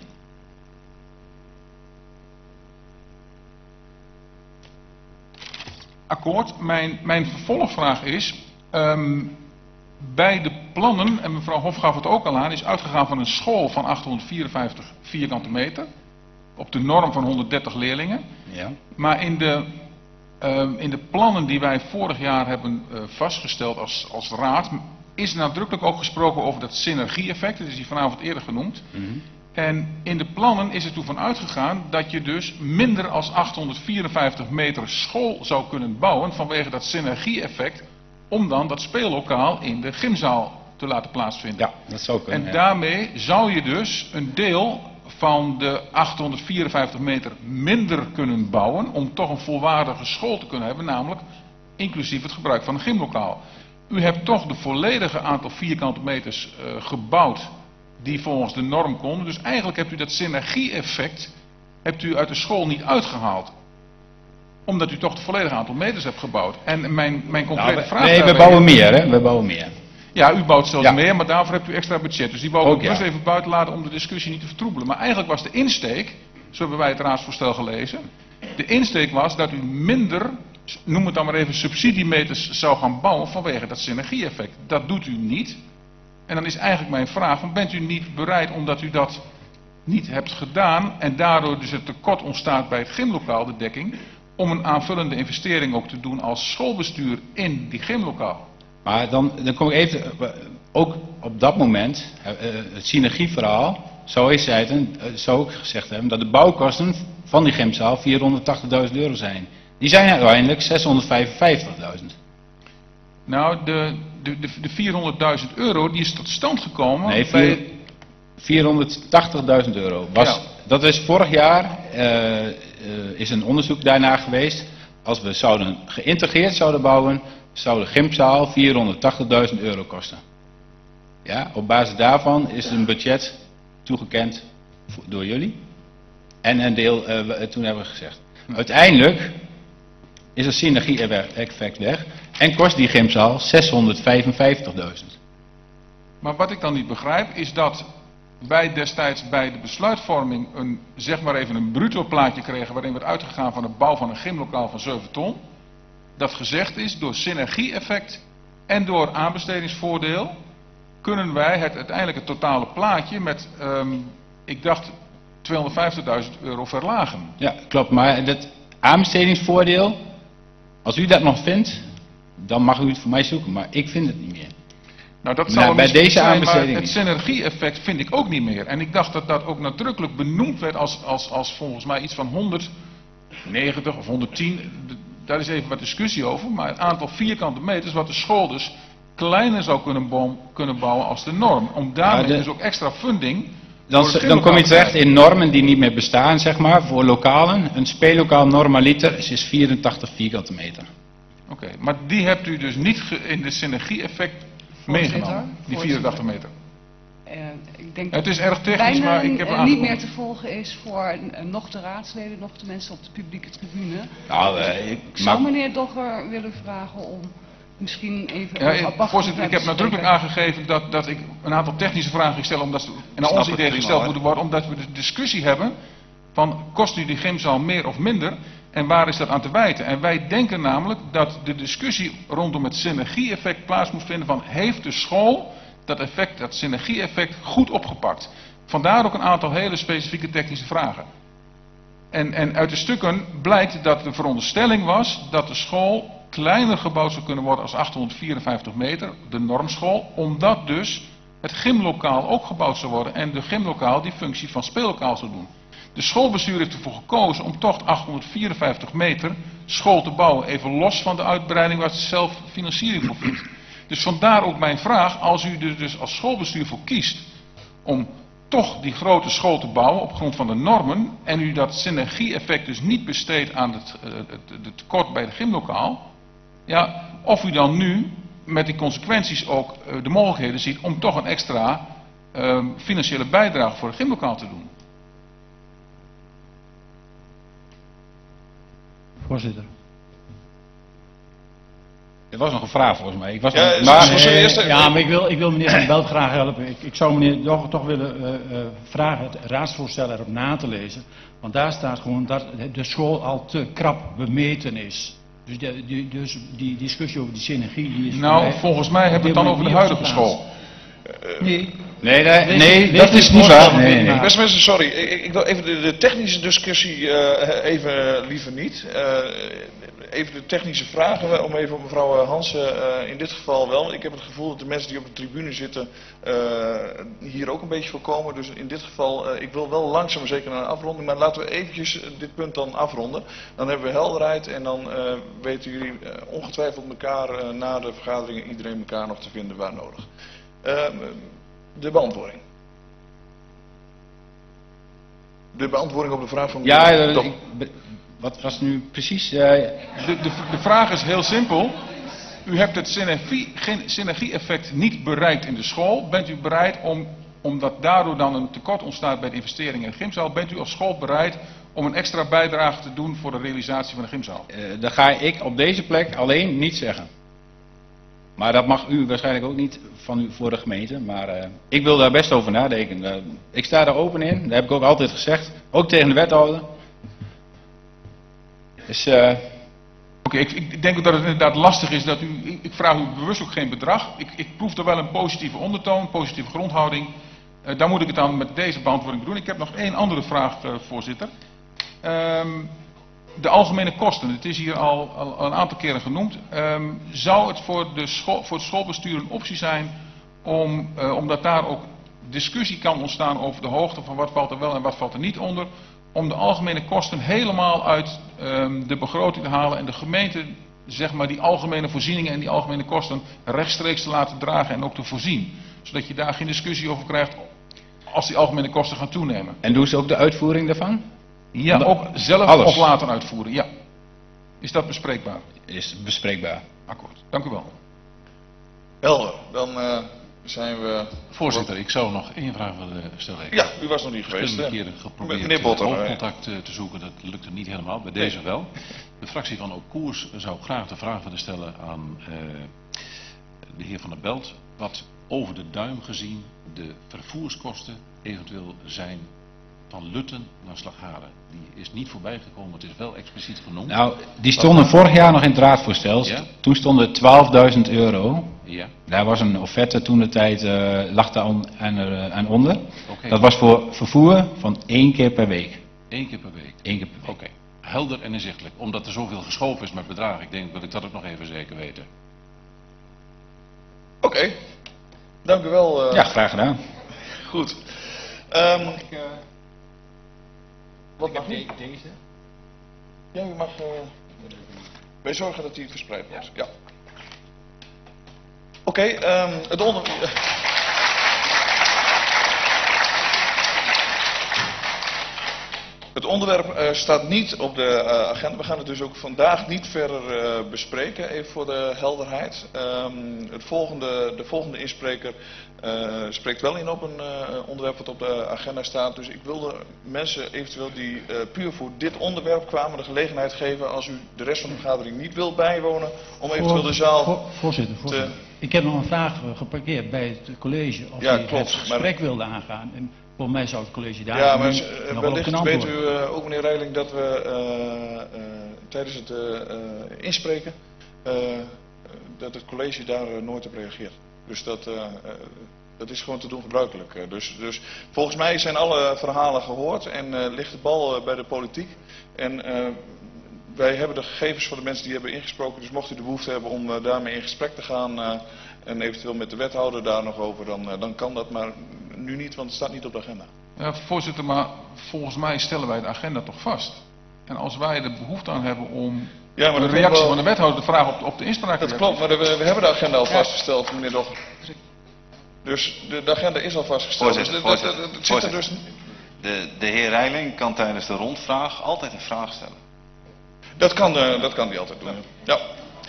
Akkoord. Mijn vervolgvraag is, bij de plannen, en mevrouw Hof gaf het ook al aan, is uitgegaan van een school van 854 vierkante meter. Op de norm van 130 leerlingen.
Ja.
Maar in de plannen die wij vorig jaar hebben vastgesteld als raad, is nadrukkelijk ook gesproken over dat synergie-effect. Dat is hier vanavond eerder genoemd. En in de plannen is er toen van uitgegaan dat je dus minder als 854 meter school zou kunnen bouwen vanwege dat synergie-effect, om dan dat speellokaal in de gymzaal te laten plaatsvinden.
Ja, dat zou kunnen.
En daarmee zou je dus een deel van de 854 meter minder kunnen bouwen om toch een volwaardige school te kunnen hebben, namelijk inclusief het gebruik van een gymlokaal. U hebt toch de volledige aantal vierkante meters gebouwd die volgens de norm konden. Dus eigenlijk hebt u dat synergie-effect uit de school niet uitgehaald. Omdat u toch het volledige aantal meters hebt gebouwd. En mijn concrete vraag...
Nee, we bouwen meer, hè? We bouwen meer.
Ja, u bouwt zelfs meer, maar daarvoor hebt u extra budget. Dus die wou ik best even buiten laten om de discussie niet te vertroebelen. Maar eigenlijk was de insteek, zo hebben wij het raadsvoorstel gelezen, de insteek was dat u minder, noem het dan maar even, subsidiemeters zou gaan bouwen vanwege dat synergie-effect. Dat doet u niet. En dan is eigenlijk mijn vraag, van bent u niet bereid, omdat u dat niet hebt gedaan en daardoor dus het tekort ontstaat bij het gymlokaal, de dekking, om een aanvullende investering ook te doen als schoolbestuur in die gymlokaal?
Maar dan kom ik even, ook op dat moment, het synergieverhaal, zou ik gezegd hebben dat de bouwkosten van die gymzaal €480.000 zijn. Die zijn uiteindelijk €655.000.
Nou, de €400.000 die is tot stand gekomen.
Nee, €480.000. Dat is vorig jaar, is een onderzoek daarna geweest. Als we geïntegreerd zouden bouwen, zou de gymzaal €480.000 kosten. Ja, op basis daarvan is een budget toegekend door jullie. En een deel, toen hebben we gezegd. Uiteindelijk is het synergie-effect weg en kost die gymzaal €655.000.
Maar wat ik dan niet begrijp is dat wij destijds bij de besluitvorming zeg maar even een bruto plaatje kregen waarin werd uitgegaan van de bouw van een gymlokaal van 7 ton. Dat gezegd is, door synergie-effect en door aanbestedingsvoordeel kunnen wij het uiteindelijke totale plaatje met, ik dacht, €250.000 verlagen.
Ja, klopt, maar het aanbestedingsvoordeel, als u dat nog vindt, dan mag u het voor mij zoeken, maar ik vind het niet meer.
Nou, dat zou bij deze aanbesteding, maar het synergie-effect vind ik ook niet meer. En ik dacht dat dat ook nadrukkelijk benoemd werd als volgens mij iets van 190 of 110. Daar is even wat discussie over, maar het aantal vierkante meters wat de school dus kleiner zou kunnen bouwen als de norm. Om daarmee dus ook extra funding...
Dan kom je terecht in normen die niet meer bestaan, zeg maar, voor lokalen. Een speellokaal normaliter is 84 vierkante meter.
Oké, maar die hebt u dus niet in de synergie-effect meegenomen, die 84 meter.
Ik denk
het is erg technisch, maar ik heb
niet meer te volgen is voor nog de raadsleden, nog de mensen op de publieke tribune.
Nou,
ik zou meneer Dogger willen vragen om misschien even...
Ja, voorzitter, ik heb nadrukkelijk aangegeven dat ik een aantal technische vragen stel, omdat ze naar ons idee gesteld moeten worden, omdat we de discussie hebben van kost u die gymzaal meer of minder en waar is dat aan te wijten. En wij denken namelijk dat de discussie rondom het synergie-effect plaats moet vinden van heeft de school dat effect, dat synergie-effect goed opgepakt. Vandaar ook een aantal hele specifieke technische vragen. En uit de stukken blijkt dat de veronderstelling was dat de school kleiner gebouwd zou kunnen worden als 854 meter, de normschool, omdat dus het gymlokaal ook gebouwd zou worden en de gymlokaal die functie van speellokaal zou doen. De schoolbestuur heeft ervoor gekozen om toch 854 meter school te bouwen, even los van de uitbreiding waar ze zelf financiering voor vindt. Dus vandaar ook mijn vraag, als u er dus als schoolbestuur voor kiest om toch die grote school te bouwen op grond van de normen en u dat synergie-effect dus niet besteedt aan het tekort bij het gymlokaal, ja, of u dan nu met die consequenties ook de mogelijkheden ziet om toch een extra financiële bijdrage voor het gymlokaal te doen.
Voorzitter.
Er was nog een vraag volgens mij.
Maar ik wil meneer Van der Belt graag helpen. Ik zou meneer Dogger toch willen vragen het raadsvoorstel erop na te lezen. Want daar staat gewoon dat de school al te krap bemeten is. Dus die discussie over die synergie die is...
Nou, volgens mij hebben we het dan over de huidige school.
Nee, dat is niet waar. Nee.
Beste mensen, sorry. Ik wil even de technische discussie even liever niet. Even de technische vragen, om even op mevrouw Hansen in dit geval wel. Ik heb het gevoel dat de mensen die op de tribune zitten hier ook een beetje voorkomen. Dus in dit geval, ik wil wel langzaam maar zeker naar een afronding. Maar laten we eventjes dit punt dan afronden. Dan hebben we helderheid en dan weten jullie ongetwijfeld elkaar na de vergaderingen iedereen elkaar nog te vinden waar nodig. De beantwoording. De beantwoording op de vraag van...
Wat was nu precies?
De vraag is heel simpel. U hebt het synergie-effect niet bereikt in de school. Bent u bereid omdat daardoor dan een tekort ontstaat bij de investeringen in de gymzaal, bent u als school bereid om een extra bijdrage te doen voor de realisatie van de gymzaal?
Dat ga ik op deze plek alleen niet zeggen. Maar dat mag u waarschijnlijk ook niet van u voor de gemeente. Maar ik wil daar best over nadenken. Ik sta daar open in. Dat heb ik ook altijd gezegd. Ook tegen de wethouder. Dus,
Oké, ik denk ook dat het inderdaad lastig is dat u... Ik vraag u bewust ook geen bedrag. Ik proef er wel een positieve ondertoon, positieve grondhouding. Daar moet ik het dan met deze beantwoording doen. Ik heb nog één andere vraag, voorzitter. De algemene kosten, het is hier al een aantal keren genoemd. Zou het voor het schoolbestuur een optie zijn omdat daar ook discussie kan ontstaan over de hoogte van wat valt er wel en wat valt er niet onder, om de algemene kosten helemaal uit de begroting te halen en de gemeente, zeg maar, die algemene voorzieningen en die algemene kosten rechtstreeks te laten dragen en ook te voorzien. Zodat je daar geen discussie over krijgt als die algemene kosten gaan toenemen.
En doen ze ook de uitvoering daarvan?
Ja, ook zelf of later uitvoeren, ja. Is dat bespreekbaar?
Is bespreekbaar.
Akkoord, dank u wel.
Helder, dan zijn we...
Voorzitter, ik zou nog één vraag willen stellen.
Ja, u was nog niet geweest.
Verschillende keren geprobeerd
meneer Botter,
hoofdcontact te zoeken, dat lukte niet helemaal, bij deze wel. De fractie van Op Koers zou graag de vraag willen stellen aan de heer Van der Belt, wat over de duim gezien de vervoerskosten eventueel zijn van Lutten naar Slagharen. Die is niet voorbij gekomen, het is wel expliciet genoemd.
Nou, die stonden vorig jaar nog in het raadsvoorstel. Ja? Toen stonden 12.000 euro. Ja. Daar was een offerte toen de tijd, lag daar aan onder. Okay. Dat was voor vervoer van 1 keer per week.
1 keer per week?
1 keer per week.
Oké. Helder en inzichtelijk. Omdat er zoveel geschoven is met bedragen. Ik denk dat ik dat ook nog even zeker weten.
Oké. Dank u wel.
Ja, graag gedaan.
Goed. Wat mag niet?
Deze?
Ja, u mag... wij zorgen dat die verspreid wordt. Ja. Oké, het Het onderwerp staat niet op de agenda. We gaan het dus ook vandaag niet verder bespreken, even voor de helderheid. De volgende inspreker spreekt wel in op een onderwerp wat op de agenda staat. Dus ik wilde mensen eventueel die puur voor dit onderwerp kwamen de gelegenheid geven, als u de rest van de vergadering niet wilt bijwonen, om eventueel de zaal
Voorzitter. Ik heb nog een vraag geparkeerd bij het college of
ja,
die
klopt,
het gesprek wilde aangaan. En volgens mij zou het college daar
ja, maar
nog wel op kunnen
wellicht weet
antwoorden.
u ook, meneer Reiling, dat we tijdens het inspreken dat het college daar nooit op reageert. Dus dat is gewoon te doen gebruikelijk. Dus volgens mij zijn alle verhalen gehoord en ligt de bal bij de politiek. En wij hebben de gegevens voor de mensen die hebben ingesproken. Dus mocht u de behoefte hebben om daarmee in gesprek te gaan en eventueel met de wethouder daar nog over, dan kan dat. Maar nu niet, want het staat niet op de agenda.
Ja, voorzitter, maar volgens mij stellen wij de agenda toch vast. En als wij er behoefte aan hebben om een reactie van de wethouder te vragen op de inspraak.
Dat klopt, maar we hebben de agenda al vastgesteld, meneer Dogger. Dus de agenda is al vastgesteld.
Voorzitter, de heer Reiling kan tijdens de rondvraag altijd een vraag stellen.
Dat kan hij altijd doen. Ja.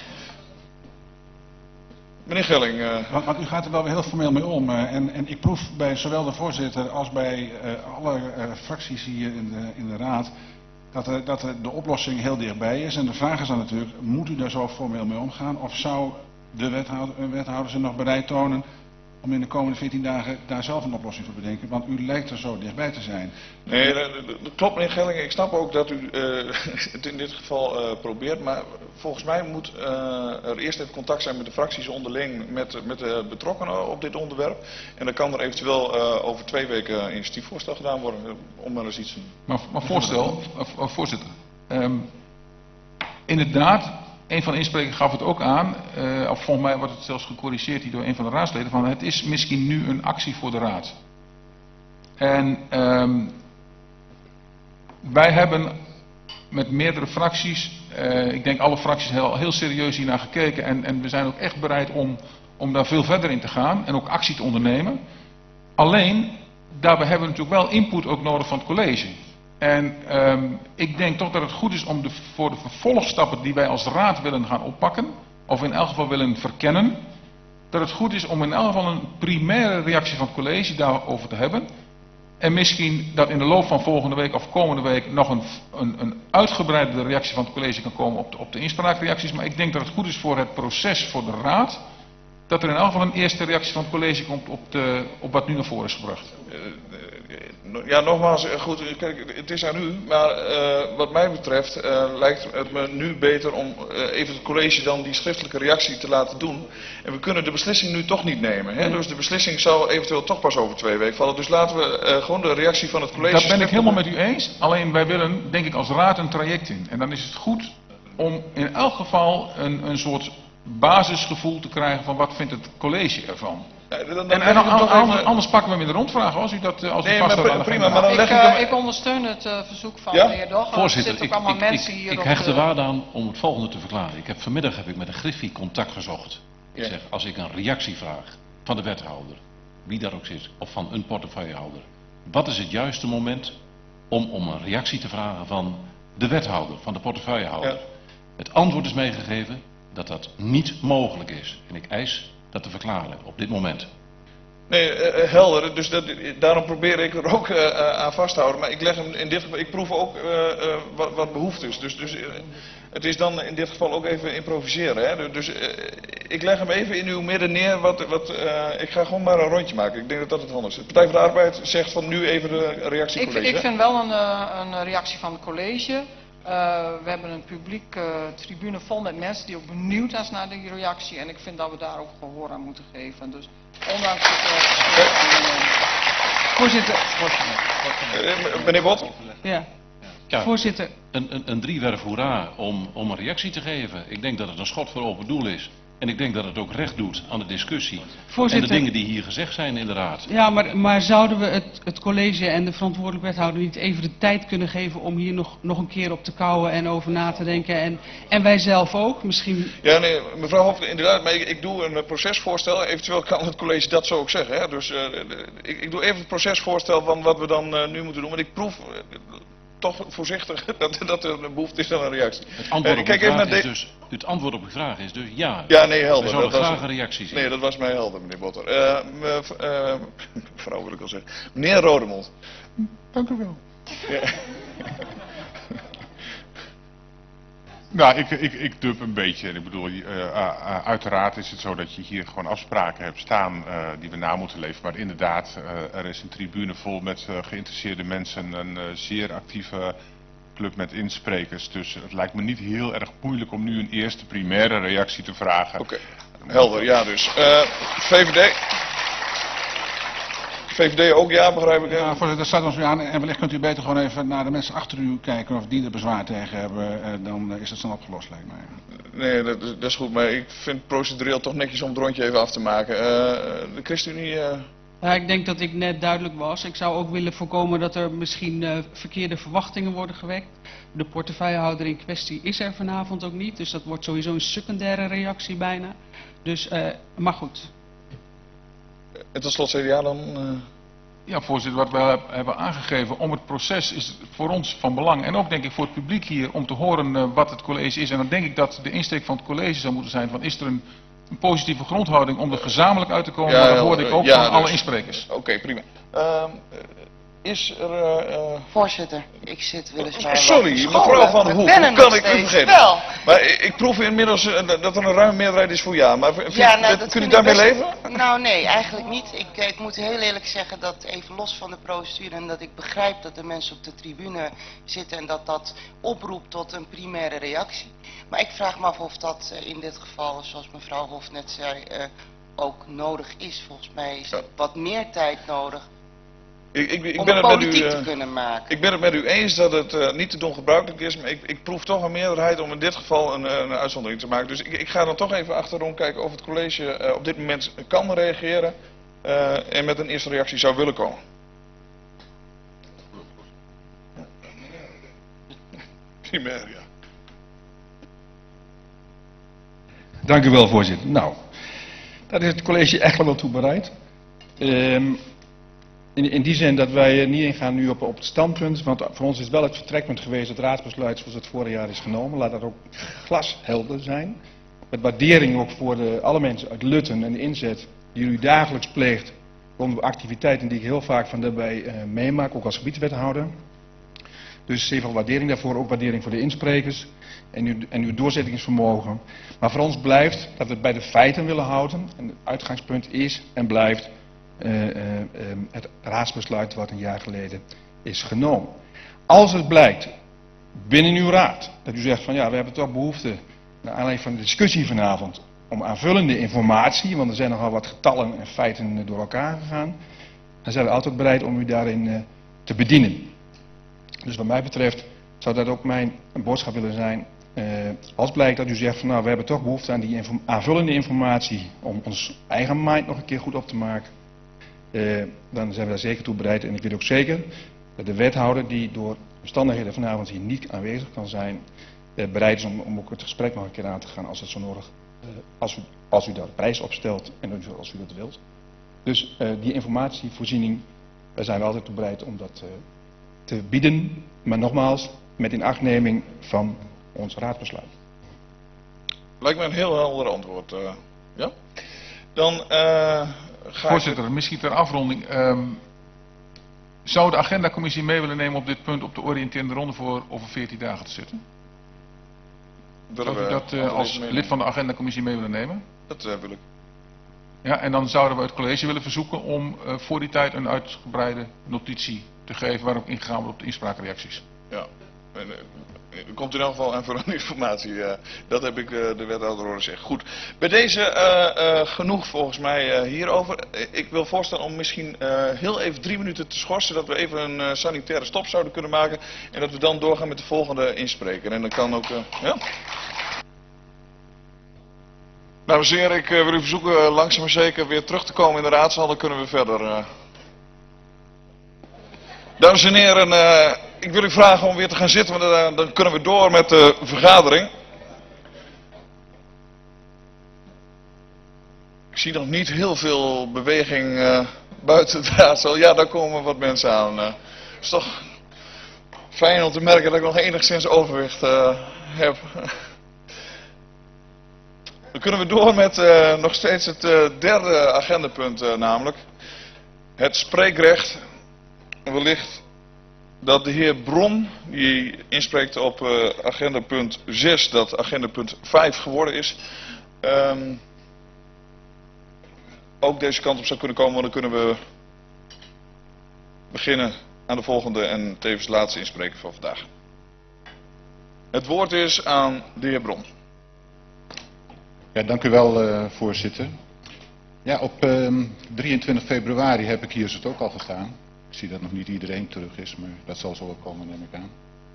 Meneer Gelling.
Want u gaat er wel weer heel formeel mee om. En ik proef bij zowel de voorzitter als bij alle fracties hier in de raad dat de oplossing heel dichtbij is. En de vraag is dan natuurlijk, moet u daar zo formeel mee omgaan? Of zou de wethouder zich nog bereid tonen om in de komende 14 dagen daar zelf een oplossing voor te bedenken? Want u lijkt er zo dichtbij te zijn.
Nee, dat klopt, meneer Gelling. Ik snap ook dat u het in dit geval probeert. Maar volgens mij moet er eerst even contact zijn met de fracties onderling, met de betrokkenen op dit onderwerp. En dan kan er eventueel over 2 weken een initiatiefvoorstel gedaan worden, om maar eens iets te doen.
Maar voorzitter. Inderdaad, een van de insprekers gaf het ook aan, of volgens mij wordt het zelfs gecorrigeerd hier door een van de raadsleden, van het is misschien nu een actie voor de raad. En wij hebben met meerdere fracties, ik denk alle fracties heel serieus hiernaar gekeken en we zijn ook echt bereid om daar veel verder in te gaan en ook actie te ondernemen. Alleen, daarbij hebben we natuurlijk wel input ook nodig van het college. En ik denk toch dat het goed is om voor de vervolgstappen die wij als raad willen gaan oppakken, of in elk geval willen verkennen, dat het goed is om in elk geval een primaire reactie van het college daarover te hebben. En misschien dat in de loop van volgende week of komende week nog een uitgebreide reactie van het college kan komen op de inspraakreacties. Maar ik denk dat het goed is voor het proces voor de raad, dat er in elk geval een eerste reactie van het college komt op wat nu naar voren is gebracht.
Ja, nogmaals, goed, kijk, het is aan u, maar wat mij betreft lijkt het me nu beter om even het college dan die schriftelijke reactie te laten doen. En we kunnen de beslissing nu toch niet nemen. Hè? Dus de beslissing zal eventueel toch pas over 2 weken vallen. Dus laten we gewoon de reactie van het college...
Dat ben ik helemaal met u eens, alleen wij willen, denk ik, als raad een traject in. En dan is het goed om in elk geval een soort basisgevoel te krijgen van wat vindt het college ervan. Ja, anders pakken we hem in de rondvraag als u dat vasthoudt.
Prima, maar dan leg
ik ondersteun het verzoek van
ja?
de heer Dogger.
Voorzitter,
ik
hecht er waarde aan om het volgende te verklaren. Vanmiddag heb ik met een Griffie contact gezocht. Ik zeg, als ik een reactie vraag van de wethouder, wie daar ook zit, of van een portefeuillehouder, wat is het juiste moment om een reactie te vragen van de wethouder, van de portefeuillehouder? Ja. Het antwoord is meegegeven dat dat niet mogelijk is. En ik eis dat te verklaren op dit moment.
Nee, helder. Dus daarom probeer ik er ook aan vast te houden. Maar ik leg hem in dit geval, ik proef ook wat behoefte is. Dus het is dan in dit geval ook even improviseren. Hè? Dus ik leg hem even in uw midden neer. Ik ga gewoon maar een rondje maken. Ik denk dat dat het handig is. De Partij voor de Arbeid zegt van nu even de reactie college.
Ik vind wel een reactie van het college. We hebben een publiek tribune vol met mensen die ook benieuwd zijn naar die reactie. En ik vind dat we daar ook gehoor aan moeten geven. Dus ondanks het...
Voorzitter.
Meneer Bot?
Ja.
Ja,
voorzitter.
Een driewerf hoera om een reactie te geven. Ik denk dat het een schot voor open doel is En ik denk dat het ook recht doet aan de discussie.
Voorzitter.
En de dingen die hier gezegd zijn in de raad.
Ja, maar zouden we het college en de verantwoordelijk wethouder niet even de tijd kunnen geven om hier nog een keer op te kouwen en over na te denken? En wij zelf ook, misschien...
Ja, nee, mevrouw Hoofd, inderdaad, maar ik doe een procesvoorstel. Eventueel kan het college dat zo ook zeggen. Hè? Dus ik doe even het procesvoorstel van wat we dan nu moeten doen. Want ik proef toch voorzichtig dat er een behoefte is aan een reactie.
Het antwoord op uw vraag is dus, het antwoord op uw vraag is dus ja.
Ja, nee, helder.
We zouden
Dat
graag
was,
een reactie zien.
Nee, dat was mij helder, meneer Botter. Mevrouw wil ik al zeggen. Meneer Rodemond.
Dank u wel.
Ja.
Nou, ik dub een beetje. Ik bedoel, uiteraard is het zo dat je hier gewoon afspraken hebt staan die we na moeten leven. Maar inderdaad, er is een tribune vol met geïnteresseerde mensen, een zeer actieve club met insprekers. Dus het lijkt me niet heel erg moeilijk om nu een eerste primaire reactie te vragen.
Oké, helder, ja dus. VVD ook ja, begrijp ik.
Ja, voorzitter, dat staat ons nu aan. En wellicht kunt u beter gewoon even naar de mensen achter u kijken of die er bezwaar tegen hebben. Dan is het snel opgelost, lijkt mij.
Nee, dat is goed, maar ik vind het procedureel toch netjes om het rondje even af te maken. De ChristenUnie...
Ja, ik denk dat ik net duidelijk was. Ik zou ook willen voorkomen dat er misschien verkeerde verwachtingen worden gewekt. De portefeuillehouder in kwestie is er vanavond ook niet. Dus dat wordt sowieso een secundaire reactie bijna. Dus, maar goed.
En tot slot CDA dan...
Ja, voorzitter, wat we hebben aangegeven om het proces is voor ons van belang. En ook denk ik voor het publiek hier om te horen wat het college is. En dan denk ik dat de insteek van het college zou moeten zijn van is er een positieve grondhouding om er gezamenlijk uit te komen. Ja, maar dat hoorde ik ook van alle insprekers.
Oké, prima. Is er...
Voorzitter, ik zit weliswaar...
Sorry, mevrouw Van Hoek, hoe kan ik u vergeten?
Wel.
Maar ik proef inmiddels dat er een ruime meerderheid is voor ja. Maar kunt u daarmee leven?
Nou nee, eigenlijk niet. Ik moet heel eerlijk zeggen dat even los van de procedure en dat ik begrijp dat de mensen op de tribune zitten en dat oproept tot een primaire reactie. Maar ik vraag me af of dat in dit geval, zoals mevrouw Hof net zei, ook nodig is. Volgens mij is er wat meer tijd nodig.
Ik
om
ben
het
het
politiek
met u,
te kunnen maken.
Ik ben het met u eens dat het niet te ongebruikelijk is, maar ik proef toch een meerderheid om in dit geval een uitzondering te maken. Dus ik ga dan toch even achterom kijken of het college op dit moment kan reageren en met een eerste reactie zou willen komen. Primair, ja.
Dank u wel, voorzitter. Nou, daar is het college echt wel toe bereid. In die zin dat wij niet ingaan nu op het standpunt, want voor ons is wel het vertrekpunt geweest het raadsbesluit zoals het vorig jaar is genomen. Laat dat ook glashelder zijn. Met waardering ook voor alle mensen uit Lutten en de inzet die u dagelijks pleegt rond activiteiten die ik heel vaak van daarbij meemaak, ook als gebiedswethouder. Dus zeer veel waardering daarvoor, ook waardering voor de insprekers en uw doorzettingsvermogen. Maar voor ons blijft dat we het bij de feiten willen houden en het uitgangspunt is en blijft het raadsbesluit wat een jaar geleden is genomen. Als het blijkt binnen uw raad dat u zegt van ja, we hebben toch behoefte naar aanleiding van de discussie vanavond om aanvullende informatie, want er zijn nogal wat getallen en feiten door elkaar gegaan, dan zijn we altijd bereid om u daarin te bedienen. Dus wat mij betreft zou dat ook mijn boodschap willen zijn. Als blijkt dat u zegt van nou, we hebben toch behoefte aan die aanvullende informatie om ons eigen mind nog een keer goed op te maken. Dan zijn we daar zeker toe bereid. En ik weet ook zeker dat de wethouder die door omstandigheden vanavond hier niet aanwezig kan zijn, bereid is om ook het gesprek nog een keer aan te gaan als het zo nodig, als u daar prijs op stelt en als u dat wilt. Dus die informatievoorziening, daar zijn we altijd toe bereid om dat te bieden. Maar nogmaals, met inachtneming van ons raadsbesluit.
Lijkt me een heel helder antwoord. Ja? Dan ga
Voorzitter, misschien ter afronding. Zou de agendacommissie mee willen nemen op dit punt op de oriënterende ronde voor over 14 dagen te zitten? Zou u dat als lid van de agendacommissie mee willen nemen?
Dat wil ik.
Ja, en dan zouden we het college willen verzoeken om voor die tijd een uitgebreide notitie te geven waarop ingegaan wordt op de inspraakreacties.
Ja, er komt in elk geval aanvullende informatie. Dat heb ik de wethouder horen zeggen. Goed, bij deze genoeg volgens mij hierover. Ik wil voorstellen om misschien heel even 3 minuten te schorsen, dat we even een sanitaire stop zouden kunnen maken. En dat we dan doorgaan met de volgende inspreker. En dan kan ook... ja? Dames en heren, ik wil u verzoeken langzaam maar zeker weer terug te komen in de raadzaal, dan kunnen we verder. Dames en heren, ik wil u vragen om weer te gaan zitten, want dan kunnen we door met de vergadering. Ik zie nog niet heel veel beweging buiten de raadzaal. Ja, daar komen wat mensen aan. Het is toch fijn om te merken dat ik nog enigszins overwicht heb. Dan kunnen we door met nog steeds het derde agendapunt, namelijk het spreekrecht. Wellicht dat de heer Bron, die inspreekt op agendapunt 6, dat agendapunt 5 geworden is, ook deze kant op zou kunnen komen, want dan kunnen we beginnen aan de volgende en tevens laatste inspreker van vandaag. Het woord is aan de heer Bron.
Ja, dank u wel, voorzitter. Ja, op 23 februari heb ik hier het ook al gestaan. Ik zie dat nog niet iedereen terug is, maar dat zal zo wel komen, neem ik aan.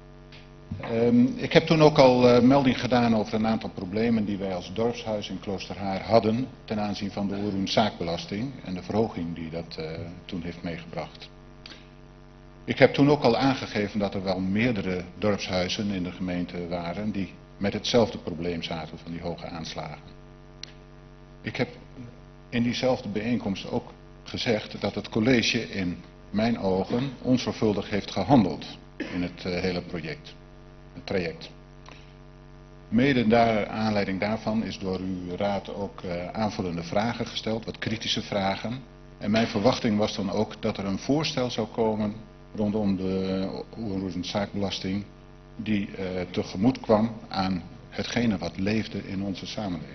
Ik heb toen ook al melding gedaan over een aantal problemen die wij als dorpshuis in Kloosterhaar hadden ten aanzien van de onroerend-zaakbelasting en de verhoging die dat toen heeft meegebracht. Ik heb toen ook al aangegeven dat er wel meerdere dorpshuizen in de gemeente waren die met hetzelfde probleem zaten van die hoge aanslagen. Ik heb in diezelfde bijeenkomst ook gezegd dat het college in mijn ogen onzorgvuldig heeft gehandeld in het hele traject. Mede naar aanleiding daarvan is door uw raad ook aanvullende vragen gesteld, wat kritische vragen. En mijn verwachting was dan ook dat er een voorstel zou komen rondom de onroerend-zaakbelasting die tegemoet kwam aan hetgene wat leefde in onze samenleving.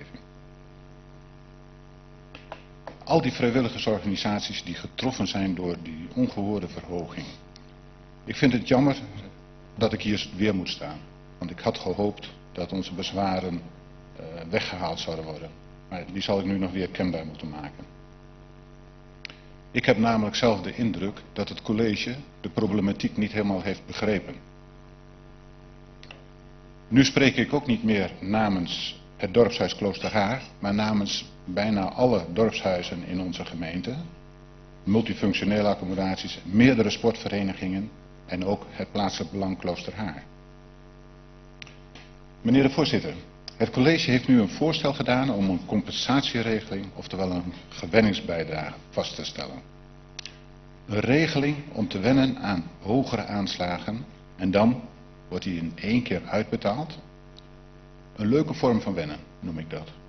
Al die vrijwilligersorganisaties die getroffen zijn door die ongehoorde verhoging. Ik vind het jammer dat ik hier weer moet staan. Want ik had gehoopt dat onze bezwaren weggehaald zouden worden. Maar die zal ik nu nog weer kenbaar moeten maken. Ik heb namelijk zelf de indruk dat het college de problematiek niet helemaal heeft begrepen. Nu spreek ik ook niet meer namens het dorpshuis Kloosterhaar, maar namens bijna alle dorpshuizen in onze gemeente, multifunctionele accommodaties, meerdere sportverenigingen en ook het plaatselijk belang Kloosterhaar. Meneer de voorzitter, het college heeft nu een voorstel gedaan om een compensatieregeling, oftewel een gewenningsbijdrage, vast te stellen. Een regeling om te wennen aan hogere aanslagen en dan wordt die in één keer uitbetaald. Een leuke vorm van wennen, noem ik dat.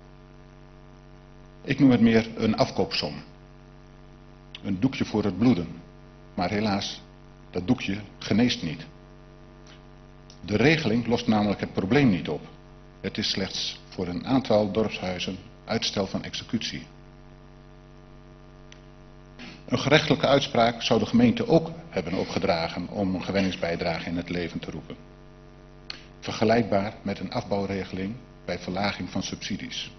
Ik noem het meer een afkoopsom. Een doekje voor het bloeden. Maar helaas, dat doekje geneest niet. De regeling lost namelijk het probleem niet op. Het is slechts voor een aantal dorpshuizen uitstel van executie. Een gerechtelijke uitspraak zou de gemeente ook hebben opgedragen om een gewenningsbijdrage in het leven te roepen. Vergelijkbaar met een afbouwregeling bij verlaging van subsidies.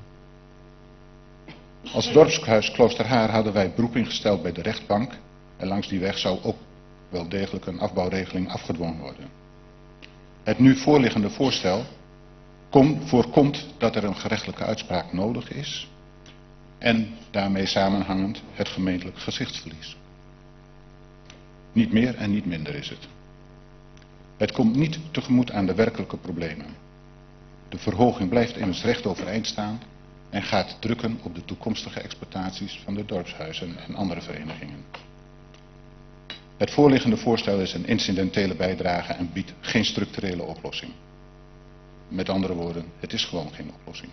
Als dorpshuis Kloosterhaar hadden wij beroep ingesteld bij de rechtbank en langs die weg zou ook wel degelijk een afbouwregeling afgedwongen worden. Het nu voorliggende voorstel voorkomt dat er een gerechtelijke uitspraak nodig is en daarmee samenhangend het gemeentelijk gezichtsverlies. Niet meer en niet minder is het. Het komt niet tegemoet aan de werkelijke problemen. De verhoging blijft immers recht overeind staan en gaat drukken op de toekomstige exploitaties van de dorpshuizen en andere verenigingen. Het voorliggende voorstel is een incidentele bijdrage en biedt geen structurele oplossing. Met andere woorden, het is gewoon geen oplossing.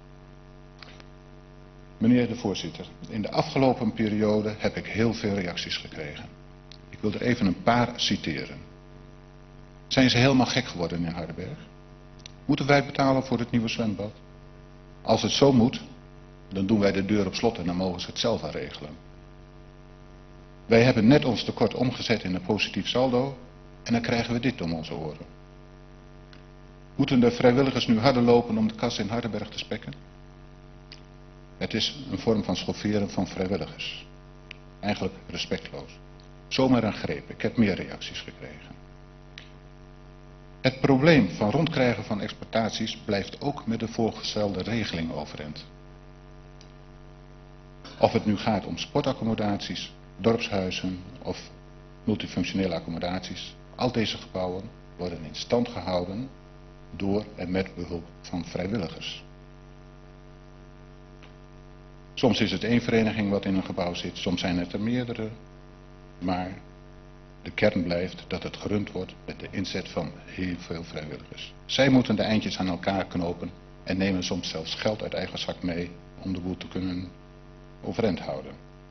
Meneer de voorzitter, in de afgelopen periode heb ik heel veel reacties gekregen. Ik wil er even een paar citeren. Zijn ze helemaal gek geworden in Hardenberg? Moeten wij betalen voor het nieuwe zwembad? Als het zo moet, dan doen wij de deur op slot en dan mogen ze het zelf aan regelen. Wij hebben net ons tekort omgezet in een positief saldo en dan krijgen we dit om onze oren. Moeten de vrijwilligers nu harder lopen om de kas in Hardenberg te spekken? Het is een vorm van schofferen van vrijwilligers. Eigenlijk respectloos. Zomaar een greep. Ik heb meer reacties gekregen. Het probleem van rondkrijgen van exploitaties blijft ook met de voorgestelde regeling overeind. Of het nu gaat om sportaccommodaties, dorpshuizen of multifunctionele accommodaties, al deze gebouwen worden in stand gehouden door en met behulp van vrijwilligers. Soms is het één vereniging wat in een gebouw zit, soms zijn het er meerdere, maar de kern blijft dat het gerund wordt met de inzet van heel veel vrijwilligers. Zij moeten de eindjes aan elkaar knopen en nemen soms zelfs geld uit eigen zak mee om de boel te kunnen overeind houden.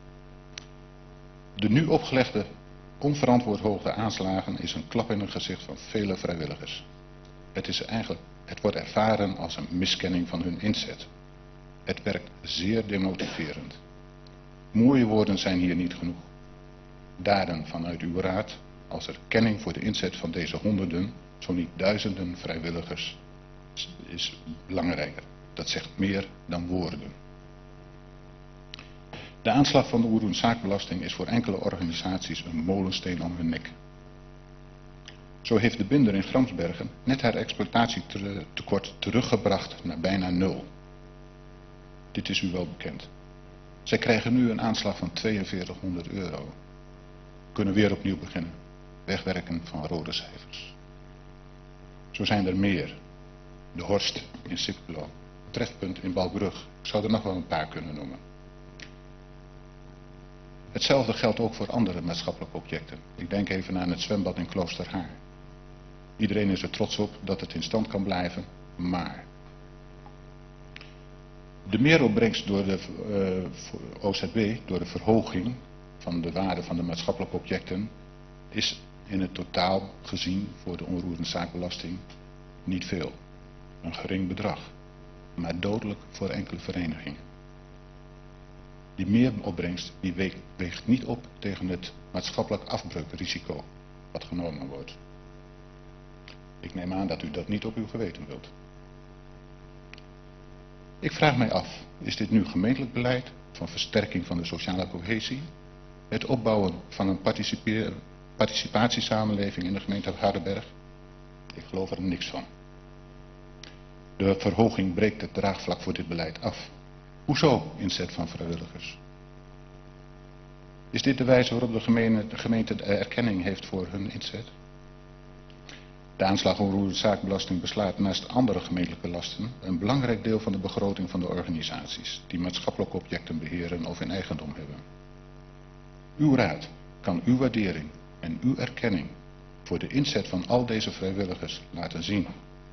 De nu opgelegde onverantwoord hoge aanslagen is een klap in het gezicht van vele vrijwilligers. Het wordt ervaren als een miskenning van hun inzet. Het werkt zeer demotiverend. Mooie woorden zijn hier niet genoeg. Daden vanuit uw raad als erkenning voor de inzet van deze honderden, zo niet duizenden vrijwilligers is belangrijker. Dat zegt meer dan woorden. De aanslag van de oeroen-zaakbelasting is voor enkele organisaties een molensteen om hun nek. Zo heeft de binder in Gramsbergen net haar exploitatietekort teruggebracht naar bijna 0. Dit is u wel bekend. Zij krijgen nu een aanslag van €4200. Kunnen weer opnieuw beginnen. Wegwerken van rode cijfers. Zo zijn er meer. De Horst in Sipelo. Trefpunt in Balbrug. Ik zou er nog wel een paar kunnen noemen. Hetzelfde geldt ook voor andere maatschappelijke objecten. Ik denk even aan het zwembad in Kloosterhaar. Iedereen is er trots op dat het in stand kan blijven, maar de meeropbrengst door de OZB, door de verhoging van de waarde van de maatschappelijke objecten, is in het totaal gezien voor de onroerende zaakbelasting niet veel. Een gering bedrag, maar dodelijk voor enkele verenigingen. Die meeropbrengst die weegt niet op tegen het maatschappelijk afbreukrisico wat genomen wordt. Ik neem aan dat u dat niet op uw geweten wilt. Ik vraag mij af, is dit nu gemeentelijk beleid van versterking van de sociale cohesie? Het opbouwen van een participatiesamenleving in de gemeente Hardenberg? Ik geloof er niks van. De verhoging breekt het draagvlak voor dit beleid af. Hoezo inzet van vrijwilligers? Is dit de wijze waarop de gemeente de erkenning heeft voor hun inzet? De aanslag onroerende zaakbelasting beslaat naast andere gemeentelijke lasten een belangrijk deel van de begroting van de organisaties die maatschappelijke objecten beheren of in eigendom hebben. Uw raad kan uw waardering en uw erkenning voor de inzet van al deze vrijwilligers laten zien.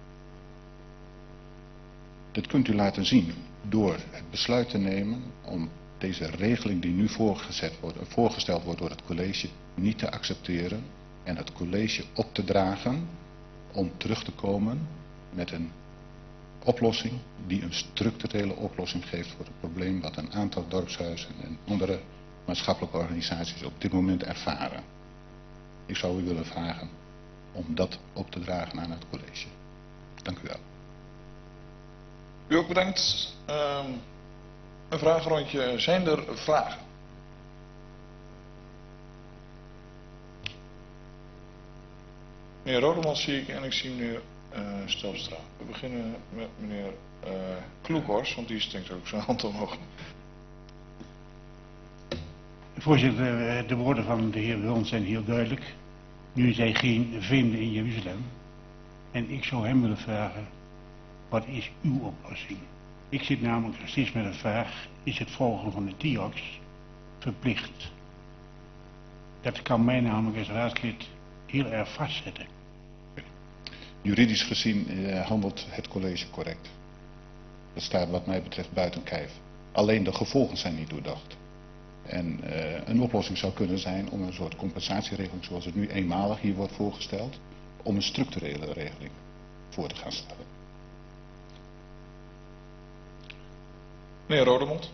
Dit kunt u laten zien door het besluit te nemen om deze regeling die nu voorgesteld wordt door het college niet te accepteren en het college op te dragen om terug te komen met een oplossing die een structurele oplossing geeft voor het probleem wat een aantal dorpshuizen en andere maatschappelijke organisaties op dit moment ervaren. Ik zou u willen vragen om dat op te dragen aan het college. Dank u wel.
U ook bedankt. Een vragenrondje. Zijn er vragen? Meneer Rodemans zie ik en ik zie meneer Stelstra. We beginnen met meneer Kloekhorst, want die steekt ook zijn hand omhoog.
Voorzitter, de woorden van de heer Wilms zijn heel duidelijk. Nu is hij geen vreemde in Jeruzalem. En ik zou hem willen vragen, wat is uw oplossing? Ik zit namelijk steeds met een vraag, is het volgen van de TIOX verplicht? Dat kan mij namelijk als raadslid heel erg vastzetten.
Juridisch gezien handelt het college correct. Dat staat wat mij betreft buiten kijf. Alleen de gevolgen zijn niet doordacht. En een oplossing zou kunnen zijn om een soort compensatieregeling zoals het nu eenmalig hier wordt voorgesteld, om een structurele regeling voor te gaan stellen.
Meneer Rodemond.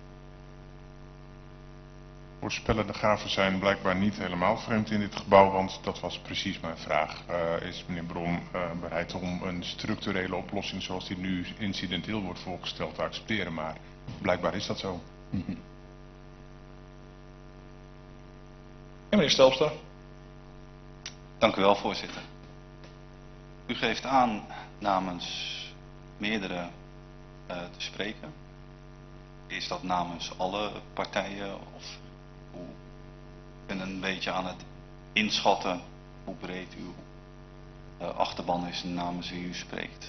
Voorspellende gaven zijn blijkbaar niet helemaal vreemd in dit gebouw, want dat was precies mijn vraag. Is meneer Brom bereid om een structurele oplossing zoals die nu incidenteel wordt voorgesteld te accepteren, maar blijkbaar is dat zo.
En meneer Stelstra.
Dank u wel, voorzitter. U geeft aan namens meerdere te spreken. Is dat namens alle partijen of hoe? Ik ben een beetje aan het inschatten hoe breed uw achterban is namens wie u spreekt.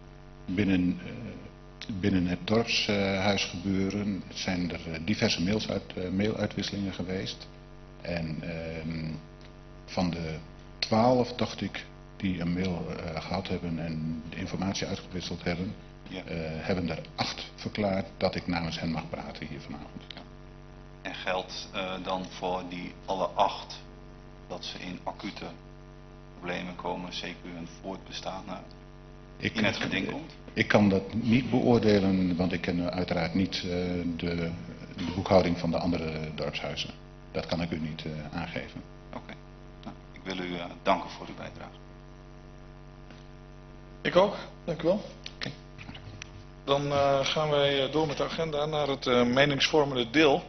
Binnen het dorpshuisgebeuren zijn er diverse mailuitwisselingen geweest. En van de 12, dacht ik, die een mail gehad hebben en de informatie uitgewisseld hebben, hebben er 8 verklaard dat ik namens hen mag praten hier vanavond.
Ja. En geldt dan voor die alle 8 dat ze in acute problemen komen, zeker hun voortbestaan in het geding komt?
Ik kan dat niet beoordelen, want ik ken uiteraard niet de boekhouding van de andere dorpshuizen. Dat kan ik u niet aangeven.
Oké. Nou, ik wil u danken voor uw bijdrage.
Ik ook, dank u wel. Okay. Dan gaan wij door met de agenda naar het meningsvormende deel.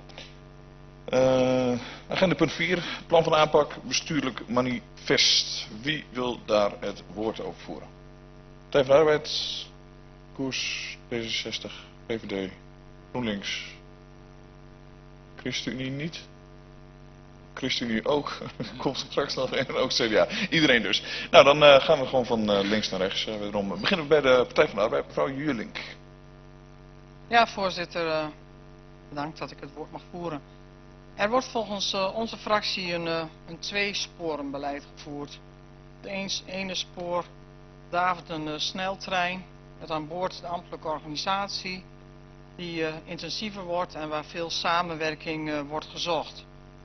Agenda punt 4, plan van aanpak, bestuurlijk manifest. Wie wil daar het woord over voeren? Partij van de Arbeid, Koers, D66, VVD, GroenLinks, ChristenUnie niet. ChristenUnie ook. Komt straks nog een en ook CDA. Iedereen dus. Nou, dan gaan we gewoon van links naar rechts. Wederom beginnen we bij de Partij van de Arbeid. Mevrouw Jurlink.
Ja, voorzitter. Bedankt dat ik het woord mag voeren. Er wordt volgens onze fractie een tweesporenbeleid gevoerd. Het ene spoor davert een sneltrein met aan boord de ambtelijke organisatie die intensiever wordt en waar veel samenwerking wordt gezocht.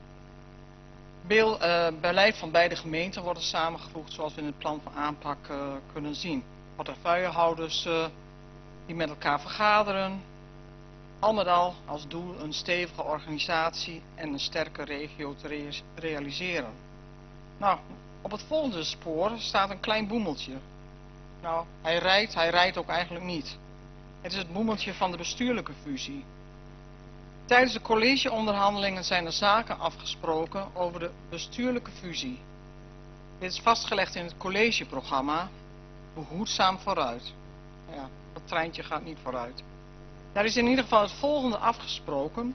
Beleid van beide gemeenten worden samengevoegd zoals we in het plan van aanpak kunnen zien. Portefeuillehouders die met elkaar vergaderen. Al met al als doel een stevige organisatie en een sterke regio te realiseren. Nou, op het volgende spoor staat een klein boemeltje. Nou, hij rijdt ook eigenlijk niet. Het is het boemeltje van de bestuurlijke fusie. Tijdens de collegeonderhandelingen zijn er zaken afgesproken over de bestuurlijke fusie. Dit is vastgelegd in het collegeprogramma, behoedzaam vooruit. Ja, dat treintje gaat niet vooruit. Daar is in ieder geval het volgende afgesproken.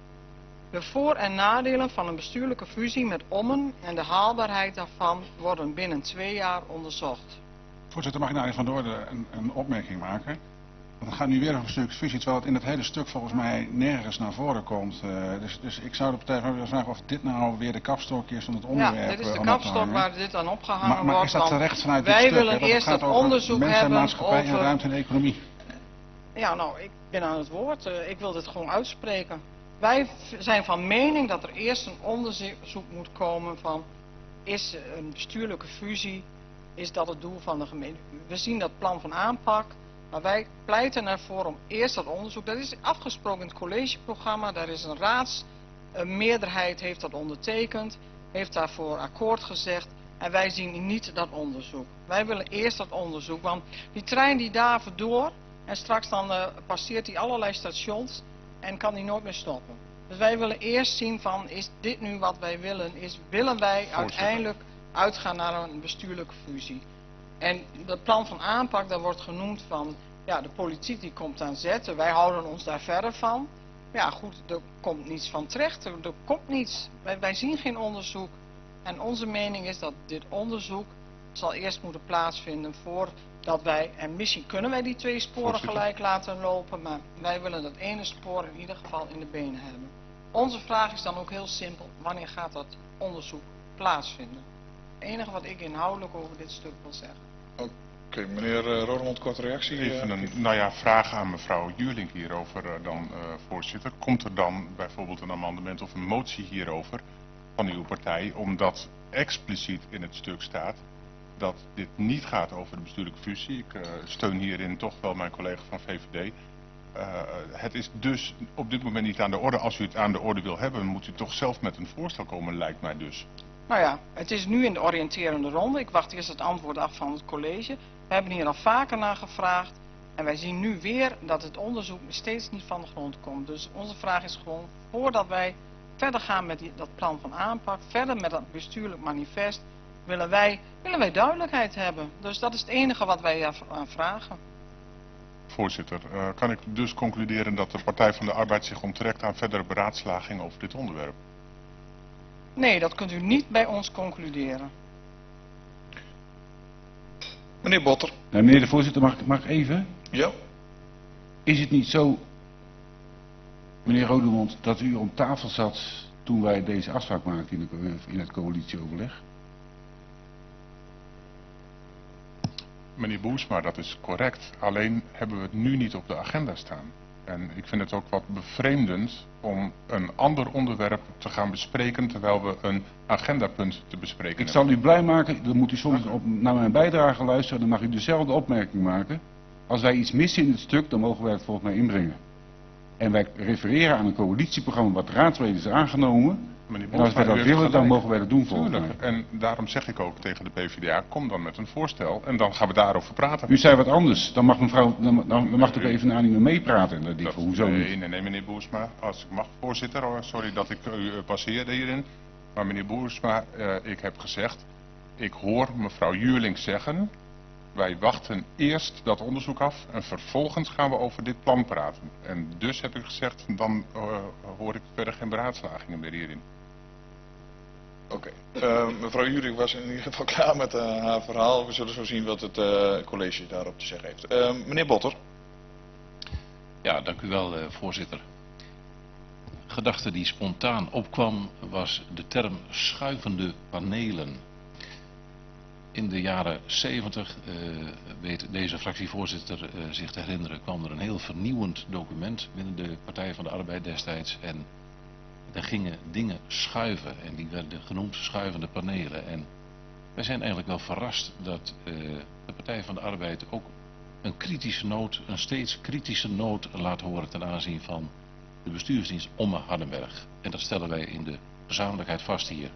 De voor- en nadelen van een bestuurlijke fusie met Ommen en de haalbaarheid daarvan worden binnen 2 jaar onderzocht.
Voorzitter, mag ik naar van de orde een opmerking maken? Want het gaat nu weer over een stuk fusie, terwijl het in het hele stuk volgens mij nergens naar voren komt. Dus ik zou de Partij van willen vragen of dit nou weer de kapstok is van het onderwerp.
Ja, dit is de kapstok waar dit aan opgehangen wordt.
Maar is dat terecht vanuit dit
wij
stuk?
willen eerst het onderzoek
mensen,
hebben
maatschappij
over...
en ruimte en economie.
Ja, nou, ik ben aan het woord. Ik wil dit gewoon uitspreken. Wij zijn van mening dat er eerst een onderzoek moet komen van... is een bestuurlijke fusie, is dat het doel van de gemeente? We zien dat plan van aanpak, maar wij pleiten ervoor om eerst dat onderzoek... Dat is afgesproken in het collegeprogramma, daar is een raadsmeerderheid heeft dat ondertekend, heeft daarvoor akkoord gezegd... En wij zien niet dat onderzoek. Wij willen eerst dat onderzoek, want die trein die davert door... En straks dan passeert hij allerlei stations en kan hij nooit meer stoppen. Dus wij willen eerst zien van, is dit nu wat wij willen? Willen wij uiteindelijk uitgaan naar een bestuurlijke fusie? En dat plan van aanpak, daar wordt genoemd van, ja, de politiek die komt aan zetten. Wij houden ons daar verder van. Ja goed, er komt niets van terecht. Er komt niets. Wij zien geen onderzoek. En onze mening is dat dit onderzoek zal eerst moeten plaatsvinden voordat wij, en misschien kunnen wij die 2 sporen gelijk laten lopen, maar wij willen dat ene spoor in ieder geval in de benen hebben. Onze vraag is dan ook heel simpel, wanneer gaat dat onderzoek plaatsvinden? Het enige wat ik inhoudelijk over dit stuk wil zeggen.
Oké, meneer Rodemond, korte reactie.
Even een vraag aan mevrouw Jurlink hierover voorzitter. Komt er dan bijvoorbeeld een amendement of een motie hierover van uw partij, omdat expliciet in het stuk staat dat dit niet gaat over de bestuurlijke fusie? Ik steun hierin toch wel mijn collega van VVD. Het is dus op dit moment niet aan de orde. Als u het aan de orde wil hebben, moet u toch zelf met een voorstel komen, lijkt mij dus.
Nou ja, het is nu in de oriënterende ronde. Ik wacht eerst het antwoord af van het college. We hebben hier al vaker naar gevraagd. En wij zien nu weer dat het onderzoek steeds niet van de grond komt. Dus onze vraag is gewoon, voordat wij verder gaan met dat plan van aanpak, verder met dat bestuurlijk manifest, willen wij duidelijkheid hebben. Dus dat is het enige wat wij aan vragen.
Voorzitter, kan ik dus concluderen dat de Partij van de Arbeid zich onttrekt aan verdere beraadslaging over dit onderwerp?
Nee, dat kunt u niet bij ons concluderen.
Meneer Botter.
Meneer de voorzitter, mag ik even?
Ja.
Is het niet zo, meneer Rodemond, dat u om tafel zat toen wij deze afspraak maakten in het coalitieoverleg?
Meneer Boersma, dat is correct. Alleen hebben we het nu niet op de agenda staan. En ik vind het ook wat bevreemdend om een ander onderwerp te gaan bespreken terwijl we een agendapunt te bespreken
Ik zal u blij maken, dan moet u soms naar mijn bijdrage luisteren, dan mag u dezelfde opmerking maken. Als wij iets missen in het stuk, dan mogen wij het volgens mij inbrengen. En wij refereren aan een coalitieprogramma wat raadsleden is aangenomen. En als wij dat willen, dan mogen wij dat doen volgens mij.
En daarom zeg ik ook tegen de PvdA, kom dan met een voorstel en dan gaan we daarover praten.
U zei wat anders, dan mag mevrouw, dan mag ik even naar u meepraten. En dat denk ik, hoezo niet?
Nee, meneer Boersma, als ik mag, voorzitter, sorry dat ik u passeerde hierin. Maar meneer Boersma, ik heb gezegd, ik hoor mevrouw Juurling zeggen, wij wachten eerst dat onderzoek af en vervolgens gaan we over dit plan praten. En dus heb ik gezegd, dan hoor ik verder geen beraadslagingen meer hierin.
Oké. Mevrouw Juurling was in ieder geval klaar met haar verhaal. We zullen zo zien wat het college daarop te zeggen heeft. Meneer Botter.
Ja, dank u wel, voorzitter. Gedachte die spontaan opkwam was de term schuivende panelen. In de jaren 70, weet deze fractievoorzitter zich te herinneren, kwam er een heel vernieuwend document binnen de Partij van de Arbeid destijds. En daar gingen dingen schuiven en die werden genoemd schuivende panelen. En wij zijn eigenlijk wel verrast dat de Partij van de Arbeid ook een kritische noot, een steeds kritische noot laat horen ten aanzien van de bestuursdienst Omme Hardenberg. En dat stellen wij in de gezamenlijkheid vast hier.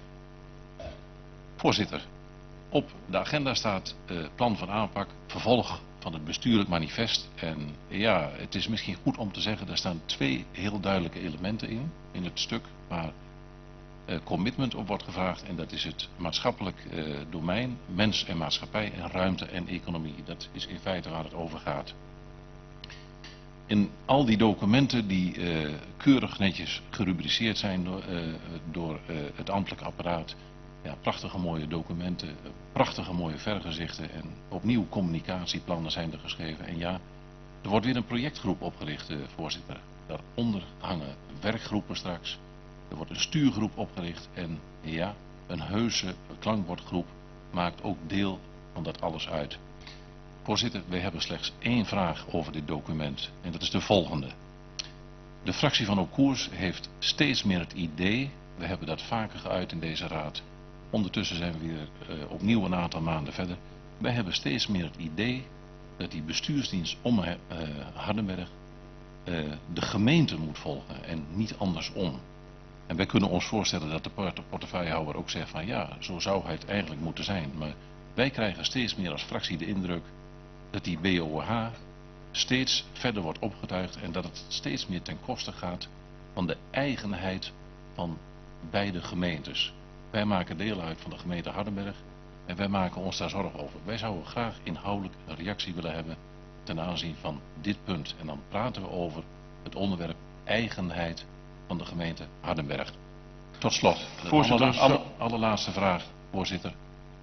Voorzitter, op de agenda staat plan van aanpak, vervolg van het bestuurlijk manifest. En ja, het is misschien goed om te zeggen, er staan twee heel duidelijke elementen in het stuk waar commitment op wordt gevraagd. En dat is het maatschappelijk domein, mens en maatschappij en ruimte en economie. Dat is in feite waar het over gaat. In al die documenten die keurig netjes gerubriceerd zijn door het ambtelijk apparaat. Ja, prachtige mooie documenten, prachtige mooie vergezichten en opnieuw communicatieplannen zijn er geschreven. En ja, er wordt weer een projectgroep opgericht, voorzitter. Daaronder hangen werkgroepen straks. Er wordt een stuurgroep opgericht en ja, een heuse klankbordgroep maakt ook deel van dat alles uit. Voorzitter, wij hebben slechts één vraag over dit document en dat is de volgende. De fractie van Opkoers heeft steeds meer het idee, we hebben dat vaker geuit in deze raad. Ondertussen zijn we weer opnieuw een aantal maanden verder. Wij hebben steeds meer het idee dat die bestuursdienst Omme Hardenberg de gemeente moet volgen en niet andersom. En wij kunnen ons voorstellen dat de portefeuillehouder ook zegt van ja, zo zou het eigenlijk moeten zijn. Maar wij krijgen steeds meer als fractie de indruk dat die BOH steeds verder wordt opgetuigd en dat het steeds meer ten koste gaat van de eigenheid van beide gemeentes. Wij maken deel uit van de gemeente Hardenberg en wij maken ons daar zorgen over. Wij zouden graag inhoudelijk een reactie willen hebben ten aanzien van dit punt. En dan praten we over het onderwerp eigenheid van de gemeente Hardenberg. Tot slot, de allerlaatste vraag, voorzitter.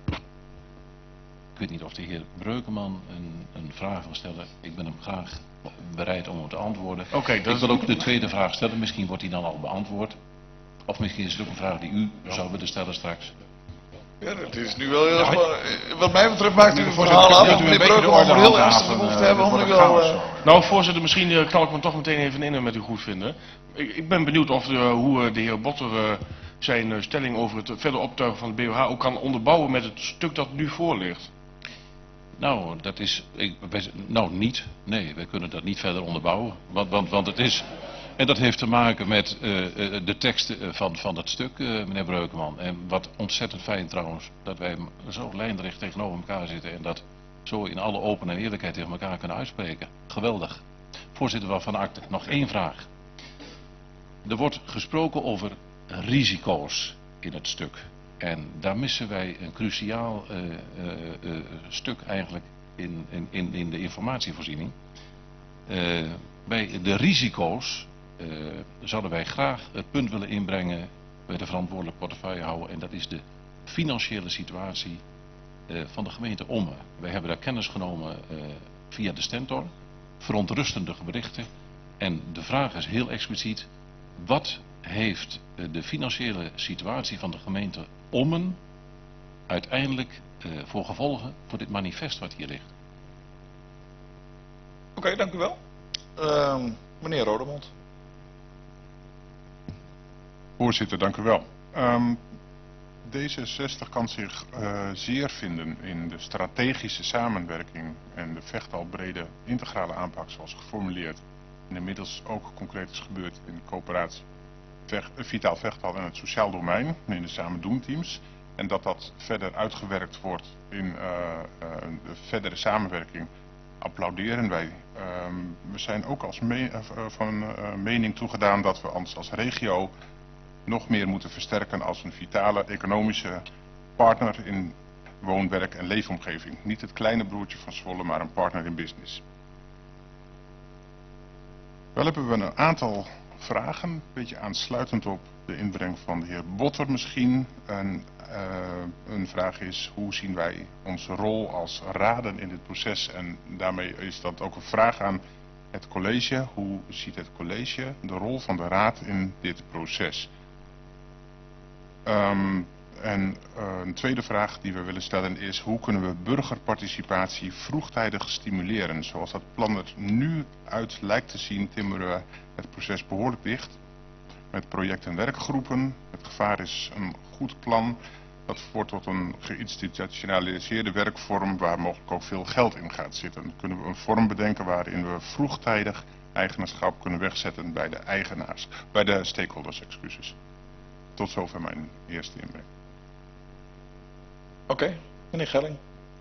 Ik weet niet of de heer Breukeman een vraag wil stellen. Ik ben hem graag bereid om hem te antwoorden. Ik wil ook de tweede vraag stellen, misschien wordt die dan al beantwoord. Of misschien is het ook een vraag die u zou willen stellen straks.
Ja, het is nu wel heel spannend. Wat mij betreft maakt u een verhaal af. Meneer Breukeman moet heel ernstige behoefte hebben om nu al...
Nou, voorzitter, misschien knal ik me toch meteen even in met u goed vinden. Ik ben benieuwd of hoe de heer Botter zijn stelling over het verder optuigen van het BOH ook kan onderbouwen met het stuk dat nu voor ligt.
Nou, dat is... niet. Nee, wij kunnen dat niet verder onderbouwen. Want het is... En dat heeft te maken met de tekst van het stuk, meneer Breukeman. En wat ontzettend fijn trouwens, dat wij zo lijnrecht tegenover elkaar zitten en dat zo in alle open en eerlijkheid tegen elkaar kunnen uitspreken. Geweldig. Voorzitter, waarvan akte. Nog één vraag. Er wordt gesproken over risico's in het stuk. En daar missen wij een cruciaal stuk eigenlijk in de informatievoorziening. Bij de risico's zouden wij graag het punt willen inbrengen bij de verantwoordelijke portefeuillehouder. En dat is de financiële situatie van de gemeente Ommen. Wij hebben daar kennis genomen via de Stentor. Verontrustende berichten. En de vraag is heel expliciet. Wat heeft de financiële situatie van de gemeente Ommen uiteindelijk voor gevolgen voor dit manifest wat hier ligt?
Oké, dank u wel. Meneer Rodemond.
Voorzitter, dank u wel. D66 kan zich zeer vinden in de strategische samenwerking en de vechtbalbrede integrale aanpak zoals geformuleerd. En inmiddels ook concreet is gebeurd in de coöperatie Vitaal Vechthal en het sociaal domein, in de samen doen-teams. En dat dat verder uitgewerkt wordt in de verdere samenwerking, applauderen wij. We zijn ook als van mening toegedaan dat we ons als regio nog meer moeten versterken als een vitale economische partner in woon-, werk- en leefomgeving. Niet het kleine broertje van Zwolle, maar een partner in business. Wel hebben we een aantal vragen, een beetje aansluitend op de inbreng van de heer Botter misschien. Een vraag is, hoe zien wij onze rol als raden in dit proces? En daarmee is dat ook een vraag aan het college. Hoe ziet het college de rol van de raad in dit proces? Een tweede vraag die we willen stellen is, hoe kunnen we burgerparticipatie vroegtijdig stimuleren? Zoals dat plan er nu uit lijkt te zien, timmeren we het proces behoorlijk dicht. Met project- en werkgroepen. Het gevaar is een goed plan. Dat wordt tot een geïnstitutionaliseerde werkvorm waar mogelijk ook veel geld in gaat zitten. Kunnen we een vorm bedenken waarin we vroegtijdig eigenaarschap kunnen wegzetten bij de eigenaars, bij de stakeholders, excuses. Tot zover mijn eerste inbreng.
Oké, meneer Gelling.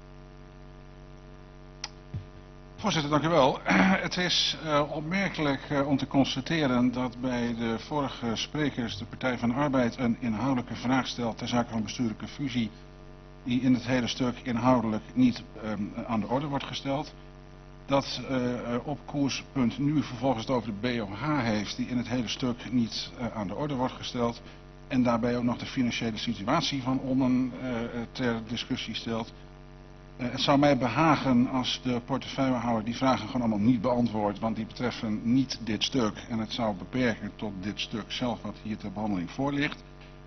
Voorzitter, dank u wel. Het is opmerkelijk om te constateren dat bij de vorige sprekers de Partij van de Arbeid een inhoudelijke vraag stelt ter zake van bestuurlijke fusie die in het hele stuk inhoudelijk niet aan de orde wordt gesteld. Dat op koerspunt nu vervolgens het over de BOH heeft die in het hele stuk niet aan de orde wordt gesteld. En daarbij ook nog de financiële situatie van Ommen ter discussie stelt. Het zou mij behagen als de portefeuillehouder die vragen gewoon allemaal niet beantwoordt, want die betreffen niet dit stuk. En het zou beperken tot dit stuk zelf wat hier ter behandeling voor ligt.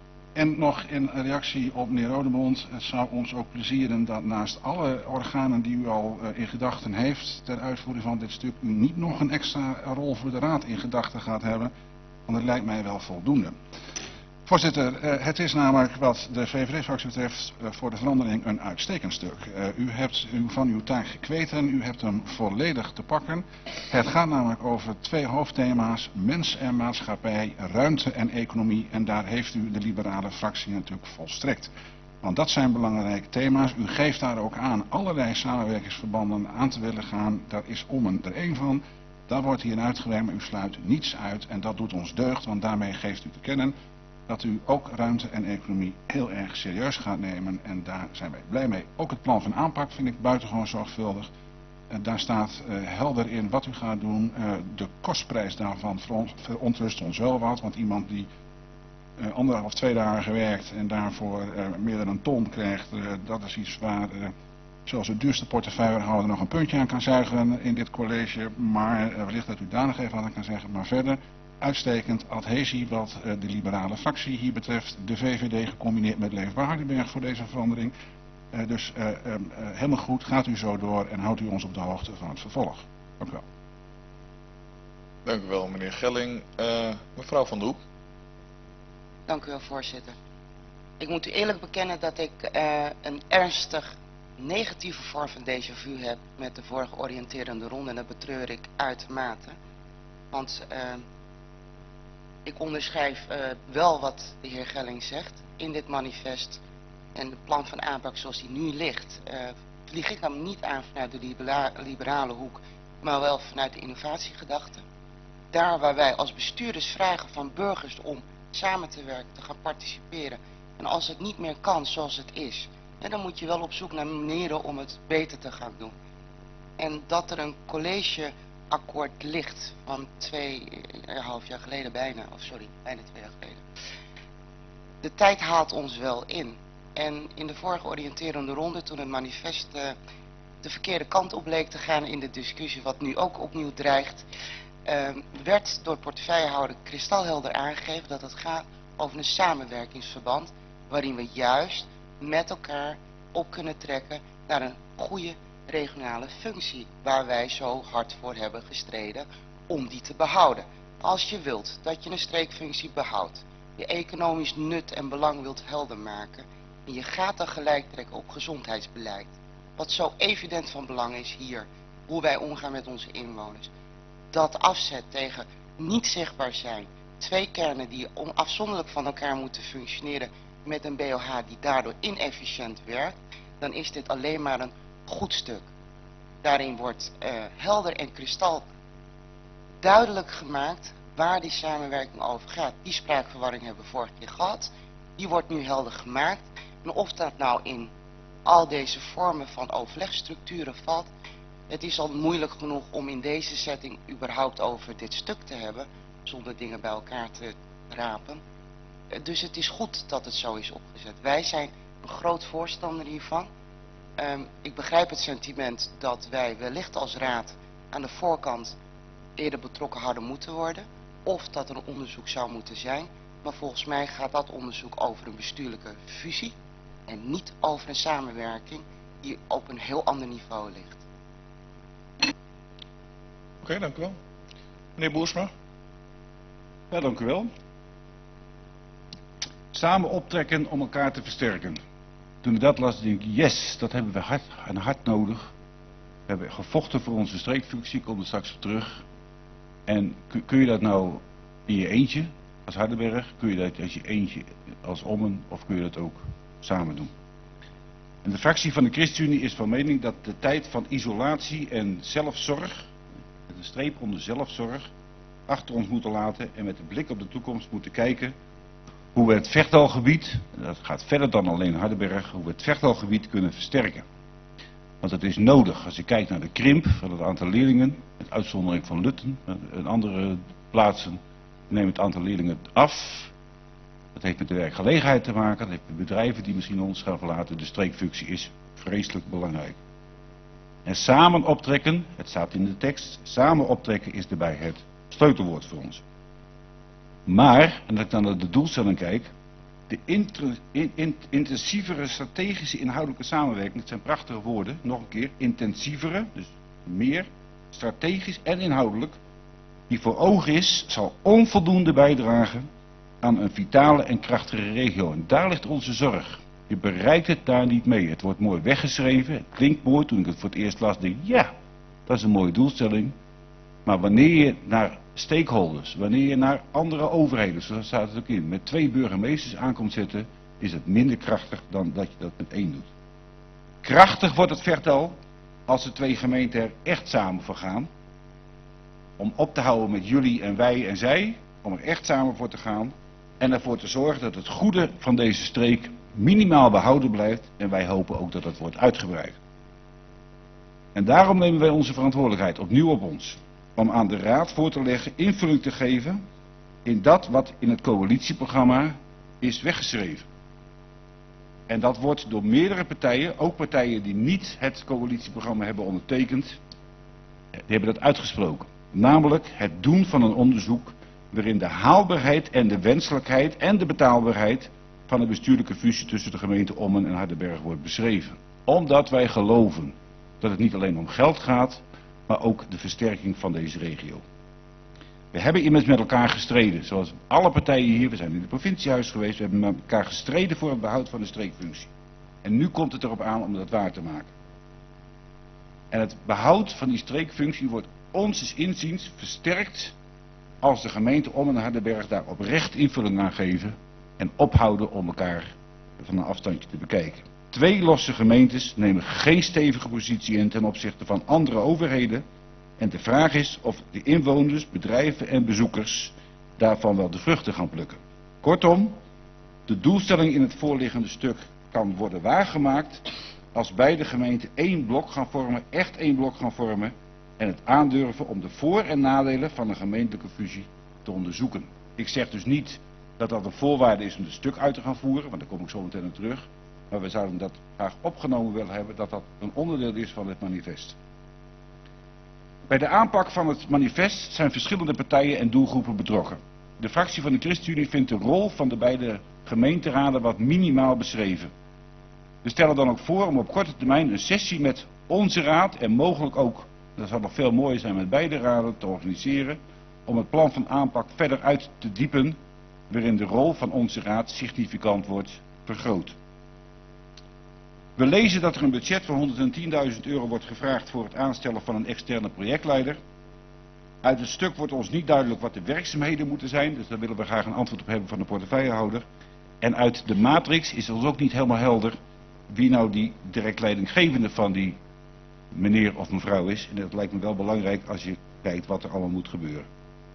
En nog in reactie op meneer Rodemond, het zou ons ook plezieren dat naast alle organen die u al in gedachten heeft ter uitvoering van dit stuk, u niet nog een extra rol voor de raad in gedachten gaat hebben, want dat lijkt mij wel voldoende. Voorzitter, het is namelijk wat de VVD-fractie betreft voor de verandering een uitstekend stuk. U hebt u van uw taak gekweten, u hebt hem volledig te pakken. Het gaat namelijk over twee hoofdthema's, mens en maatschappij, ruimte en economie. En daar heeft u de liberale fractie natuurlijk volstrekt. Want dat zijn belangrijke thema's. U geeft daar ook aan allerlei samenwerkingsverbanden aan te willen gaan. Daar is Ommen er één van. Daar wordt hier uitgewerkt, maar u sluit niets uit. En dat doet ons deugd, want daarmee geeft u te kennen dat u ook ruimte en economie heel erg serieus gaat nemen. En daar zijn wij blij mee. Ook het plan van aanpak vind ik buitengewoon zorgvuldig. Daar staat helder in wat u gaat doen. De kostprijs daarvan verontrust ons wel wat. Want iemand die 1,5 of 2 dagen gewerkt en daarvoor meer dan een ton krijgt, dat is iets waar zoals de duurste portefeuillehouder nog een puntje aan kan zuigen in dit college. Maar wellicht dat u daar nog even aan kan zeggen. Maar verder uitstekend adhesie wat de liberale fractie hier betreft. De VVD gecombineerd met Leefbaar Hardenberg voor deze verandering. Dus helemaal goed, gaat u zo door en houdt u ons op de hoogte van het vervolg. Dank u wel.
Dank u wel, meneer Gelling. Mevrouw Van der Hoek.
Dank u wel, voorzitter. Ik moet u eerlijk bekennen dat ik een ernstig negatieve vorm van déjà vu heb met de vorige oriënterende ronde. En dat betreur ik uitermate. Want ik onderschrijf wel wat de heer Gelling zegt in dit manifest. En de plan van aanpak zoals die nu ligt, vlieg ik hem niet aan vanuit de liberale hoek, maar wel vanuit de innovatiegedachte. Daar waar wij als bestuurders vragen van burgers om samen te werken, te gaan participeren En als het niet meer kan zoals het is, dan moet je wel op zoek naar manieren om het beter te gaan doen. En dat er een collegeakkoord ligt van 2,5 jaar geleden bijna 2 jaar geleden. De tijd haalt ons wel in. En in de vorige oriënterende ronde, toen het manifest de verkeerde kant op bleek te gaan in de discussie, wat nu ook opnieuw dreigt, werd door portefeuillehouder kristalhelder aangegeven dat het gaat over een samenwerkingsverband, waarin we juist met elkaar op kunnen trekken naar een goede regionale functie, waar wij zo hard voor hebben gestreden om die te behouden. Als je wilt dat je een streekfunctie behoudt, je economisch nut en belang wilt helder maken, en je gaat dan gelijk trekken op gezondheidsbeleid, wat zo evident van belang is hier, hoe wij omgaan met onze inwoners, dat afzet tegen niet zichtbaar zijn, 2 kernen die afzonderlijk van elkaar moeten functioneren met een BOH die daardoor inefficiënt werkt, dan is dit alleen maar een goed stuk. Daarin wordt helder en kristal duidelijk gemaakt waar die samenwerking over gaat. Die spraakverwarring hebben we vorige keer gehad. Die wordt nu helder gemaakt. En of dat nou in al deze vormen van overlegstructuren valt, het is al moeilijk genoeg om in deze setting überhaupt over dit stuk te hebben, zonder dingen bij elkaar te rapen. Dus het is goed dat het zo is opgezet. Wij zijn een groot voorstander hiervan. Ik begrijp het sentiment dat wij wellicht als raad aan de voorkant eerder betrokken hadden moeten worden. Of dat er een onderzoek zou moeten zijn. Maar volgens mij gaat dat onderzoek over een bestuurlijke fusie. En niet over een samenwerking die op een heel ander niveau ligt.
Oké, dank u wel. Meneer Boersma.
Ja, dank u wel. Samen optrekken om elkaar te versterken. Toen ik dat las, denk ik, yes, dat hebben we hard nodig. We hebben gevochten voor onze streekfunctie, ik kom er straks op terug. En kun je dat nou in je eentje, als Hardenberg, kun je dat als je eentje, als Ommen, of kun je dat ook samen doen? En de fractie van de ChristenUnie is van mening dat de tijd van isolatie en zelfzorg, met een streep onder zelfzorg, achter ons moeten laten en met de blik op de toekomst moeten kijken hoe we het Vechtalgebied, dat gaat verder dan alleen Hardenberg, hoe we het Vechtalgebied kunnen versterken. Want het is nodig, als je kijkt naar de krimp van het aantal leerlingen, met uitzondering van Lutten en andere plaatsen, neemt het aantal leerlingen af. Dat heeft met de werkgelegenheid te maken, dat heeft met bedrijven die misschien ons gaan verlaten. De streekfunctie is vreselijk belangrijk. En samen optrekken, het staat in de tekst, samen optrekken is daarbij het sleutelwoord voor ons. Maar, en dat ik dan naar de doelstelling kijk, de intensievere strategische inhoudelijke samenwerking, dat zijn prachtige woorden, nog een keer, intensievere, dus meer strategisch en inhoudelijk, die voor ogen is, zal onvoldoende bijdragen aan een vitale en krachtige regio. En daar ligt onze zorg. Je bereikt het daar niet mee. Het wordt mooi weggeschreven, het klinkt mooi. Toen ik het voor het eerst las, denk ik, ja, dat is een mooie doelstelling. Maar wanneer je naar stakeholders, wanneer je naar andere overheden, zo staat het ook in, met 2 burgemeesters aankomt zetten, is het minder krachtig dan dat je dat met 1 doet. Krachtig wordt het Vechtal als de 2 gemeenten er echt samen voor gaan. Om op te houden met jullie en wij en zij, om er echt samen voor te gaan. En ervoor te zorgen dat het goede van deze streek minimaal behouden blijft. En wij hopen ook dat het wordt uitgebreid. En daarom nemen wij onze verantwoordelijkheid opnieuw op ons. Om aan de Raad voor te leggen invulling te geven in dat wat in het coalitieprogramma is weggeschreven. En dat wordt door meerdere partijen, ook partijen die niet het coalitieprogramma hebben ondertekend, die hebben dat uitgesproken. Namelijk het doen van een onderzoek waarin de haalbaarheid en de wenselijkheid en de betaalbaarheid van een bestuurlijke fusie tussen de gemeente Ommen en Hardenberg wordt beschreven. Omdat wij geloven dat het niet alleen om geld gaat, maar ook de versterking van deze regio. We hebben immers met elkaar gestreden, zoals alle partijen hier, we zijn in het provinciehuis geweest, we hebben met elkaar gestreden voor het behoud van de streekfunctie. En nu komt het erop aan om dat waar te maken. En het behoud van die streekfunctie wordt ons inziens versterkt als de gemeente Ommen en Hardenberg daar oprecht invulling aan geven en ophouden om elkaar van een afstandje te bekijken. 2 losse gemeentes nemen geen stevige positie in ten opzichte van andere overheden. En de vraag is of de inwoners, bedrijven en bezoekers daarvan wel de vruchten gaan plukken. Kortom, De doelstelling in het voorliggende stuk kan worden waargemaakt als beide gemeenten één blok gaan vormen, echt één blok gaan vormen en het aandurven om de voor- en nadelen van een gemeentelijke fusie te onderzoeken. Ik zeg dus niet dat dat een voorwaarde is om het stuk uit te gaan voeren, want daar kom ik zo meteen op terug. Maar we zouden dat graag opgenomen willen hebben, dat dat een onderdeel is van het manifest. Bij de aanpak van het manifest zijn verschillende partijen en doelgroepen betrokken. De fractie van de ChristenUnie vindt de rol van de beide gemeenteraden wat minimaal beschreven. We stellen dan ook voor om op korte termijn een sessie met onze raad en mogelijk ook, dat zou nog veel mooier zijn, met beide raden te organiseren, om het plan van aanpak verder uit te diepen, waarin de rol van onze raad significant wordt vergroot. We lezen dat er een budget van 110.000 euro wordt gevraagd voor het aanstellen van een externe projectleider. Uit het stuk wordt ons niet duidelijk wat de werkzaamheden moeten zijn, dus daar willen we graag een antwoord op hebben van de portefeuillehouder. En uit de matrix is ons ook niet helemaal helder wie nou die direct leidinggevende van die meneer of mevrouw is. En dat lijkt me wel belangrijk als je kijkt wat er allemaal moet gebeuren.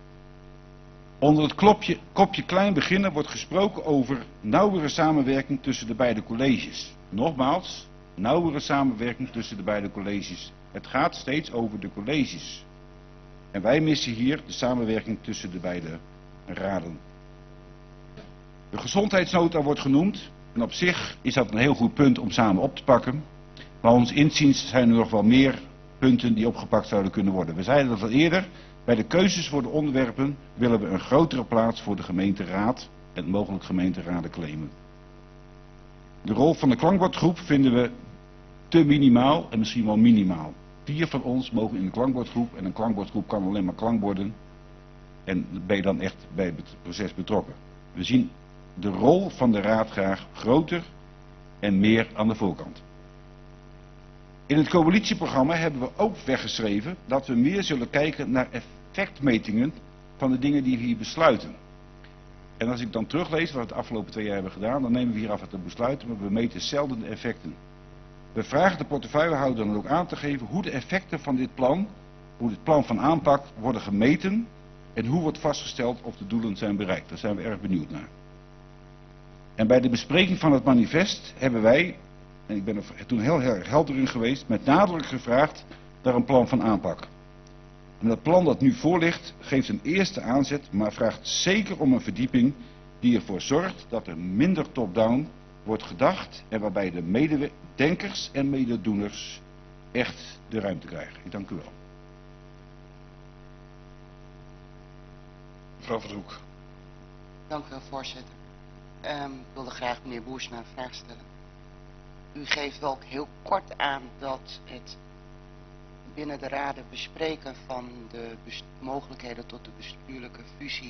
Onder het kopje klein beginnen wordt gesproken over nauwere samenwerking tussen de beide colleges. Nogmaals, nauwere samenwerking tussen de beide colleges. Het gaat steeds over de colleges. En wij missen hier de samenwerking tussen de beide raden. De gezondheidsnota wordt genoemd. En op zich is dat een heel goed punt om samen op te pakken. Maar ons inziens zijn er nog wel meer punten die opgepakt zouden kunnen worden. We zeiden dat al eerder. Bij de keuzes voor de onderwerpen willen we een grotere plaats voor de gemeenteraad en mogelijk gemeenteraden claimen. De rol van de klankbordgroep vinden we te minimaal en misschien wel minimaal. 4 van ons mogen in de klankbordgroep en een klankbordgroep kan alleen maar klankborden. En ben je dan echt bij het proces betrokken. We zien de rol van de raad graag groter en meer aan de voorkant. In het coalitieprogramma hebben we ook weggeschreven dat we meer zullen kijken naar effectmetingen van de dingen die we hier besluiten. En als ik dan teruglees wat we de afgelopen 2 jaar hebben gedaan, dan nemen we hier af en toe besluiten, maar we meten zelden de effecten. We vragen de portefeuillehouder dan ook aan te geven hoe de effecten van dit plan, hoe dit plan van aanpak worden gemeten en hoe wordt vastgesteld of de doelen zijn bereikt. Daar zijn we erg benieuwd naar. En bij de bespreking van het manifest hebben wij, en ik ben er toen heel erg helder in geweest, met nadruk gevraagd naar een plan van aanpak. En dat plan dat nu voor ligt geeft een eerste aanzet, maar vraagt zeker om een verdieping die ervoor zorgt dat er minder top-down wordt gedacht en waarbij de mededenkers en mededoeners echt de ruimte krijgen. Ik dank u wel.
Mevrouw Van der Hoek.
Dank u wel, voorzitter. Ik wilde graag meneer Boersma een vraag stellen. U geeft wel heel kort aan dat het binnen de raden bespreken van de mogelijkheden tot de bestuurlijke fusie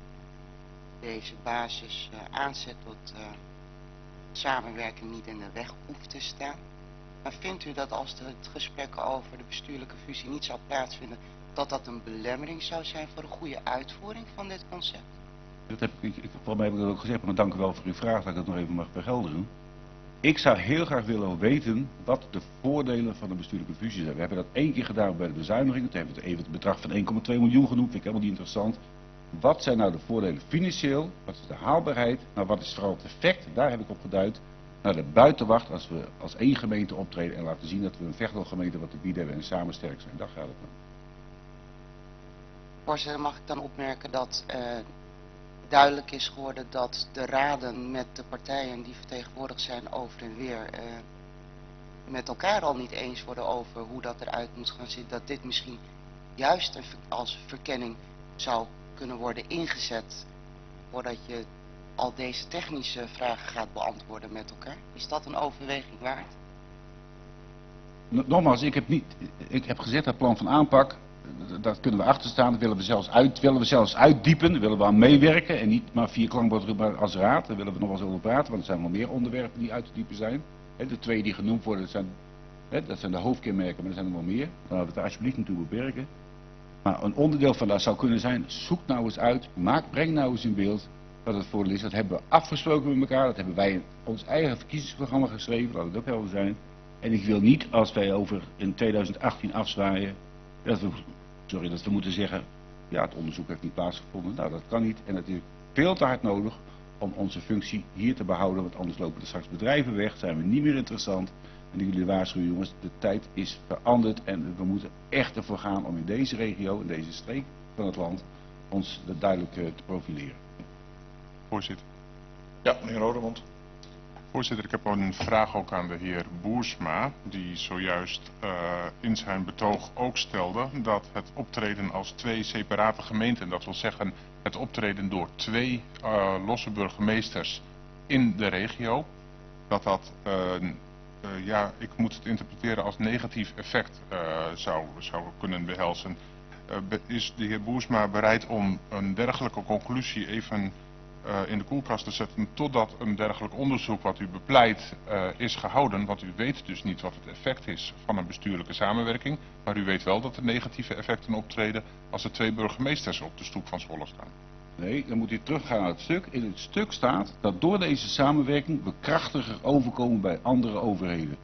deze basis aanzet tot samenwerking niet in de weg hoeft te staan. Maar vindt u dat als het gesprek over de bestuurlijke fusie niet zou plaatsvinden, dat dat een belemmering zou zijn voor een goede uitvoering van dit concept?
Volgens mij heb ik dat ook gezegd, maar dank u wel voor uw vraag dat ik dat nog even mag vergelderen. Ik zou heel graag willen weten wat de voordelen van de bestuurlijke fusie zijn. We hebben dat 1 keer gedaan bij de bezuinigingen. Toen hebben we even het bedrag van 1,2 miljoen genoemd. Vind ik helemaal niet interessant. Wat zijn nou de voordelen financieel? Wat is de haalbaarheid? Nou, wat is vooral het effect? Daar heb ik op geduid. Naar de buitenwacht als we als één gemeente optreden en laten zien dat we een Veghel-gemeente wat te bieden hebben en samen sterk zijn. Daar gaat het om.
Voorzitter, mag ik dan opmerken dat duidelijk is geworden dat de raden met de partijen die vertegenwoordigd zijn over en weer met elkaar al niet eens worden over hoe dat eruit moet gaan zien. Dat dit misschien juist als verkenning zou kunnen worden ingezet voordat je al deze technische vragen gaat beantwoorden met elkaar. Is dat een overweging waard?
Nogmaals, ik heb gezegd dat plan van aanpak, daar kunnen we achter staan, dat willen we zelfs uitdiepen, daar willen we aan meewerken en niet maar 4 klankbordgroepen als raad, daar willen we nog wel eens over praten, want er zijn wel meer onderwerpen die uit te diepen zijn. De 2 die genoemd worden, dat zijn de hoofdkenmerken, maar er zijn er wel meer. Dan laten we het alsjeblieft niet toe beperken. Maar een onderdeel van dat zou kunnen zijn, zoek nou eens uit, breng nou eens in beeld wat het voordeel is. Dat hebben we afgesproken met elkaar, dat hebben wij in ons eigen verkiezingsprogramma geschreven, laat het ook helder zijn. En ik wil niet, als wij over in 2018 afzwaaien, dat we moeten zeggen, ja, het onderzoek heeft niet plaatsgevonden. Nou, dat kan niet. En het is veel te hard nodig om onze functie hier te behouden, want anders lopen er straks bedrijven weg, zijn we niet meer interessant. En ik wil jullie waarschuwen, jongens, de tijd is veranderd en we moeten echt ervoor gaan om in deze regio, in deze streek van het land, ons duidelijk te profileren.
Voorzitter.
Ja, meneer Rodemond.
Voorzitter, ik heb een vraag ook aan de heer Boersma, die zojuist in zijn betoog ook stelde dat het optreden als twee separate gemeenten, dat wil zeggen het optreden door twee losse burgemeesters in de regio, dat ja, ik moet het interpreteren als negatief effect zou kunnen behelzen. Is de heer Boersma bereid om een dergelijke conclusie even in de koelkast te zetten totdat een dergelijk onderzoek wat u bepleit is gehouden? Want u weet dus niet wat het effect is van een bestuurlijke samenwerking, maar u weet wel dat er negatieve effecten optreden als er twee burgemeesters op de stoep van Zwolle staan.
Nee, dan moet u teruggaan naar het stuk. In het stuk staat dat door deze samenwerking we krachtiger overkomen bij andere overheden.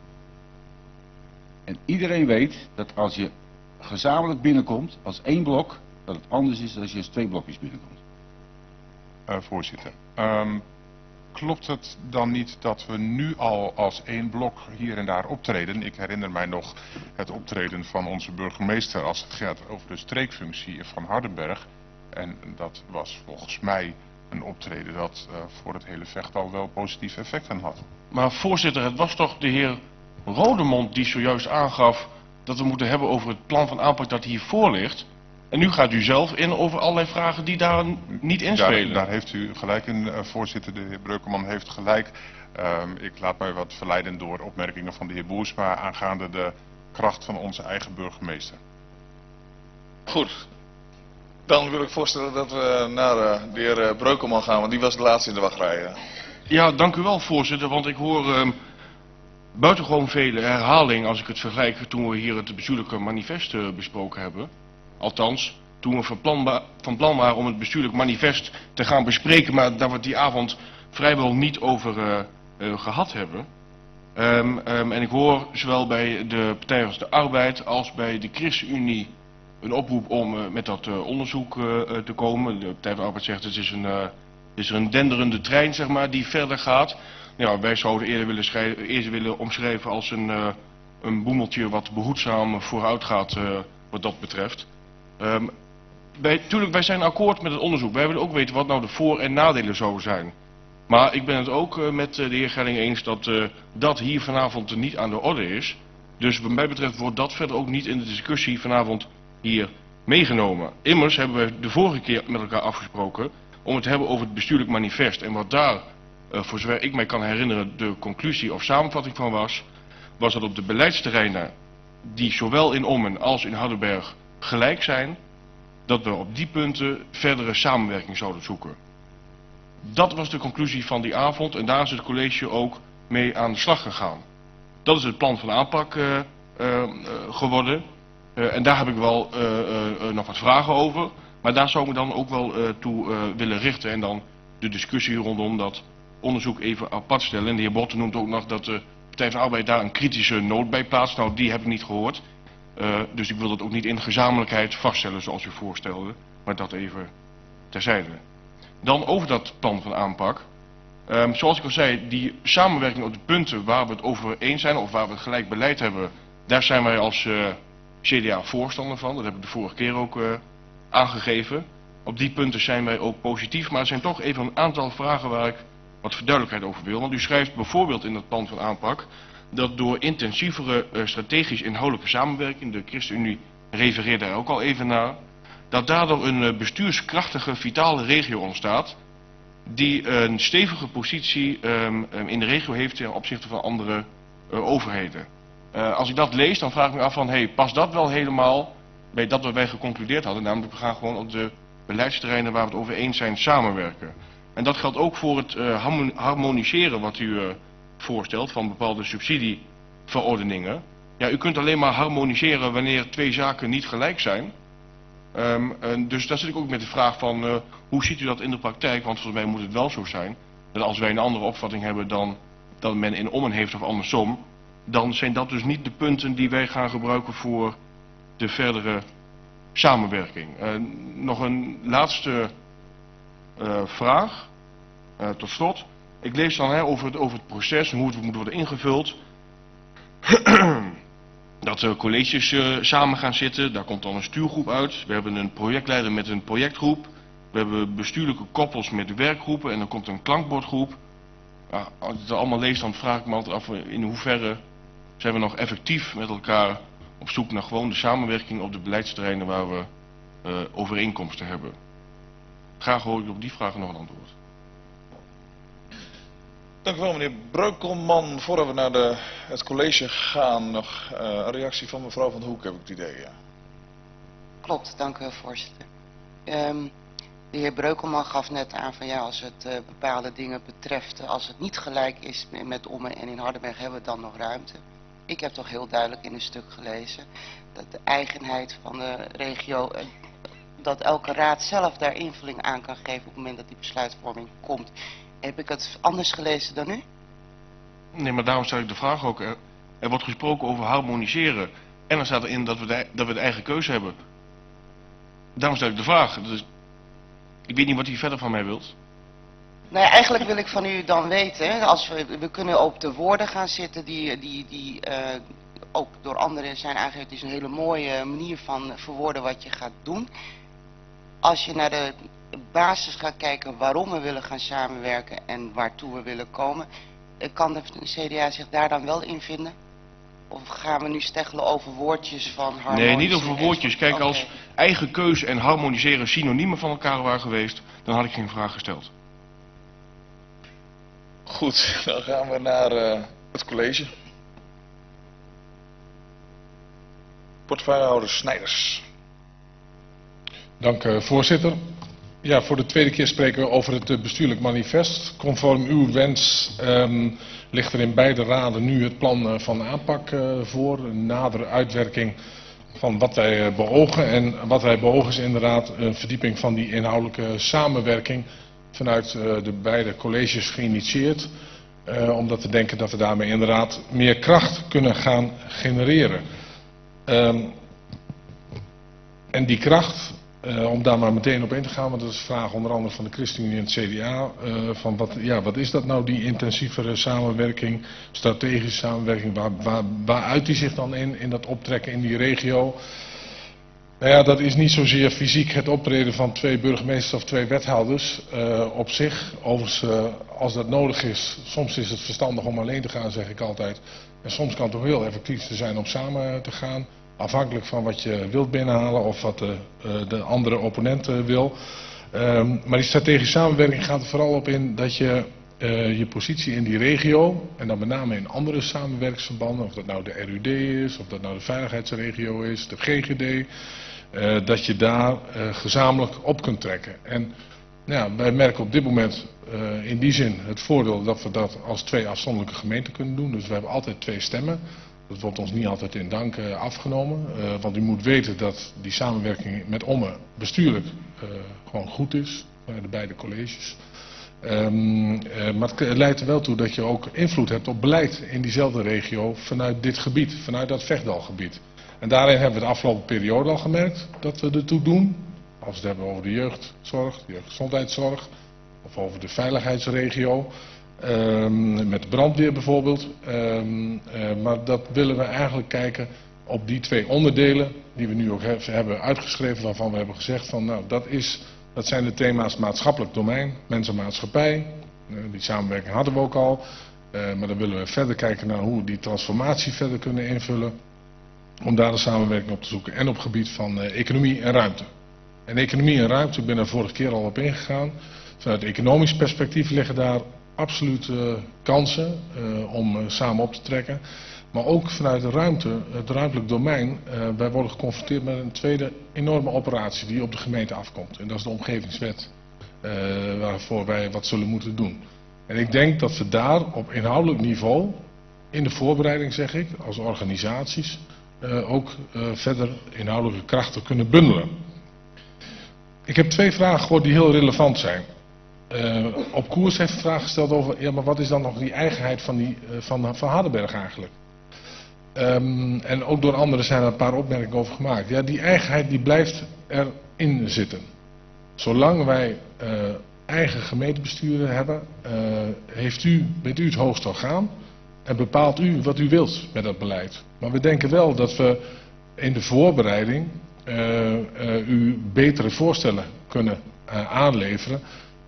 En iedereen weet dat als je gezamenlijk binnenkomt als één blok, dat het anders is dan als je als twee blokjes binnenkomt.
Voorzitter, klopt het dan niet dat we nu al als één blok hier en daar optreden? Ik herinner mij nog het optreden van onze burgemeester als het gaat over de streekfunctie van Hardenberg. En dat was volgens mij een optreden dat voor het hele vechttal wel positieve effecten had.
Maar voorzitter, het was toch de heer Rodemond die zojuist aangaf dat we moeten hebben over het plan van aanpak dat hiervoor ligt. En nu gaat u zelf in over allerlei vragen die daar niet in spelen.
Daar heeft u gelijk in, voorzitter. De heer Breukeman heeft gelijk. Ik laat mij wat verleiden door opmerkingen van de heer Boersma aangaande de kracht van onze eigen burgemeester.
Goed. Dan wil ik voorstellen dat we naar de heer Breukeman gaan, want die was de laatste in de wachtrij.
Ja, dank u wel voorzitter, want ik hoor buitengewoon vele herhalingen als ik het vergelijk toen we hier het bestuurlijke manifest besproken hebben. Althans, toen we van plan waren om het bestuurlijk manifest te gaan bespreken, maar daar we het die avond vrijwel niet over gehad hebben. En ik hoor zowel bij de Partij als de Arbeid als bij de ChristenUnie een oproep om met dat onderzoek te komen. De Partij van de Arbeid zegt het is een denderende trein, zeg maar, die verder gaat. Ja, wij zouden eerder willen omschrijven als een boemeltje wat behoedzaam vooruit gaat wat dat betreft. Tuurlijk, wij zijn akkoord met het onderzoek. Wij willen ook weten wat nou de voor- en nadelen zouden zijn. Maar ik ben het ook met de heer Gelling eens dat dat hier vanavond niet aan de orde is. Dus wat mij betreft wordt dat verder ook niet in de discussie vanavond hier meegenomen. Immers hebben we de vorige keer met elkaar afgesproken om het te hebben over het bestuurlijk manifest. En wat daar, voor zover ik mij kan herinneren, de conclusie of samenvatting van was dat op de beleidsterreinen die zowel in Ommen als in Hardenberg gelijk zijn, dat we op die punten verdere samenwerking zouden zoeken. Dat was de conclusie van die avond en daar is het college ook mee aan de slag gegaan. Dat is het plan van aanpak geworden. En daar heb ik wel nog wat vragen over. Maar daar zou ik me dan ook wel toe willen richten. En dan de discussie rondom dat onderzoek even apart stellen. En de heer Botten noemt ook nog dat de Partij van de Arbeid daar een kritische noot bij plaatst. Nou, die heb ik niet gehoord. Dus ik wil dat ook niet in gezamenlijkheid vaststellen zoals u voorstelde. Maar dat even terzijde. Dan over dat plan van aanpak. Zoals ik al zei, die samenwerking op de punten waar we het over eens zijn of waar we het gelijk beleid hebben, daar zijn wij als CDA voorstander van. Dat heb ik de vorige keer ook aangegeven. Op die punten zijn wij ook positief, maar er zijn toch even een aantal vragen waar ik wat verduidelijkheid over wil. Want u schrijft bijvoorbeeld in dat plan van aanpak dat door intensievere strategisch inhoudelijke samenwerking, de ChristenUnie refereert daar ook al even naar, dat daardoor een bestuurskrachtige, vitale regio ontstaat die een stevige positie in de regio heeft ten opzichte van andere overheden. Als ik dat lees, dan vraag ik me af van, past dat wel helemaal bij dat wat wij geconcludeerd hadden, namelijk we gaan gewoon op de beleidsterreinen waar we het over eens zijn samenwerken. En dat geldt ook voor het harmoniseren wat u voorstelt van bepaalde subsidieverordeningen. Ja, u kunt alleen maar harmoniseren wanneer twee zaken niet gelijk zijn. Dus daar zit ik ook met de vraag van, hoe ziet u dat in de praktijk? Want volgens mij moet het wel zo zijn, dat als wij een andere opvatting hebben dan dat men in Ommen heeft of andersom, dan zijn dat dus niet de punten die wij gaan gebruiken voor de verdere samenwerking. Nog een laatste vraag. Tot slot, ik lees dan over het proces en hoe het moet worden ingevuld. Dat de colleges samen gaan zitten, daar komt dan een stuurgroep uit. We hebben een projectleider met een projectgroep. We hebben bestuurlijke koppels met werkgroepen en dan komt een klankbordgroep. Ja, als ik het allemaal lees, dan vraag ik me altijd af in hoeverre zijn we nog effectief met elkaar op zoek naar gewoon de samenwerking op de beleidsterreinen waar we overeenkomsten hebben. Graag hoor ik op die vragen nog een antwoord.
Dank u wel, meneer Breukelman. Voordat we naar het college gaan, nog een reactie van mevrouw Van Hoek, heb ik het idee. Ja.
Klopt, dank u wel, voorzitter. De heer Breukelman gaf net aan van ja, als het bepaalde dingen betreft, als het niet gelijk is met Ommen en in Hardenberg, hebben we dan nog ruimte. Ik heb toch heel duidelijk in een stuk gelezen dat de eigenheid van de regio, dat elke raad zelf daar invulling aan kan geven op het moment dat die besluitvorming komt. Heb ik het anders gelezen dan u?
Nee, maar daarom stel ik de vraag ook. Er wordt gesproken over harmoniseren. En dan staat erin dat we de eigen keuze hebben. Daarom stel ik de vraag. Dus ik weet niet wat u verder van mij wilt.
Nou ja, eigenlijk wil ik van u dan weten, als we kunnen op de woorden gaan zitten die ook door anderen zijn aangegeven. Het is een hele mooie manier van verwoorden wat je gaat doen. Als je naar de basis gaat kijken waarom we willen gaan samenwerken en waartoe we willen komen, kan de CDA zich daar dan wel in vinden? Of gaan we nu steggelen over woordjes van harmoniseren?
Nee, niet over woordjes. Kijk, als eigen keuze en harmoniseren synoniemen van elkaar waren geweest, dan had ik geen vraag gesteld.
Goed, dan gaan we naar het college. Portefeuillehouder Snijders.
Dank voorzitter. Ja, voor de tweede keer spreken we over het bestuurlijk manifest. Conform uw wens ligt er in beide raden nu het plan van aanpak voor. Een nadere uitwerking van wat wij beogen. En wat wij beogen is inderdaad een verdieping van die inhoudelijke samenwerking vanuit de beide colleges geïnitieerd. Omdat we denken dat we daarmee inderdaad meer kracht kunnen gaan genereren. En die kracht, om daar maar meteen op in te gaan, want dat is een vraag onder andere van de ChristenUnie en het CDA. Van wat is dat nou, die intensievere samenwerking, strategische samenwerking, waar uit die zich dan in dat optrekken in die regio? Nou ja, dat is niet zozeer fysiek het optreden van 2 burgemeesters of 2 wethouders op zich. Overigens, als dat nodig is, soms is het verstandig om alleen te gaan, zeg ik altijd. En soms kan het toch heel effectief zijn om samen te gaan. Afhankelijk van wat je wilt binnenhalen of wat de andere opponent wil. Maar die strategische samenwerking gaat er vooral op in dat je je positie in die regio, en dan met name in andere samenwerkingsverbanden, of dat nou de RUD is, of dat nou de veiligheidsregio is, de GGD, dat je daar gezamenlijk op kunt trekken. En ja, wij merken op dit moment in die zin het voordeel dat we dat als 2 afzonderlijke gemeenten kunnen doen. Dus we hebben altijd 2 stemmen. Dat wordt ons niet altijd in dank afgenomen. Want u moet weten dat die samenwerking met Ommen bestuurlijk gewoon goed is. De beide colleges. Maar het leidt er wel toe dat je ook invloed hebt op beleid in diezelfde regio vanuit dit gebied. Vanuit dat Vechtdalgebied. En daarin hebben we de afgelopen periode al gemerkt dat we ertoe doen. Als we het hebben over de jeugdzorg, de jeugdgezondheidszorg. Of over de veiligheidsregio. Met de brandweer bijvoorbeeld. Maar dat willen we eigenlijk kijken op die 2 onderdelen die we nu ook hebben uitgeschreven, waarvan we hebben gezegd van nou dat zijn de thema's maatschappelijk domein, mens en maatschappij. Die samenwerking hadden we ook al. Maar dan willen we verder kijken naar hoe we die transformatie verder kunnen invullen. Om daar de samenwerking op te zoeken. En op het gebied van economie en ruimte. En economie en ruimte, ik ben er vorige keer al op ingegaan. Vanuit economisch perspectief liggen daar absoluut kansen om samen op te trekken. Maar ook vanuit de ruimte, het ruimtelijk domein, wij worden geconfronteerd met een tweede enorme operatie die op de gemeente afkomt. En dat is de omgevingswet waarvoor wij wat zullen moeten doen. En ik denk dat we daar op inhoudelijk niveau, in de voorbereiding zeg ik, als organisaties, ook verder inhoudelijke krachten kunnen bundelen. Ik heb 2 vragen gehoord die heel relevant zijn. Op koers heeft een vraag gesteld over, ja maar wat is dan nog die eigenheid van Hardenberg eigenlijk? En ook door anderen zijn er een paar opmerkingen over gemaakt. Ja, die eigenheid die blijft erin zitten. Zolang wij eigen gemeentebesturen hebben, bent u het hoogste orgaan en bepaalt u wat u wilt met dat beleid. Maar we denken wel dat we in de voorbereiding u betere voorstellen kunnen aanleveren.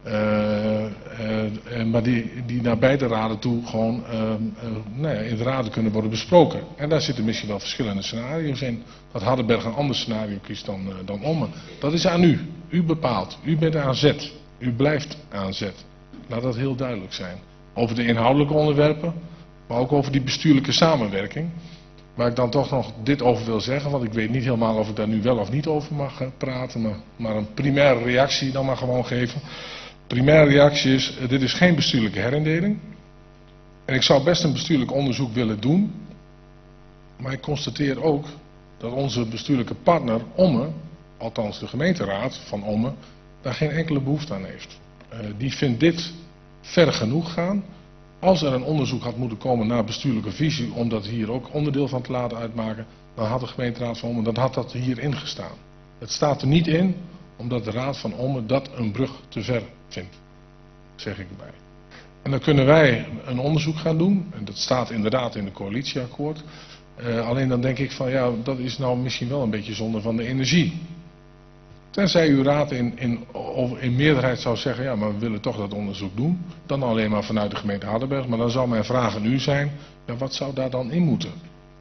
Maar die naar beide raden toe gewoon in de raden kunnen worden besproken. En daar zitten misschien wel verschillende scenario's in. Dat Hardenberg een ander scenario kiest dan Ommen. Dat is aan u. U bepaalt. U bent aan zet. U blijft aan zet. Laat dat heel duidelijk zijn. Over de inhoudelijke onderwerpen, maar ook over die bestuurlijke samenwerking. Waar ik dan toch nog dit over wil zeggen, want ik weet niet helemaal of ik daar nu wel of niet over mag praten, maar een primaire reactie dan maar gewoon geven. Primaire reactie is, dit is geen bestuurlijke herindeling. En ik zou best een bestuurlijk onderzoek willen doen. Maar ik constateer ook dat onze bestuurlijke partner Ommen, althans de gemeenteraad van Ommen, daar geen enkele behoefte aan heeft. Die vindt dit ver genoeg gaan. Als er een onderzoek had moeten komen naar bestuurlijke visie, om dat hier ook onderdeel van te laten uitmaken, dan had de gemeenteraad van Ommen, dan had dat hierin gestaan. Het staat er niet in, omdat de raad van Ommen dat een brug te ver vindt, zeg ik erbij. En dan kunnen wij een onderzoek gaan doen, en dat staat inderdaad in de coalitieakkoord. Alleen dan denk ik van ja, dat is nou misschien wel een beetje zonde van de energie. Tenzij uw raad in meerderheid zou zeggen, ja, maar we willen toch dat onderzoek doen. Dan alleen maar vanuit de gemeente Hardenberg. Maar dan zou mijn vraag aan u zijn, ja, wat zou daar dan in moeten?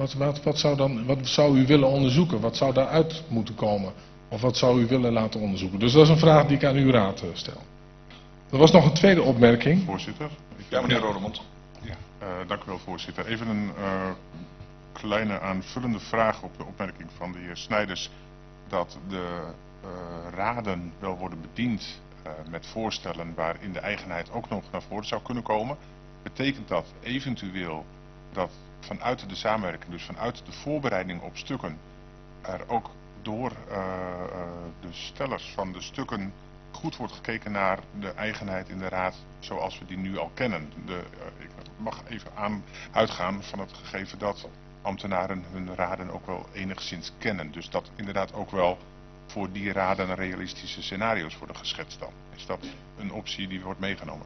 Wat zou u willen onderzoeken? Wat zou daaruit moeten komen? Of wat zou u willen laten onderzoeken? Dus dat is een vraag die ik aan uw raad stel. Er was nog een tweede opmerking.
Voorzitter.
Ja, meneer Rodemond.
Ja, dank u wel, voorzitter. Even een kleine aanvullende vraag op de opmerking van de heer Snijders. Dat de raden wel worden bediend met voorstellen waarin de eigenheid ook nog naar voren zou kunnen komen. Betekent dat eventueel dat vanuit de samenwerking, dus vanuit de voorbereiding op stukken, er ook door de stellers van de stukken goed wordt gekeken naar de eigenheid in de raad zoals we die nu al kennen. Ik mag even uitgaan van het gegeven dat ambtenaren hun raden ook wel enigszins kennen. Dus dat inderdaad ook wel voor die raden realistische scenario's worden geschetst dan. Is dat een optie die wordt meegenomen?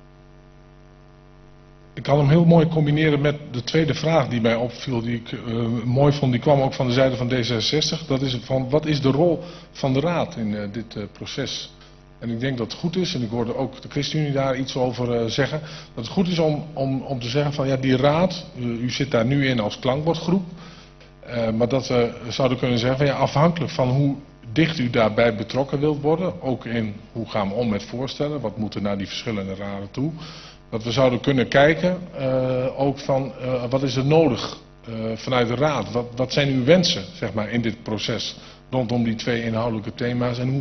Ik kan hem heel mooi combineren met de tweede vraag die mij opviel, die ik mooi vond. Die kwam ook van de zijde van D66. Dat is van, wat is de rol van de raad in dit proces? En ik denk dat het goed is, en ik hoorde ook de ChristenUnie daar iets over zeggen, dat het goed is om te zeggen van ja, die raad, u zit daar nu in als klankbordgroep, maar dat we zouden kunnen zeggen van ja, afhankelijk van hoe dicht u daarbij betrokken wilt worden, ook in hoe gaan we om met voorstellen, wat moeten naar die verschillende raden toe, dat we zouden kunnen kijken ook van wat is er nodig vanuit de raad, wat zijn uw wensen zeg maar in dit proces rondom die twee inhoudelijke thema's en hoe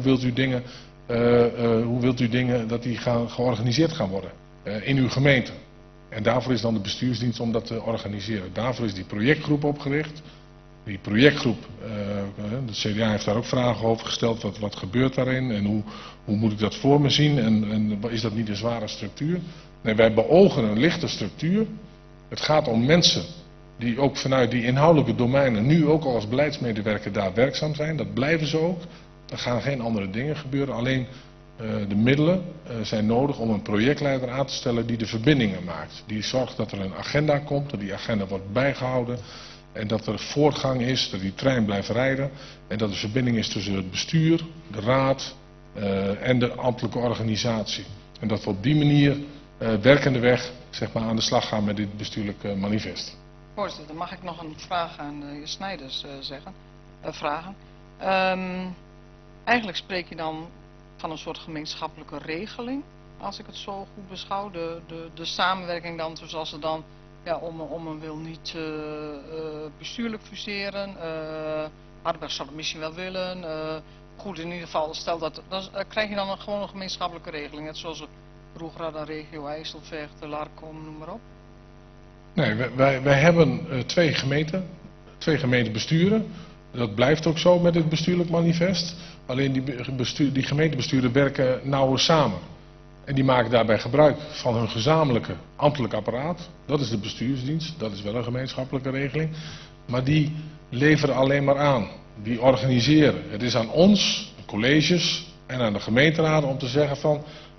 wilt u dingen dat die georganiseerd gaan worden in uw gemeente. En daarvoor is dan de bestuursdienst om dat te organiseren. Daarvoor is die projectgroep opgericht. Die projectgroep, de CDA heeft daar ook vragen over gesteld. Wat gebeurt daarin en hoe moet ik dat voor me zien en is dat niet een zware structuur? Nee, wij beogen een lichte structuur. Het gaat om mensen die ook vanuit die inhoudelijke domeinen nu ook al als beleidsmedewerker daar werkzaam zijn. Dat blijven ze ook. Er gaan geen andere dingen gebeuren. Alleen de middelen zijn nodig om een projectleider aan te stellen die de verbindingen maakt. Die zorgt dat er een agenda komt, dat die agenda wordt bijgehouden. En dat er voortgang is, dat die trein blijft rijden. En dat er verbinding is tussen het bestuur, de raad en de ambtelijke organisatie. En dat we op die manier werkende weg zeg maar, aan de slag gaan met dit bestuurlijk manifest.
Voorzitter, mag ik nog een vraag aan de heer Snijders vragen? Eigenlijk spreek je dan van een soort gemeenschappelijke regeling, als ik het zo goed beschouw. De samenwerking dan, zoals ze dan, ja, Ommen wil niet bestuurlijk fuseren. Hardenberg zou het misschien wel willen. Goed, in ieder geval, stel dat, dan krijg je dan gewoon een gemeenschappelijke regeling. Net zoals Roegrada, regio IJsselvecht, Larkom, noem maar op.
Nee, wij hebben twee gemeentebesturen. Dat blijft ook zo met het bestuurlijk manifest. Alleen die gemeentebesturen werken nauwer samen. En die maken daarbij gebruik van hun gezamenlijke ambtelijk apparaat. Dat is de bestuursdienst, dat is wel een gemeenschappelijke regeling. Maar die leveren alleen maar aan. Die organiseren. Het is aan ons, de colleges en aan de gemeenteraden om te zeggen van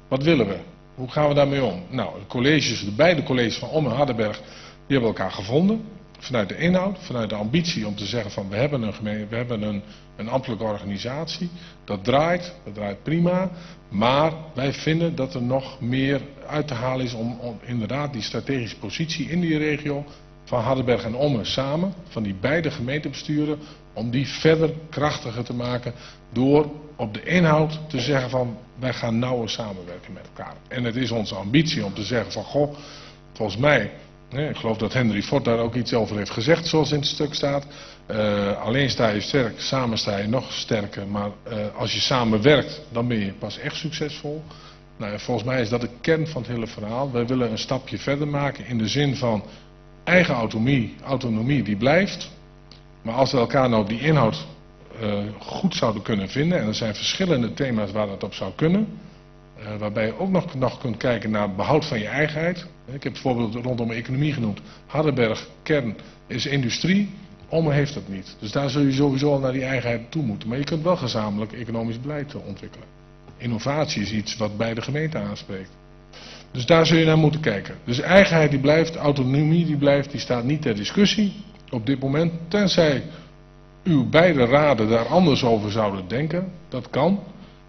Wat willen we? Hoe gaan we daarmee om? Nou, de beide colleges van Omme en Hardenberg, die hebben elkaar gevonden. Vanuit de inhoud, vanuit de ambitie om te zeggen van we hebben een ambtelijke organisatie. Dat draait prima. Maar wij vinden dat er nog meer uit te halen is om inderdaad die strategische positie in die regio van Hardenberg en Omme samen, van die beide gemeentebesturen, om die verder krachtiger te maken door op de inhoud te zeggen van wij gaan nauwer samenwerken met elkaar. En het is onze ambitie om te zeggen van goh, volgens mij, ik geloof dat Henry Fort daar ook iets over heeft gezegd zoals in het stuk staat. Alleen sta je sterk, samen sta je nog sterker, maar als je samen werkt dan ben je pas echt succesvol. Nou, volgens mij is dat de kern van het hele verhaal. Wij willen een stapje verder maken in de zin van eigen autonomie die blijft. Maar als we elkaar nou op die inhoud goed zouden kunnen vinden, en er zijn verschillende thema's waar dat op zou kunnen, waarbij je ook nog kunt kijken naar behoud van je eigenheid. Ik heb bijvoorbeeld rondom economie genoemd. Hardenberg, kern is industrie, Omme heeft dat niet. Dus daar zul je sowieso al naar die eigenheid toe moeten. Maar je kunt wel gezamenlijk economisch beleid ontwikkelen. Innovatie is iets wat beide gemeenten aanspreekt. Dus daar zul je naar moeten kijken. Dus eigenheid die blijft, autonomie die blijft, die staat niet ter discussie op dit moment. Tenzij uw beide raden daar anders over zouden denken. Dat kan.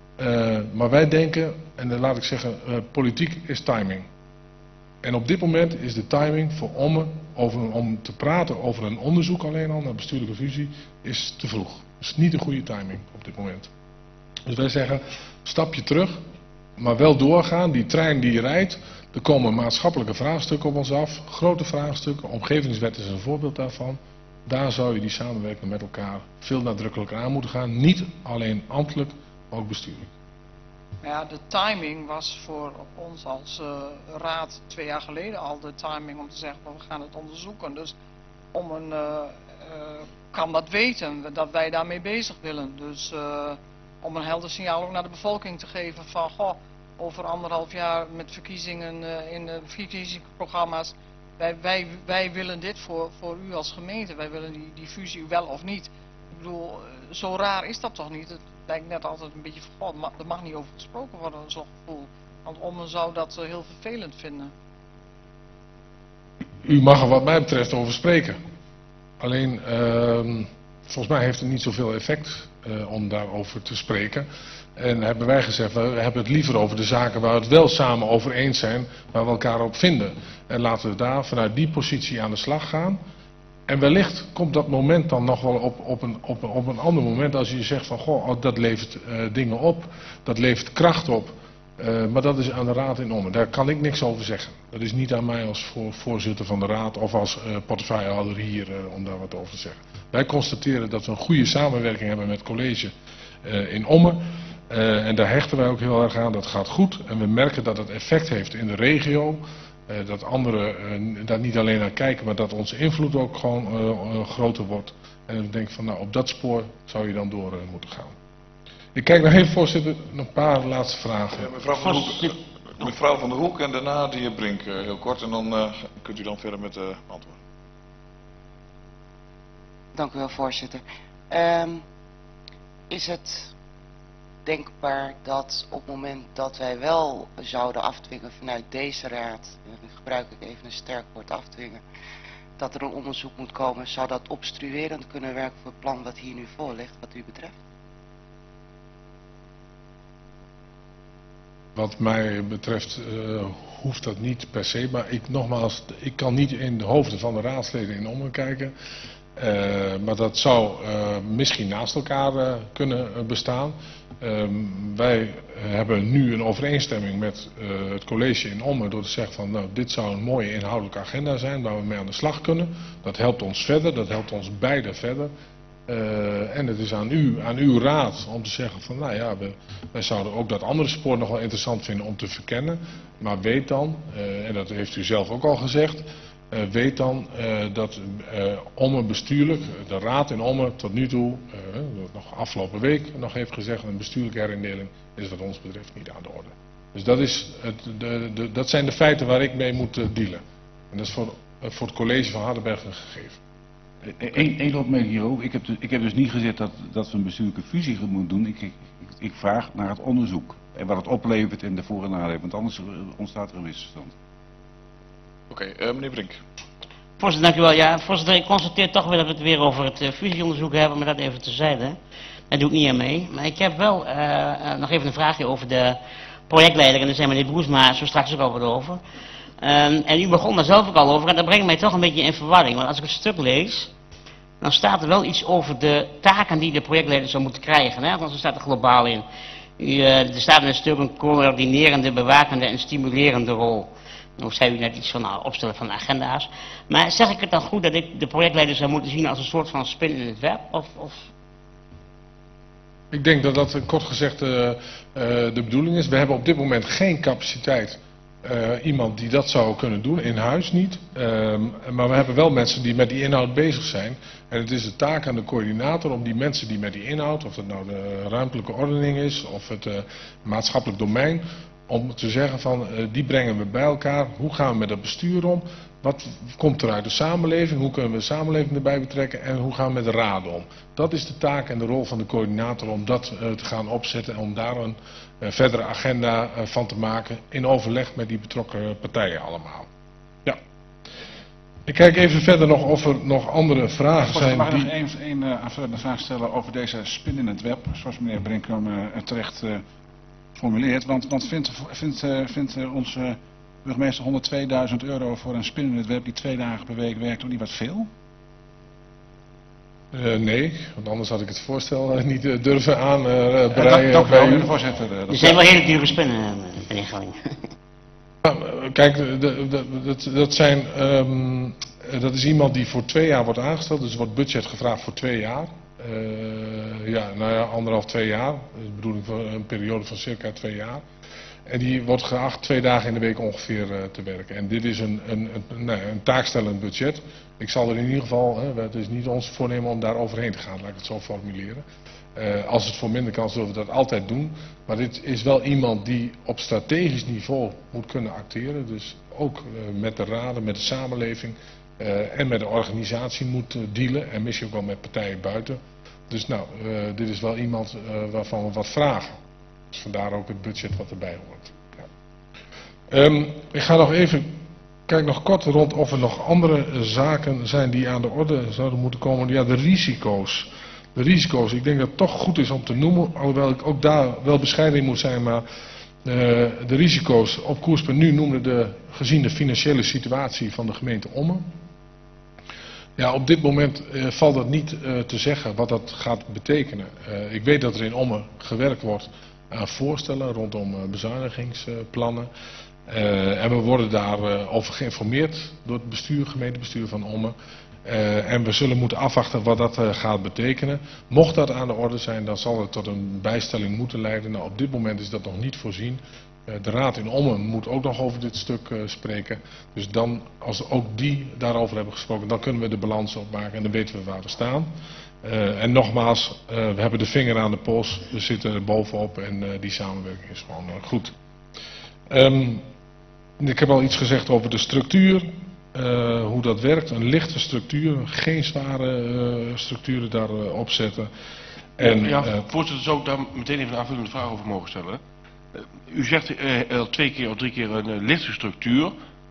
Maar wij denken, en dan laat ik zeggen, politiek is timing. En op dit moment is de timing voor Omme om te praten over een onderzoek alleen al naar bestuurlijke fusie is te vroeg. Dat is niet de goede timing op dit moment. Dus wij zeggen, stapje terug, maar wel doorgaan. Die trein die rijdt, er komen maatschappelijke vraagstukken op ons af. Grote vraagstukken, omgevingswet is een voorbeeld daarvan. Daar zou je die samenwerking met elkaar veel nadrukkelijker aan moeten gaan. Niet alleen ambtelijk, maar ook bestuurlijk.
Ja, de timing was voor ons als raad 2 jaar geleden al de timing om te zeggen we gaan het onderzoeken. Dus kan dat weten dat wij daarmee bezig willen. Dus om een helder signaal ook naar de bevolking te geven van goh, over 1,5 jaar met verkiezingen in de verkiezingsprogramma's. Wij willen dit voor u als gemeente. Wij willen die fusie wel of niet. Ik bedoel, zo raar is dat toch niet? Het lijkt net altijd een beetje van, goh, er mag niet over gesproken worden, zo'n gevoel. Want Omme zou dat heel vervelend vinden.
U mag er wat mij betreft over spreken. Alleen, volgens mij heeft het niet zoveel effect om daarover te spreken. En hebben wij gezegd, we hebben het liever over de zaken waar we het wel samen over eens zijn, waar we elkaar op vinden. En laten we daar vanuit die positie aan de slag gaan. En wellicht komt dat moment dan nog wel op een ander moment als je zegt van goh, dat levert dingen op, dat levert kracht op. Maar dat is aan de raad in Omme. Daar kan ik niks over zeggen. Dat is niet aan mij als voorzitter van de raad of als portefeuillehouder hier om daar wat over te zeggen. Wij constateren dat we een goede samenwerking hebben met het college in Omme. En daar hechten wij ook heel erg aan. Dat gaat goed. En we merken dat het effect heeft in de regio. Dat anderen daar niet alleen naar kijken, maar dat onze invloed ook gewoon groter wordt. En ik denk van nou, op dat spoor zou je dan door moeten gaan. Ik kijk nog even, voorzitter, nog een paar laatste vragen.
Ja, mevrouw van der Hoek en daarna de heer Brink heel kort en dan kunt u dan verder met de antwoorden.
Dank u wel, voorzitter. Is het denkbaar dat op het moment dat wij wel zouden afdwingen vanuit deze raad, en dan gebruik ik even een sterk woord afdwingen, dat er een onderzoek moet komen, zou dat obstruerend kunnen werken voor het plan wat hier nu voor ligt, wat u betreft?
Wat mij betreft hoeft dat niet per se, maar ik kan niet in de hoofden van de raadsleden in Omme kijken. Maar dat zou misschien naast elkaar kunnen bestaan. Wij hebben nu een overeenstemming met het college in Omme door te zeggen van nou, dit zou een mooie inhoudelijke agenda zijn waar we mee aan de slag kunnen. Dat helpt ons verder, dat helpt ons beiden verder. En het is aan uw raad om te zeggen van nou ja, wij zouden ook dat andere spoor nog wel interessant vinden om te verkennen. Maar weet dan, en dat heeft u zelf ook al gezegd, weet dan dat Omme bestuurlijk, de raad in Omme tot nu toe, nog afgelopen week nog heeft gezegd, een bestuurlijke herindeling is wat ons betreft niet aan de orde. Dus dat zijn de feiten waar ik mee moet dealen. En dat is voor het college van Hardenberg een gegeven.
Eén opmerking hierover. Ik heb dus niet gezegd dat we een bestuurlijke fusie moeten doen. Ik vraag naar het onderzoek. En wat het oplevert en de voor- en nadelen. Want anders ontstaat er een misverstand.
Oké, meneer Brink.
Voorzitter, dank u wel. Ja, voorzitter, ik constateer toch weer dat we het weer over het fusieonderzoek hebben, maar dat even terzijde. Daar doe ik niet aan mee. Maar ik heb wel nog even een vraagje over de projectleider. En daar zijn meneer Broesma zo straks ook al wat over. En u begon daar zelf ook al over en dat brengt mij toch een beetje in verwarring. Want als ik het stuk lees, dan staat er wel iets over de taken die de projectleider zou moeten krijgen. Hè? Want er staat er globaal in. Er staat in het stuk een coördinerende, bewakende en stimulerende rol. Nou zei u net iets van opstellen van agenda's. Maar zeg ik het dan goed dat ik de projectleider zou moeten zien als een soort van spin in het web? Of...
Ik denk dat dat kort gezegd de bedoeling is. We hebben op dit moment geen capaciteit. Iemand die dat zou kunnen doen, in huis niet. Maar we hebben wel mensen die met die inhoud bezig zijn. En het is de taak aan de coördinator om die mensen die met die inhoud, of het nou de ruimtelijke ordening is of het maatschappelijk domein, om te zeggen van die brengen we bij elkaar. Hoe gaan we met dat bestuur om? Wat komt er uit de samenleving? Hoe kunnen we de samenleving erbij betrekken? En hoe gaan we met de raden om? Dat is de taak en de rol van de coördinator om dat te gaan opzetten en om daar een verdere agenda van te maken in overleg met die betrokken partijen allemaal. Ja. Ik kijk even verder nog of er nog andere vragen zijn.
Mag ik nog één aanvullende vraag stellen over deze spin in het web, zoals meneer Brinkum terecht formuleert. Want vindt onze burgemeester €102.000 voor een spin in het web die 2 dagen per week werkt ook niet wat veel?
Nee, want anders had ik het voorstel niet durven aanbreien.
Dank u wel, meneer de voorzitter.
Er zijn wel hele dure spinnen, meneer Gelling.
Kijk, dat is iemand die voor 2 jaar wordt aangesteld, dus er wordt budget gevraagd voor 2 jaar. Ja, nou ja, 1,5, 2 jaar. Dat is de bedoeling voor een periode van circa 2 jaar. En die wordt geacht 2 dagen in de week ongeveer te werken. En dit is een taakstellend budget. Ik zal er in ieder geval, het is niet ons voornemen om daar overheen te gaan, laat ik het zo formuleren. Als het voor minder kan, zullen we dat altijd doen. Maar dit is wel iemand die op strategisch niveau moet kunnen acteren. Dus ook met de raden, met de samenleving en met de organisatie moet dealen. En misschien ook wel met partijen buiten. Dus nou, dit is wel iemand waarvan we wat vragen. Dus vandaar ook het budget wat erbij hoort. Ja. Ik ga nog even, kijk nog kort rond of er nog andere zaken zijn die aan de orde zouden moeten komen. Ja, de risico's. De risico's, ik denk dat het toch goed is om te noemen, alhoewel ik ook daar wel bescheiden in moet zijn, maar de risico's op Koers.nu noemde gezien de financiële situatie van de gemeente Ommen. Ja, op dit moment valt het niet te zeggen wat dat gaat betekenen. Ik weet dat er in Ommen gewerkt wordt aan voorstellen rondom bezuinigingsplannen. En we worden daarover geïnformeerd door het bestuur, gemeentebestuur van Ommen. En we zullen moeten afwachten wat dat gaat betekenen. Mocht dat aan de orde zijn, dan zal het tot een bijstelling moeten leiden. Nou, op dit moment is dat nog niet voorzien. De raad in Ommen moet ook nog over dit stuk spreken. Dus dan, als ook die daarover hebben gesproken, dan kunnen we de balans opmaken en dan weten we waar we staan. En nogmaals, we hebben de vinger aan de pols, we zitten er bovenop en die samenwerking is gewoon goed. Ik heb al iets gezegd over de structuur, hoe dat werkt. Een lichte structuur, geen zware structuren daarop zetten. En,
voorzitter, zou ik daar meteen even een aanvullende vraag over mogen stellen? U zegt al 2 keer of 3 keer een lichte structuur.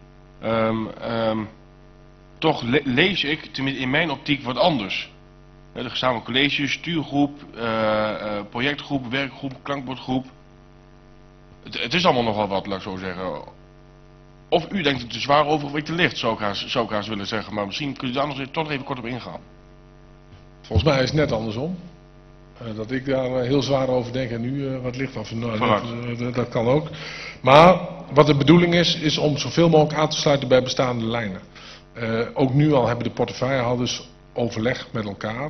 Toch lees ik, tenminste in mijn optiek, wat anders. De gezamenlijke college, stuurgroep, projectgroep, werkgroep, klankbordgroep. Het is allemaal nogal wat, laat ik zo zeggen. Of u denkt het te zwaar over of ik te licht, zou ik haast willen zeggen. Maar misschien kunt u daar nog toch even kort op ingaan.
Volgens mij is het net andersom. Dat ik daar heel zwaar over denk en u wat licht af. Dat kan ook. Maar wat de bedoeling is om zoveel mogelijk aan te sluiten bij bestaande lijnen. Ook nu al hebben de portefeuillehouders overleg met elkaar.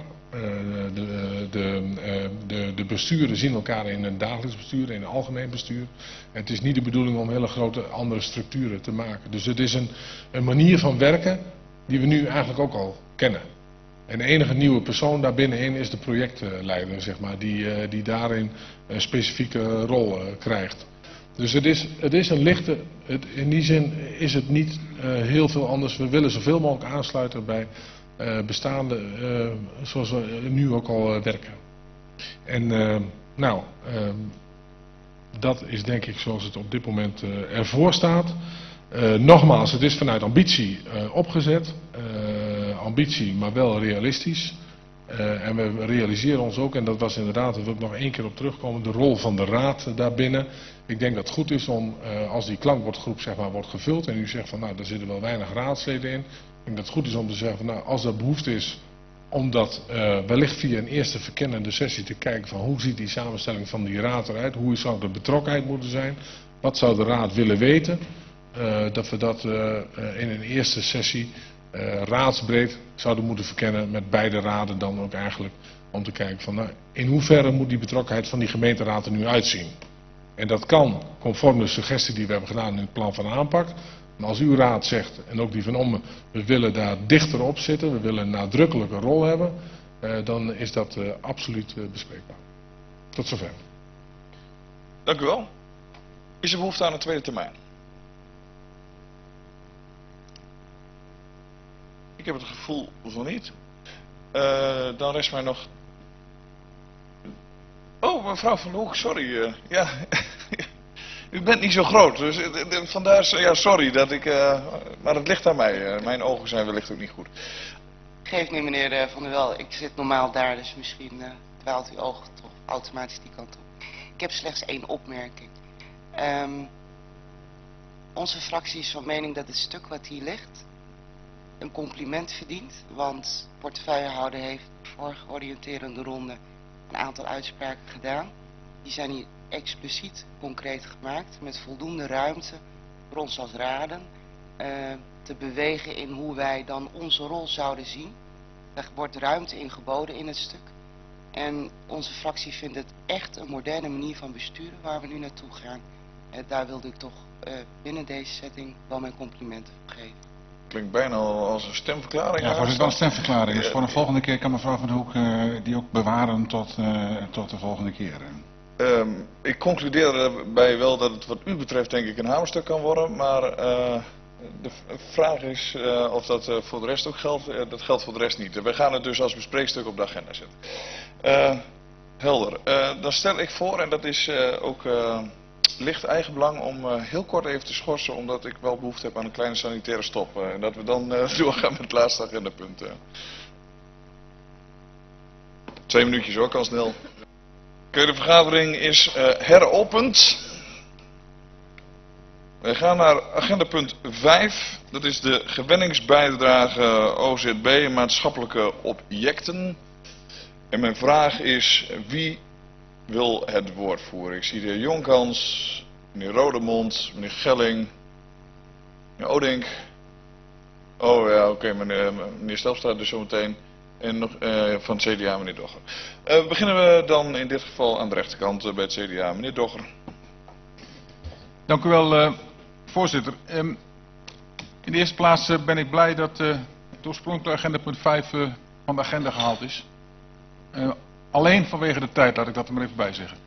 De besturen zien elkaar in een dagelijks bestuur, in een algemeen bestuur. En het is niet de bedoeling om hele grote andere structuren te maken. Dus het is een manier van werken die we nu eigenlijk ook al kennen. En de enige nieuwe persoon daarbinnenin is de projectleider, zeg maar, die daarin een specifieke rol krijgt. Dus het is een lichte, in die zin is het niet heel veel anders. We willen zoveel mogelijk aansluiten bij bestaande, zoals we nu ook al werken. En dat is denk ik zoals het op dit moment ervoor staat. Nogmaals, het is vanuit ambitie opgezet. Ambitie, maar wel realistisch. En we realiseren ons ook, en dat was inderdaad, daar wil ik nog één keer op terugkomen, de rol van de raad daarbinnen. Ik denk dat het goed is om, als die klankbordgroep zeg maar wordt gevuld en u zegt van nou, daar zitten wel weinig raadsleden in. Ik denk dat het goed is om te zeggen van nou, als er behoefte is om dat wellicht via een eerste verkennende sessie te kijken van hoe ziet die samenstelling van die raad eruit, hoe zou de betrokkenheid moeten zijn, wat zou de raad willen weten, dat we dat in een eerste sessie raadsbreed zouden moeten verkennen met beide raden dan ook eigenlijk om te kijken van nou, in hoeverre moet die betrokkenheid van die gemeenteraad er nu uitzien. En dat kan conform de suggestie die we hebben gedaan in het plan van aanpak. Maar als uw raad zegt, en ook die van Ommen, we willen daar dichter op zitten, we willen een nadrukkelijke rol hebben, dan is dat absoluut bespreekbaar. Tot zover.
Dank u wel. Is er behoefte aan een tweede termijn? Ik heb het gevoel van niet. Dan rest mij nog... Oh, mevrouw Van der Hoek, sorry. Ja, u bent niet zo groot, dus vandaar, ja, sorry dat ik... maar het ligt aan mij. Mijn ogen zijn wellicht ook niet goed.
Geef niet, meneer Van der Wel. Ik zit normaal daar, dus misschien dwaalt uw oog toch automatisch die kant op. Ik heb slechts één opmerking. Onze fractie is van mening dat het stuk wat hier ligt een compliment verdient, want de portefeuillehouder heeft de vorige oriënterende ronde een aantal uitspraken gedaan. Die zijn hier expliciet concreet gemaakt met voldoende ruimte voor ons als raden te bewegen in hoe wij dan onze rol zouden zien. Er wordt ruimte in geboden in het stuk. En onze fractie vindt het echt een moderne manier van besturen waar we nu naartoe gaan. Daar wilde ik toch binnen deze setting wel mijn complimenten voor geven.
Klinkt bijna als een stemverklaring.
Ja, voorzitter, wel een stemverklaring. Dus voor de volgende keer kan mevrouw Van der Hoek die ook bewaren tot de volgende keer.
Ik concludeer erbij wel dat het wat u betreft denk ik een hamerstuk kan worden, maar de vraag is of dat voor de rest ook geldt. Dat geldt voor de rest niet. We gaan het dus als bespreekstuk op de agenda zetten. Helder. Dan stel ik voor, en dat is ook licht eigenbelang, om heel kort even te schorsen, omdat ik wel behoefte heb aan een kleine sanitaire stop. En dat we dan doorgaan met het laatste agendapunt. 2 minuutjes hoor, kan snel. De vergadering is heropend. We gaan naar agendapunt 5. Dat is de gewenningsbijdrage OZB maatschappelijke objecten. En mijn vraag is, wie wil het woord voeren? Ik zie de heer Jonkans, meneer Rodemond, meneer Gelling, meneer Odink. Oh ja, oké, meneer Stelpstra dus zometeen. En nog van het CDA, meneer Dogger. Beginnen we dan in dit geval aan de rechterkant bij het CDA, meneer Dogger.
Dank u wel, voorzitter. In de eerste plaats ben ik blij dat het oorspronkelijke agenda punt 5 van de agenda gehaald is. Alleen vanwege de tijd, laat ik dat er maar even bij zeggen.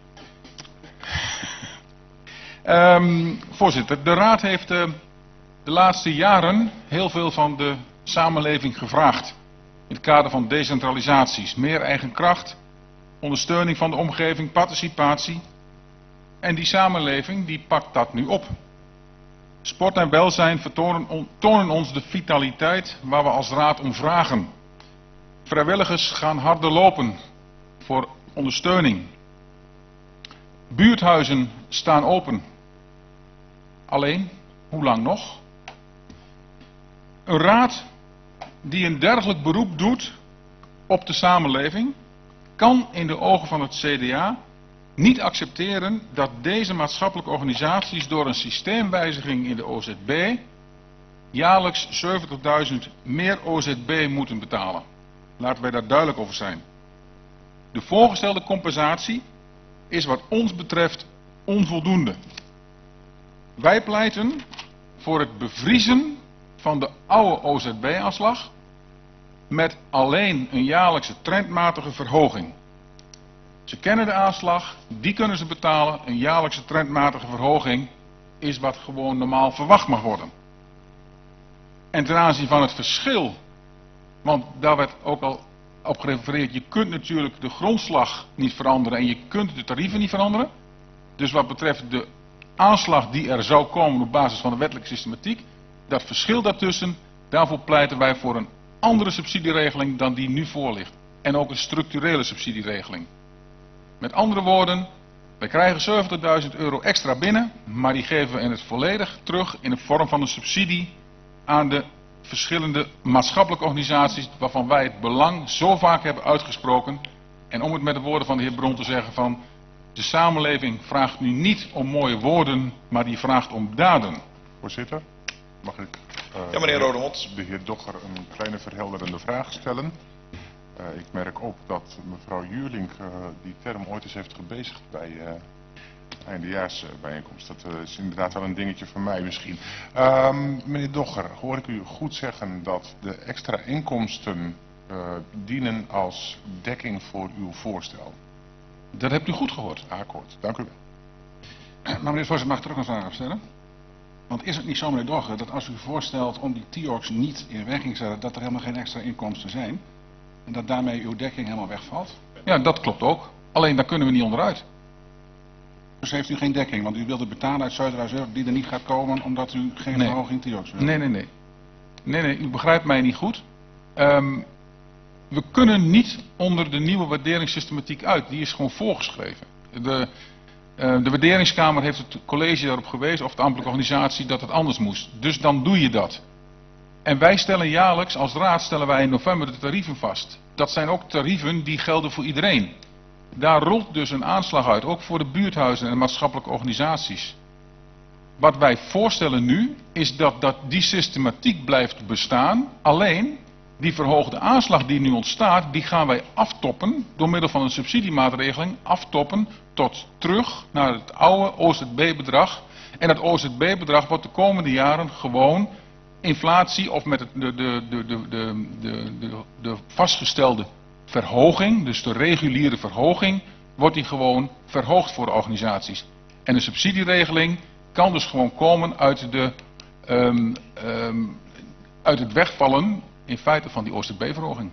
Voorzitter, de Raad heeft de laatste jaren heel veel van de samenleving gevraagd. In het kader van decentralisaties, meer eigen kracht, ondersteuning van de omgeving, participatie. En die samenleving die pakt dat nu op. Sport en welzijn tonen ons de vitaliteit waar we als Raad om vragen. Vrijwilligers gaan harder lopen voor ondersteuning. Buurthuizen staan open. Alleen, hoe lang nog? Een raad die een dergelijk beroep doet op de samenleving, kan in de ogen van het CDA niet accepteren dat deze maatschappelijke organisaties door een systeemwijziging in de OZB jaarlijks 70.000 meer OZB moeten betalen. Laten wij daar duidelijk over zijn. De voorgestelde compensatie is wat ons betreft onvoldoende. Wij pleiten voor het bevriezen van de oude OZB-aanslag met alleen een jaarlijkse trendmatige verhoging. Ze kennen de aanslag, die kunnen ze betalen. Een jaarlijkse trendmatige verhoging is wat gewoon normaal verwacht mag worden. En ten aanzien van het verschil, want daar werd ook al op gerefereerd, je kunt natuurlijk de grondslag niet veranderen en je kunt de tarieven niet veranderen. Dus wat betreft de aanslag die er zou komen op basis van de wettelijke systematiek, dat verschil daartussen, daarvoor pleiten wij voor een andere subsidieregeling dan die nu voor ligt. En ook een structurele subsidieregeling. Met andere woorden, wij krijgen 70.000 euro extra binnen, maar die geven we in het volledig terug in de vorm van een subsidie aan de verschillende maatschappelijke organisaties waarvan wij het belang zo vaak hebben uitgesproken. En om het met de woorden van de heer Bron te zeggen van, de samenleving vraagt nu niet om mooie woorden, maar die vraagt om daden.
Voorzitter, mag ik
ja, meneer Rodemond.
De heer Dogger een kleine verhelderende vraag stellen? Ik merk op dat mevrouw Juurlink die term ooit eens heeft gebezigd bij eindejaarsbijeenkomst. Dat is inderdaad wel een dingetje voor mij misschien. Meneer Dogger, hoor ik u goed zeggen dat de extra inkomsten dienen als dekking voor uw voorstel?
Dat hebt u goed gehoord.
Akkoord, dank u wel.
Maar meneer Voorzitter, mag ik er ook een vraag op stellen? Want is het niet zo, meneer Dogger, dat als u voorstelt om die TIOC's niet in werking te zetten, dat er helemaal geen extra inkomsten zijn? En dat daarmee uw dekking helemaal wegvalt?
Ja, dat klopt ook. Alleen daar kunnen we niet onderuit.
Dus heeft u geen dekking, want u wilt het betalen uit Zuiderhuis die er niet gaat komen omdat u geen verhoging TIOC's wil?
Nee, u begrijpt mij niet goed. We kunnen niet onder de nieuwe waarderingssystematiek uit. Die is gewoon voorgeschreven. De waarderingskamer heeft het college daarop gewezen, of de ambtelijke organisatie, dat het anders moest. Dus dan doe je dat. En wij stellen jaarlijks, als raad stellen wij in november de tarieven vast. Dat zijn ook tarieven die gelden voor iedereen. Daar rolt dus een aanslag uit, ook voor de buurthuizen en de maatschappelijke organisaties. Wat wij voorstellen nu, is dat die systematiek blijft bestaan. Alleen, die verhoogde aanslag die nu ontstaat, die gaan wij aftoppen, door middel van een subsidiemaatregeling, aftoppen tot terug naar het oude OZB-bedrag. En dat OZB-bedrag wordt de komende jaren gewoon inflatie of met de vastgestelde verhoging, dus de reguliere verhoging, wordt die gewoon verhoogd voor de organisaties. En de subsidieregeling kan dus gewoon komen uit het wegvallen in feite van die OZB-verhoging.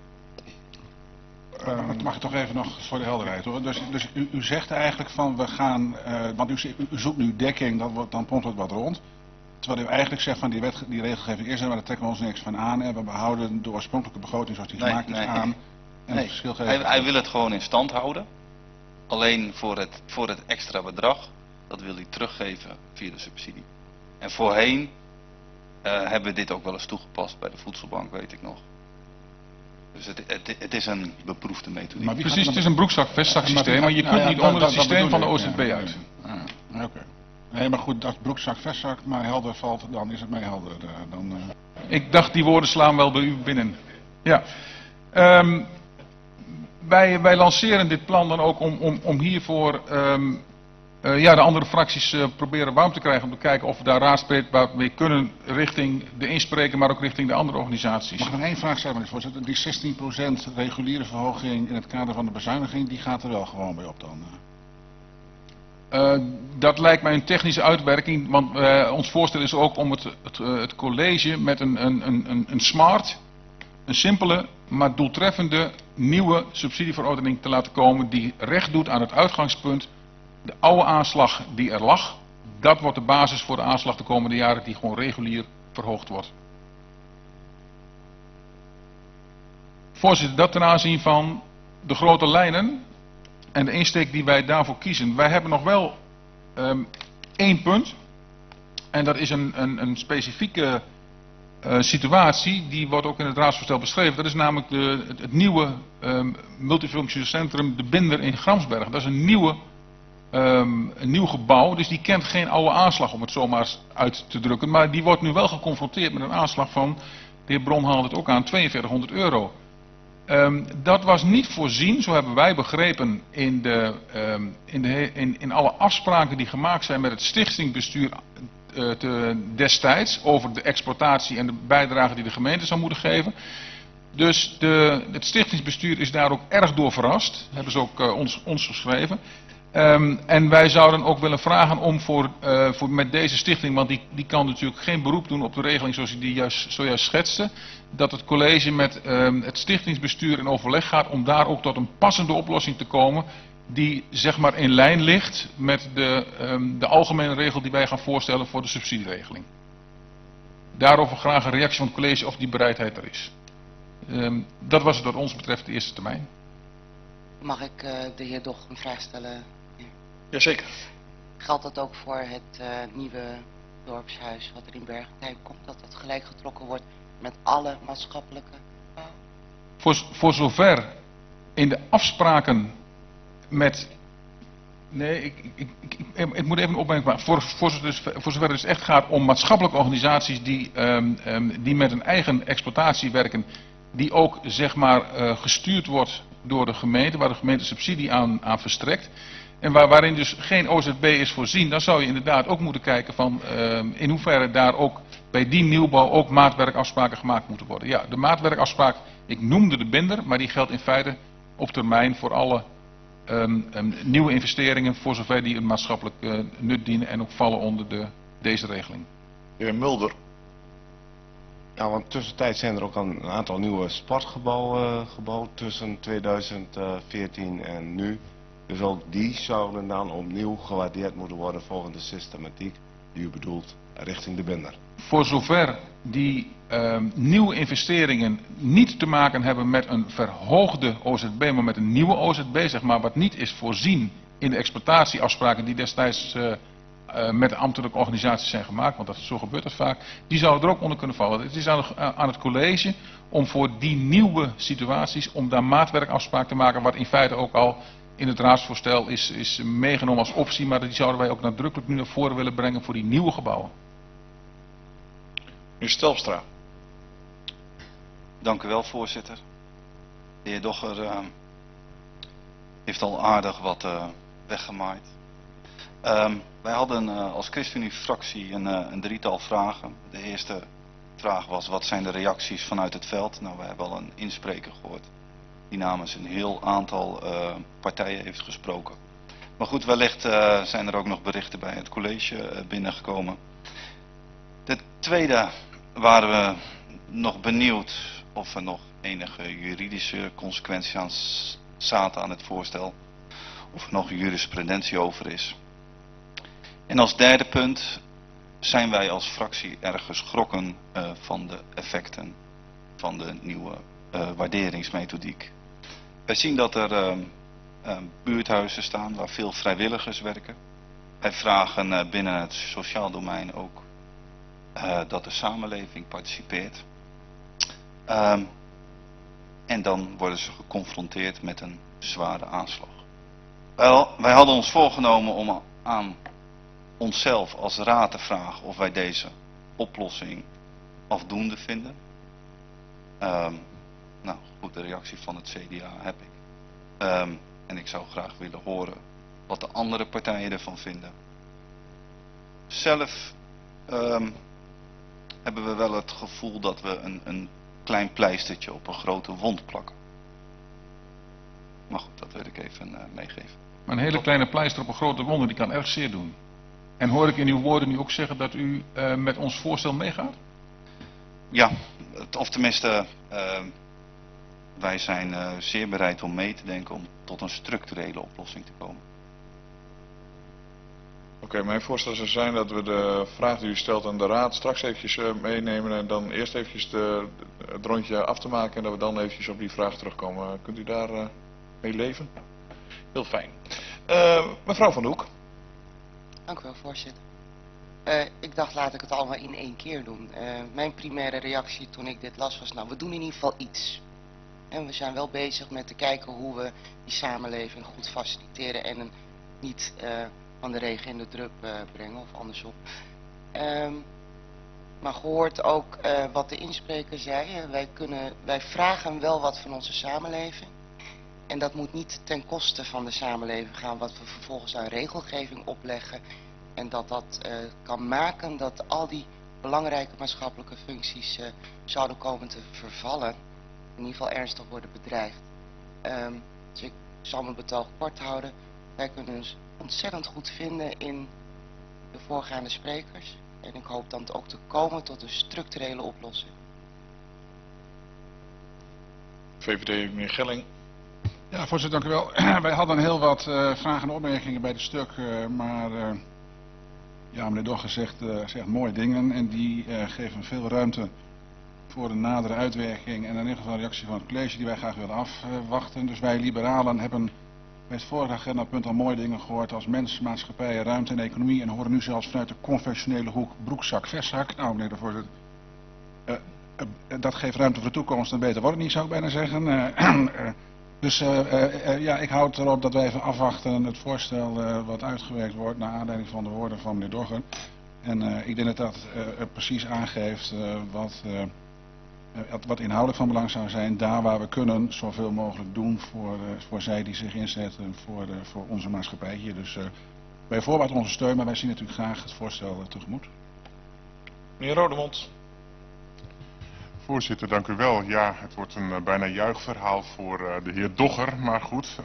Dat mag ik toch even nog voor de helderheid hoor. Dus u zegt eigenlijk van we gaan, want u zoekt nu dekking, dan pompt het wat rond. Terwijl u eigenlijk zegt van die regelgeving is er, maar daar trekken we ons niks van aan. En we behouden de oorspronkelijke begroting zoals die gemaakt is aan. En het verschil geven.
Hij wil het gewoon in stand houden. Alleen voor het extra bedrag, dat wil hij teruggeven via de subsidie. En voorheen hebben we dit ook wel eens toegepast bij de voedselbank, weet ik nog. Dus het is een beproefde methodiek.
Precies, het is een broekzak-vestzak-systeem, maar je kunt niet onder het systeem van de OZB uit.
Oké. Nee, maar goed, als broekzak-vestzak maar helder valt, dan is het mij helder.
Ik dacht, die woorden slaan wel bij u binnen. Ja. Wij lanceren dit plan dan ook om hiervoor de andere fracties proberen warm te krijgen. Om te kijken of we daar raadsbreed mee kunnen richting de inspreker, maar ook richting de andere organisaties.
Mag ik nog één vraag stellen, meneer Voorzitter? Die 16% reguliere verhoging in het kader van de bezuiniging, die gaat er wel gewoon bij op dan?
Dat lijkt mij een technische uitwerking, want ons voorstel is ook om het college met een smart, een simpele, maar doeltreffende nieuwe subsidieverordening te laten komen die recht doet aan het uitgangspunt. De oude aanslag die er lag, dat wordt de basis voor de aanslag de komende jaren die gewoon regulier verhoogd wordt. Voorzitter, dat ten aanzien van de grote lijnen en de insteek die wij daarvoor kiezen. Wij hebben nog wel één punt en dat is een specifieke situatie, die wordt ook in het raadsvoorstel beschreven. Dat is namelijk het nieuwe multifunctioneel centrum De Binder in Gramsberg. Dat is een nieuw gebouw, dus die kent geen oude aanslag om het zomaar uit te drukken. Maar die wordt nu wel geconfronteerd met een aanslag van, de heer Bron haalde het ook aan, 4200 euro. Dat was niet voorzien, zo hebben wij begrepen, in alle afspraken die gemaakt zijn met het stichtingsbestuur destijds over de exploitatie en de bijdrage die de gemeente zou moeten geven. Dus het stichtingsbestuur is daar ook erg door verrast, hebben ze ook ons geschreven. En wij zouden ook willen vragen om met deze stichting, want die kan natuurlijk geen beroep doen op de regeling zoals u die zojuist schetste, dat het college met het stichtingsbestuur in overleg gaat om daar ook tot een passende oplossing te komen die zeg maar in lijn ligt met de algemene regel die wij gaan voorstellen voor de subsidieregeling. Daarover graag een reactie van het college of die bereidheid er is. Dat was het wat ons betreft de eerste termijn.
Mag ik de heer Doch een vraag stellen?
Jazeker.
Geldt dat ook voor het nieuwe dorpshuis wat er in Bergentijn komt? Dat dat gelijk getrokken wordt met alle maatschappelijke...
Voor zover in de afspraken met... Nee, ik moet even een opmerking maken. Voor zover het dus echt gaat om maatschappelijke organisaties die met een eigen exploitatie werken, die ook zeg maar gestuurd wordt door de gemeente, waar de gemeente subsidie aan verstrekt. En waarin dus geen OZB is voorzien, dan zou je inderdaad ook moeten kijken van in hoeverre daar ook bij die nieuwbouw ook maatwerkafspraken gemaakt moeten worden. Ja, de maatwerkafspraak, ik noemde de binder, maar die geldt in feite op termijn voor alle nieuwe investeringen voor zover die een maatschappelijk nut dienen en ook vallen onder deze regeling.
Heer Mulder.
Ja, want tussentijds zijn er ook al een aantal nieuwe sportgebouwen gebouwd tussen 2014 en nu. Dus ook die zouden dan opnieuw gewaardeerd moeten worden volgens de systematiek die u bedoelt richting de binder.
Voor zover die nieuwe investeringen niet te maken hebben met een verhoogde OZB, maar met een nieuwe OZB, zeg maar, wat niet is voorzien in de exploitatieafspraken die destijds met de ambtelijke organisaties zijn gemaakt, want zo gebeurt dat vaak, die zouden er ook onder kunnen vallen. Het is aan het college om voor die nieuwe situaties, om daar maatwerkafspraak te maken, wat in feite ook al in het raadsvoorstel is meegenomen als optie, maar die zouden wij ook nadrukkelijk nu naar voren willen brengen voor die nieuwe gebouwen.
Meneer Stelpstra.
Dank u wel, voorzitter. De heer Dogger heeft al aardig wat weggemaaid. Wij hadden als ChristenUnie-fractie een drietal vragen. De eerste vraag was: wat zijn de reacties vanuit het veld? Nou, we hebben al een inspreker gehoord die namens een heel aantal partijen heeft gesproken. Maar goed, wellicht zijn er ook nog berichten bij het college binnengekomen. De tweede waren we nog benieuwd of er nog enige juridische consequenties aan zaten aan het voorstel. Of er nog jurisprudentie over is. En als derde punt zijn wij als fractie erg geschrokken van de effecten van de nieuwe waarderingsmethodiek. Wij zien dat er buurthuizen staan waar veel vrijwilligers werken. Wij vragen binnen het sociaal domein ook dat de samenleving participeert. En dan worden ze geconfronteerd met een zware aanslag. Wel, wij hadden ons voorgenomen om aan onszelf als raad te vragen of wij deze oplossing afdoende vinden. Nou goed, de reactie van het CDA heb ik. En ik zou graag willen horen wat de andere partijen ervan vinden. Zelf hebben we wel het gevoel dat we een klein pleistertje op een grote wond plakken. Maar goed, dat wil ik even meegeven.
Maar een hele kleine pleister op een grote wond, die kan erg zeer doen. En hoor ik in uw woorden nu ook zeggen dat u met ons voorstel meegaat?
Ja, of tenminste, wij zijn zeer bereid om mee te denken om tot een structurele oplossing te komen.
Oké, mijn voorstel zou zijn dat we de vraag die u stelt aan de raad straks eventjes meenemen en dan eerst eventjes het rondje af te maken en dat we dan eventjes op die vraag terugkomen. Kunt u daar mee leven? Heel fijn. Mevrouw Van Hoek.
Dank u wel, voorzitter. Ik dacht, laat ik het allemaal in één keer doen. Mijn primaire reactie toen ik dit las was, nou, we doen in ieder geval iets. En we zijn wel bezig met te kijken hoe we die samenleving goed faciliteren en niet van de regen in de drup brengen of andersom. Maar gehoord ook wat de inspreker zei, wij vragen wel wat van onze samenleving. En dat moet niet ten koste van de samenleving gaan, wat we vervolgens aan regelgeving opleggen. En dat kan maken dat al die belangrijke maatschappelijke functies zouden komen te vervallen. In ieder geval ernstig worden bedreigd. Dus ik zal mijn betoog kort houden. Wij kunnen ons ontzettend goed vinden in de voorgaande sprekers. En ik hoop dan ook te komen tot een structurele oplossing.
VVD, meneer Gelling.
Ja, voorzitter, dank u wel. Wij hadden heel wat vragen en opmerkingen bij het stuk, maar ja, meneer Dogge zegt mooie dingen en die geven veel ruimte voor een nadere uitwerking en in ieder geval een reactie van het college die wij graag willen afwachten. Dus wij liberalen hebben bij het vorige agendapunt al mooie dingen gehoord als mens, maatschappij, ruimte en economie en horen nu zelfs vanuit de conventionele hoek broekzak, verzak. Nou, meneer de voorzitter, dat geeft ruimte voor de toekomst en beter wordt het niet, zou ik bijna zeggen. Dus ja, ik houd erop dat wij even afwachten het voorstel wat uitgewerkt wordt naar aanleiding van de woorden van meneer Dogge. En ik denk dat dat precies aangeeft wat inhoudelijk van belang zou zijn, daar waar we kunnen zoveel mogelijk doen voor zij die zich inzetten voor onze maatschappij hier. Dus bij voorbaat onze steun, maar wij zien natuurlijk graag het voorstel tegemoet.
Meneer Rodemond.
Voorzitter, dank u wel. Ja, het wordt een bijna juichverhaal voor de heer Dogger, maar goed.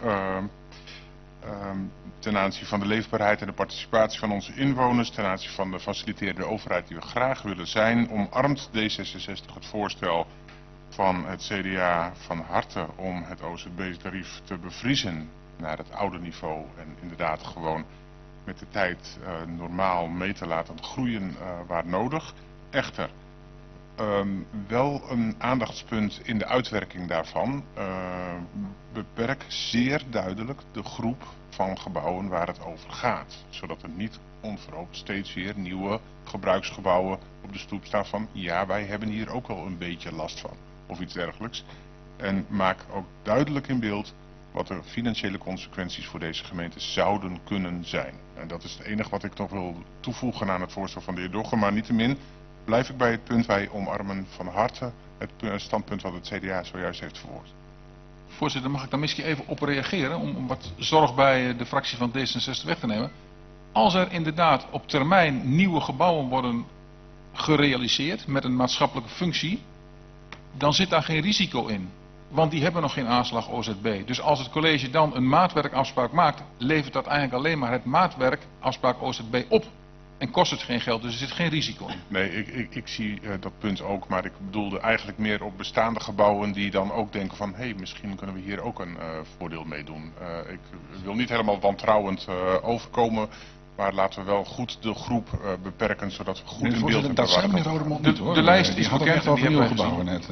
Ten aanzien van de leefbaarheid en de participatie van onze inwoners, ten aanzien van de faciliterende overheid die we graag willen zijn, omarmt D66 het voorstel van het CDA van harte om het OZB-tarief te bevriezen naar het oude niveau en inderdaad gewoon met de tijd normaal mee te laten groeien waar nodig. Echter, wel een aandachtspunt in de uitwerking daarvan. Beperk zeer duidelijk de groep van gebouwen waar het over gaat. Zodat er niet onverhoopt steeds weer nieuwe gebruiksgebouwen op de stoep staan van ja, wij hebben hier ook wel een beetje last van. Of iets dergelijks. En maak ook duidelijk in beeld wat de financiële consequenties voor deze gemeente zouden kunnen zijn. En dat is het enige wat ik nog wil toevoegen aan het voorstel van de heer Dogge, maar niettemin blijf ik bij het punt, wij omarmen van harte het standpunt wat het CDA zojuist heeft verwoord.
Voorzitter, mag ik daar misschien even op reageren om wat zorg bij de fractie van D66 weg te nemen? Als er inderdaad op termijn nieuwe gebouwen worden gerealiseerd met een maatschappelijke functie, dan zit daar geen risico in. Want die hebben nog geen aanslag OZB. Dus als het college dan een maatwerkafspraak maakt, levert dat eigenlijk alleen maar het maatwerkafspraak OZB op. En kost het geen geld, dus er zit geen risico in.
Nee, ik zie dat punt ook, maar ik bedoelde eigenlijk meer op bestaande gebouwen die dan ook denken van hé, misschien kunnen we hier ook een voordeel mee doen. Ik wil niet helemaal wantrouwend overkomen, maar laten we wel goed de groep beperken, zodat we goed in beeld en
dat zijn meneer Rodemond niet hoor.
De lijst is
bekend
bekend
over nieuwe gebouwen net.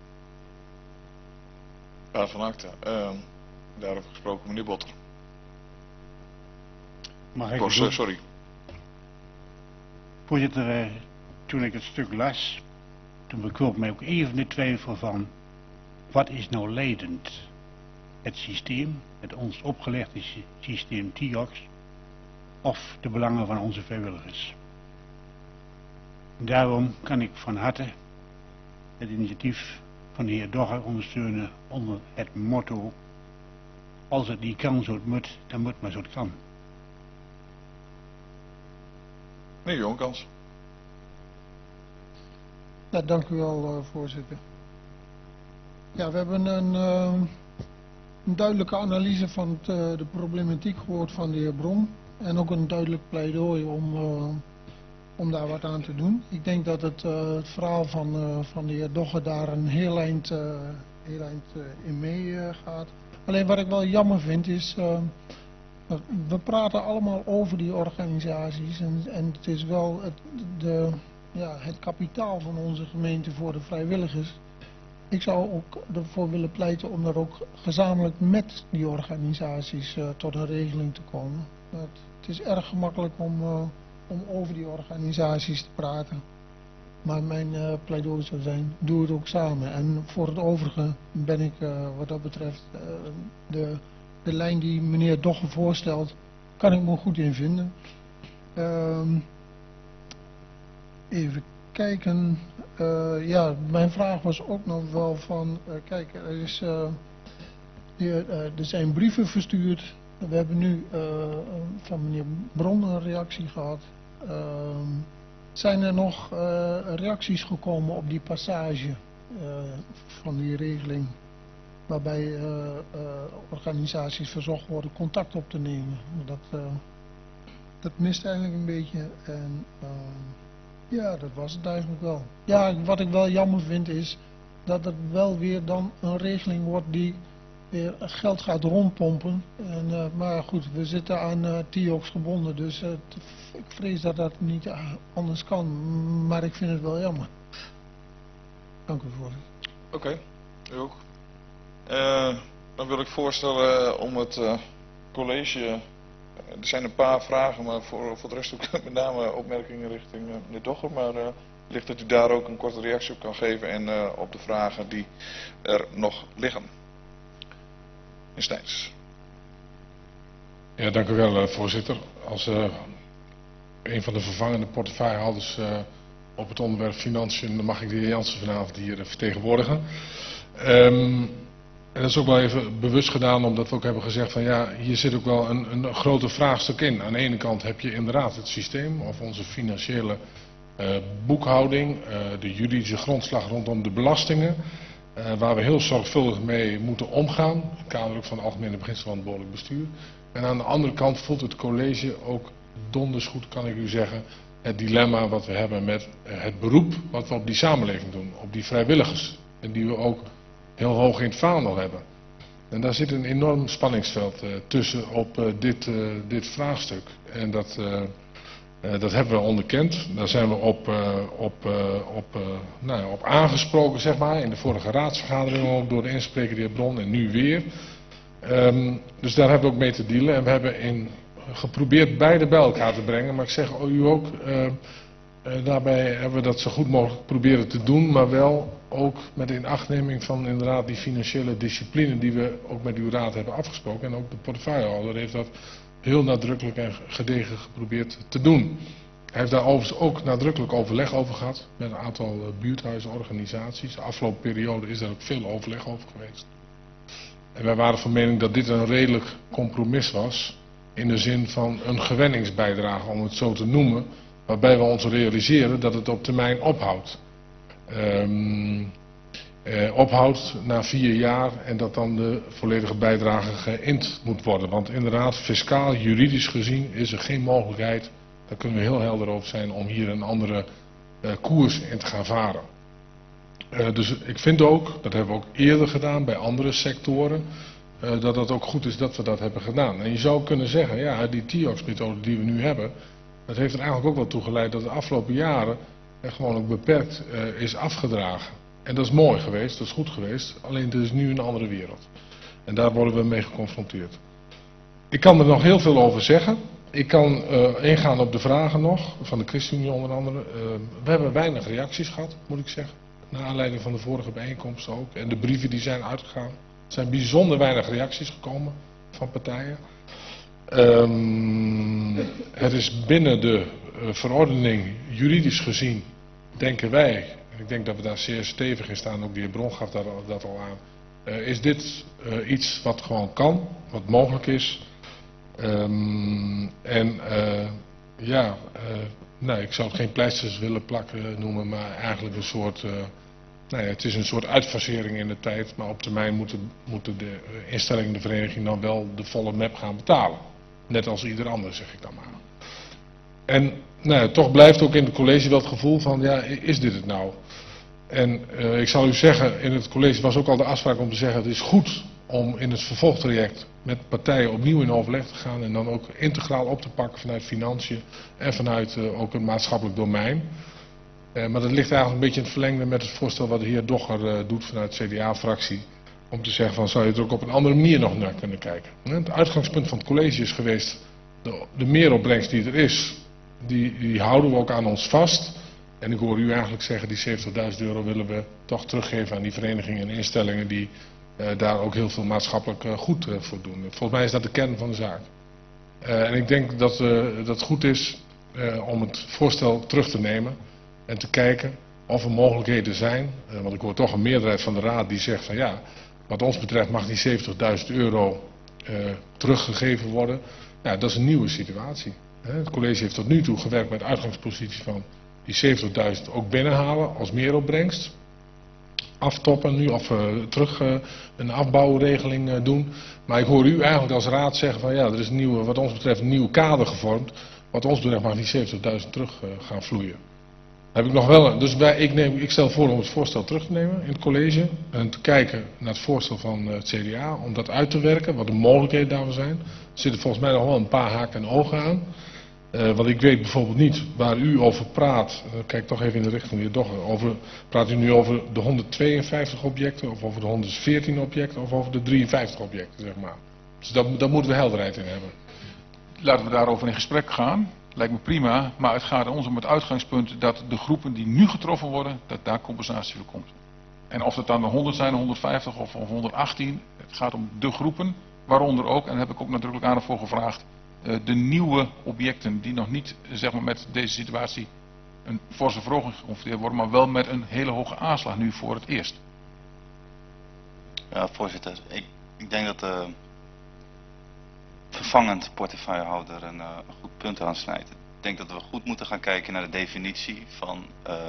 Ja, van harte. Daarover gesproken, meneer Botter.
Mag ik het doen?
Sorry.
Voorzitter, toen ik het stuk las, toen bekwam mij ook even de twijfel van, wat is nou leidend? Het systeem, het ons opgelegde systeem TIOX, of de belangen van onze vrijwilligers? Daarom kan ik van harte het initiatief van de heer Dogge ondersteunen onder het motto, als het niet kan zo het moet, dan moet maar zo het kan.
Meneer Jonkans.
Ja, dank u wel, voorzitter. Ja, we hebben een duidelijke analyse van de problematiek gehoord van de heer Brom. En ook een duidelijk pleidooi om daar wat aan te doen. Ik denk dat het verhaal van de heer Dogge daar een heel eind in meegaat. Alleen wat ik wel jammer vind is, we praten allemaal over die organisaties en het is wel het kapitaal van onze gemeente voor de vrijwilligers. Ik zou ook ervoor willen pleiten om er ook gezamenlijk met die organisaties tot een regeling te komen. Het is erg gemakkelijk om over die organisaties te praten. Maar mijn pleidooi zou zijn, doe het ook samen. En voor het overige ben ik wat dat betreft de lijn die meneer Dogge voorstelt, kan ik me goed in vinden. Even kijken. Ja, mijn vraag was ook nog wel van, kijk, er zijn brieven verstuurd. We hebben nu van meneer Bron een reactie gehad. Zijn er nog reacties gekomen op die passage van die regeling? Waarbij organisaties verzocht worden contact op te nemen. Dat mist eigenlijk een beetje. En ja, dat was het eigenlijk wel. Ja, wat ik wel jammer vind is dat het wel weer dan een regeling wordt die weer geld gaat rondpompen. Maar goed, we zitten aan TIOX gebonden, dus ik vrees dat dat niet anders kan. Maar ik vind het wel jammer. Dank u, voorzitter.
Oké, u ook. Dan wil ik voorstellen om het college... Er zijn een paar vragen, maar voor de rest ook met name opmerkingen richting meneer Dogger. Maar wellicht dat u daar ook een korte reactie op kan geven en op de vragen die er nog liggen. Meneer Steins.
Ja, dank u wel, voorzitter. Als een van de vervangende portefeuillehouders op het onderwerp financiën, dan mag ik de heer Jansen vanavond hier vertegenwoordigen. En dat is ook wel even bewust gedaan, omdat we ook hebben gezegd van ja, hier zit ook wel een groter vraagstuk in. Aan de ene kant heb je inderdaad het systeem of onze financiële boekhouding, de juridische grondslag rondom de belastingen, waar we heel zorgvuldig mee moeten omgaan, in het kader ook van de algemene beginselen van het behoorlijk bestuur. En aan de andere kant voelt het college ook donders goed, kan ik u zeggen, het dilemma wat we hebben met het beroep wat we op die samenleving doen, op die vrijwilligers. En die we ook heel hoog in het vaandel hebben. En daar zit een enorm spanningsveld tussen op dit vraagstuk. En dat hebben we onderkend. Daar zijn we op aangesproken, zeg maar, in de vorige raadsvergadering ook door de inspreker de heer Bron en nu weer. Dus daar hebben we ook mee te dealen. En we hebben geprobeerd beide bij elkaar te brengen. Maar ik zeg u ook, daarbij hebben we dat zo goed mogelijk proberen te doen, maar wel ook met inachtneming van inderdaad die financiële discipline die we ook met uw raad hebben afgesproken. En ook de portefeuillehouder heeft dat heel nadrukkelijk en gedegen geprobeerd te doen. Hij heeft daar overigens ook nadrukkelijk overleg over gehad met een aantal buurthuisorganisaties. De afgelopen periode is daar ook veel overleg over geweest. En wij waren van mening dat dit een redelijk compromis was in de zin van een gewenningsbijdrage, om het zo te noemen, waarbij we ons realiseren dat het op termijn ophoudt. Ophoudt na 4 jaar en dat dan de volledige bijdrage geïnd moet worden. Want inderdaad, fiscaal, juridisch gezien is er geen mogelijkheid, daar kunnen we heel helder over zijn, om hier een andere koers in te gaan varen. Dus ik vind ook, dat hebben we ook eerder gedaan bij andere sectoren, dat het ook goed is dat we dat hebben gedaan. En je zou kunnen zeggen, ja, die TIOX-methode die we nu hebben, dat heeft er eigenlijk ook wel toe geleid dat de afgelopen jaren er gewoon ook beperkt is afgedragen. En dat is mooi geweest, dat is goed geweest, alleen het is nu een andere wereld. En daar worden we mee geconfronteerd. Ik kan er nog heel veel over zeggen. Ik kan ingaan op de vragen nog, van de ChristenUnie onder andere. We hebben weinig reacties gehad, moet ik zeggen. Naar aanleiding van de vorige bijeenkomsten ook. En de brieven die zijn uitgegaan. Er zijn bijzonder weinig reacties gekomen van partijen. Het is binnen de verordening juridisch gezien, denken wij, en ik denk dat we daar zeer stevig in staan, ook de heer Bron gaf dat al aan, is dit iets wat gewoon kan, wat mogelijk is. Ik zou het geen pleisters willen plakken noemen, maar eigenlijk een soort, het is een soort uitfasering in de tijd, maar op termijn moeten de instellingen, de vereniging dan wel de volle map gaan betalen. Net als ieder ander, zeg ik dan maar. En toch blijft ook in het college wel het gevoel van, ja, is dit het nou? En ik zal u zeggen, in het college was ook al de afspraak om te zeggen, het is goed om in het vervolgtraject met partijen opnieuw in overleg te gaan en dan ook integraal op te pakken vanuit financiën en vanuit ook het maatschappelijk domein. Maar dat ligt eigenlijk een beetje in het verlengde met het voorstel wat de heer Dogger doet vanuit de CDA-fractie. Om te zeggen van, zou je er ook op een andere manier nog naar kunnen kijken. Het uitgangspunt van het college is geweest, de meeropbrengst die er is, die houden we ook aan ons vast. En ik hoor u eigenlijk zeggen, die €70.000 willen we toch teruggeven aan die verenigingen en instellingen die daar ook heel veel maatschappelijk goed voor doen. Volgens mij is dat de kern van de zaak. En ik denk dat het goed is om het voorstel terug te nemen en te kijken of er mogelijkheden zijn. Want ik hoor toch een meerderheid van de raad die zegt van ja, wat ons betreft mag die €70.000 teruggegeven worden. Ja, dat is een nieuwe situatie. Het college heeft tot nu toe gewerkt met de uitgangspositie van die €70.000 ook binnenhalen als meeropbrengst. Aftoppen nu of terug een afbouwregeling doen. Maar ik hoor u eigenlijk als raad zeggen van ja, er is wat ons betreft een nieuw kader gevormd. Wat ons betreft mag die €70.000 terug gaan vloeien. Heb ik nog wel, dus ik stel voor om het voorstel terug te nemen in het college en te kijken naar het voorstel van het CDA, om dat uit te werken, wat de mogelijkheden daarvan zijn. Er zitten volgens mij nog wel een paar haken en ogen aan. Want ik weet bijvoorbeeld niet waar u over praat, kijk toch even in de richting van de heer Dogge, praat u nu over de 152 objecten of over de 114 objecten of over de 53 objecten, zeg maar. Dus daar moeten we helderheid in hebben.
Laten we daarover in gesprek gaan. Lijkt me prima, maar het gaat ons om het uitgangspunt dat de groepen die nu getroffen worden, dat daar compensatie voor komt. En of het dan de 100 zijn, 150 of 118, het gaat om de groepen, waaronder ook, en daar heb ik ook nadrukkelijk aandacht voor gevraagd, de nieuwe objecten die nog niet, zeg maar, met deze situatie een forse verhoging geconfronteerd worden, maar wel met een hele hoge aanslag nu voor het eerst.
Ja, voorzitter, ik denk dat de vervangend portefeuillehouder een goed punt aansnijdt. Ik denk dat we goed moeten gaan kijken naar de definitie van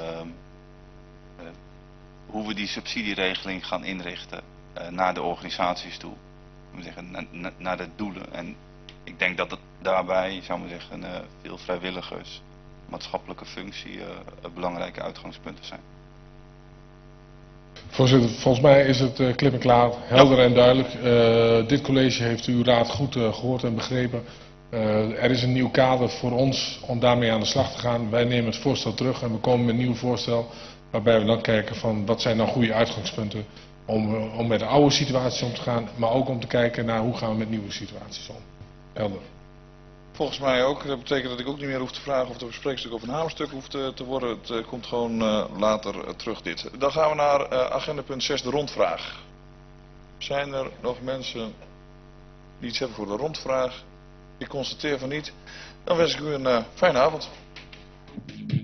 hoe we die subsidieregeling gaan inrichten naar de organisaties toe. We zeggen, naar de doelen. En ik denk dat het daarbij, zou maar zeggen, veel vrijwilligers, maatschappelijke functie belangrijke uitgangspunten zijn.
Voorzitter, volgens mij is het klip en klaar, helder en duidelijk. Dit college heeft uw raad goed gehoord en begrepen. Er is een nieuw kader voor ons om daarmee aan de slag te gaan. Wij nemen het voorstel terug en we komen met een nieuw voorstel. Waarbij we dan kijken van wat zijn nou goede uitgangspunten om met de oude situaties om te gaan. Maar ook om te kijken naar hoe gaan we met nieuwe situaties om. Helder.
Volgens mij ook. Dat betekent dat ik ook niet meer hoef te vragen of het een bespreekstuk of een hamerstuk hoeft te worden. Het komt gewoon later terug dit. Dan gaan we naar agenda punt 6, de rondvraag. Zijn er nog mensen die iets hebben voor de rondvraag? Ik constateer van niet. Dan wens ik u een fijne avond.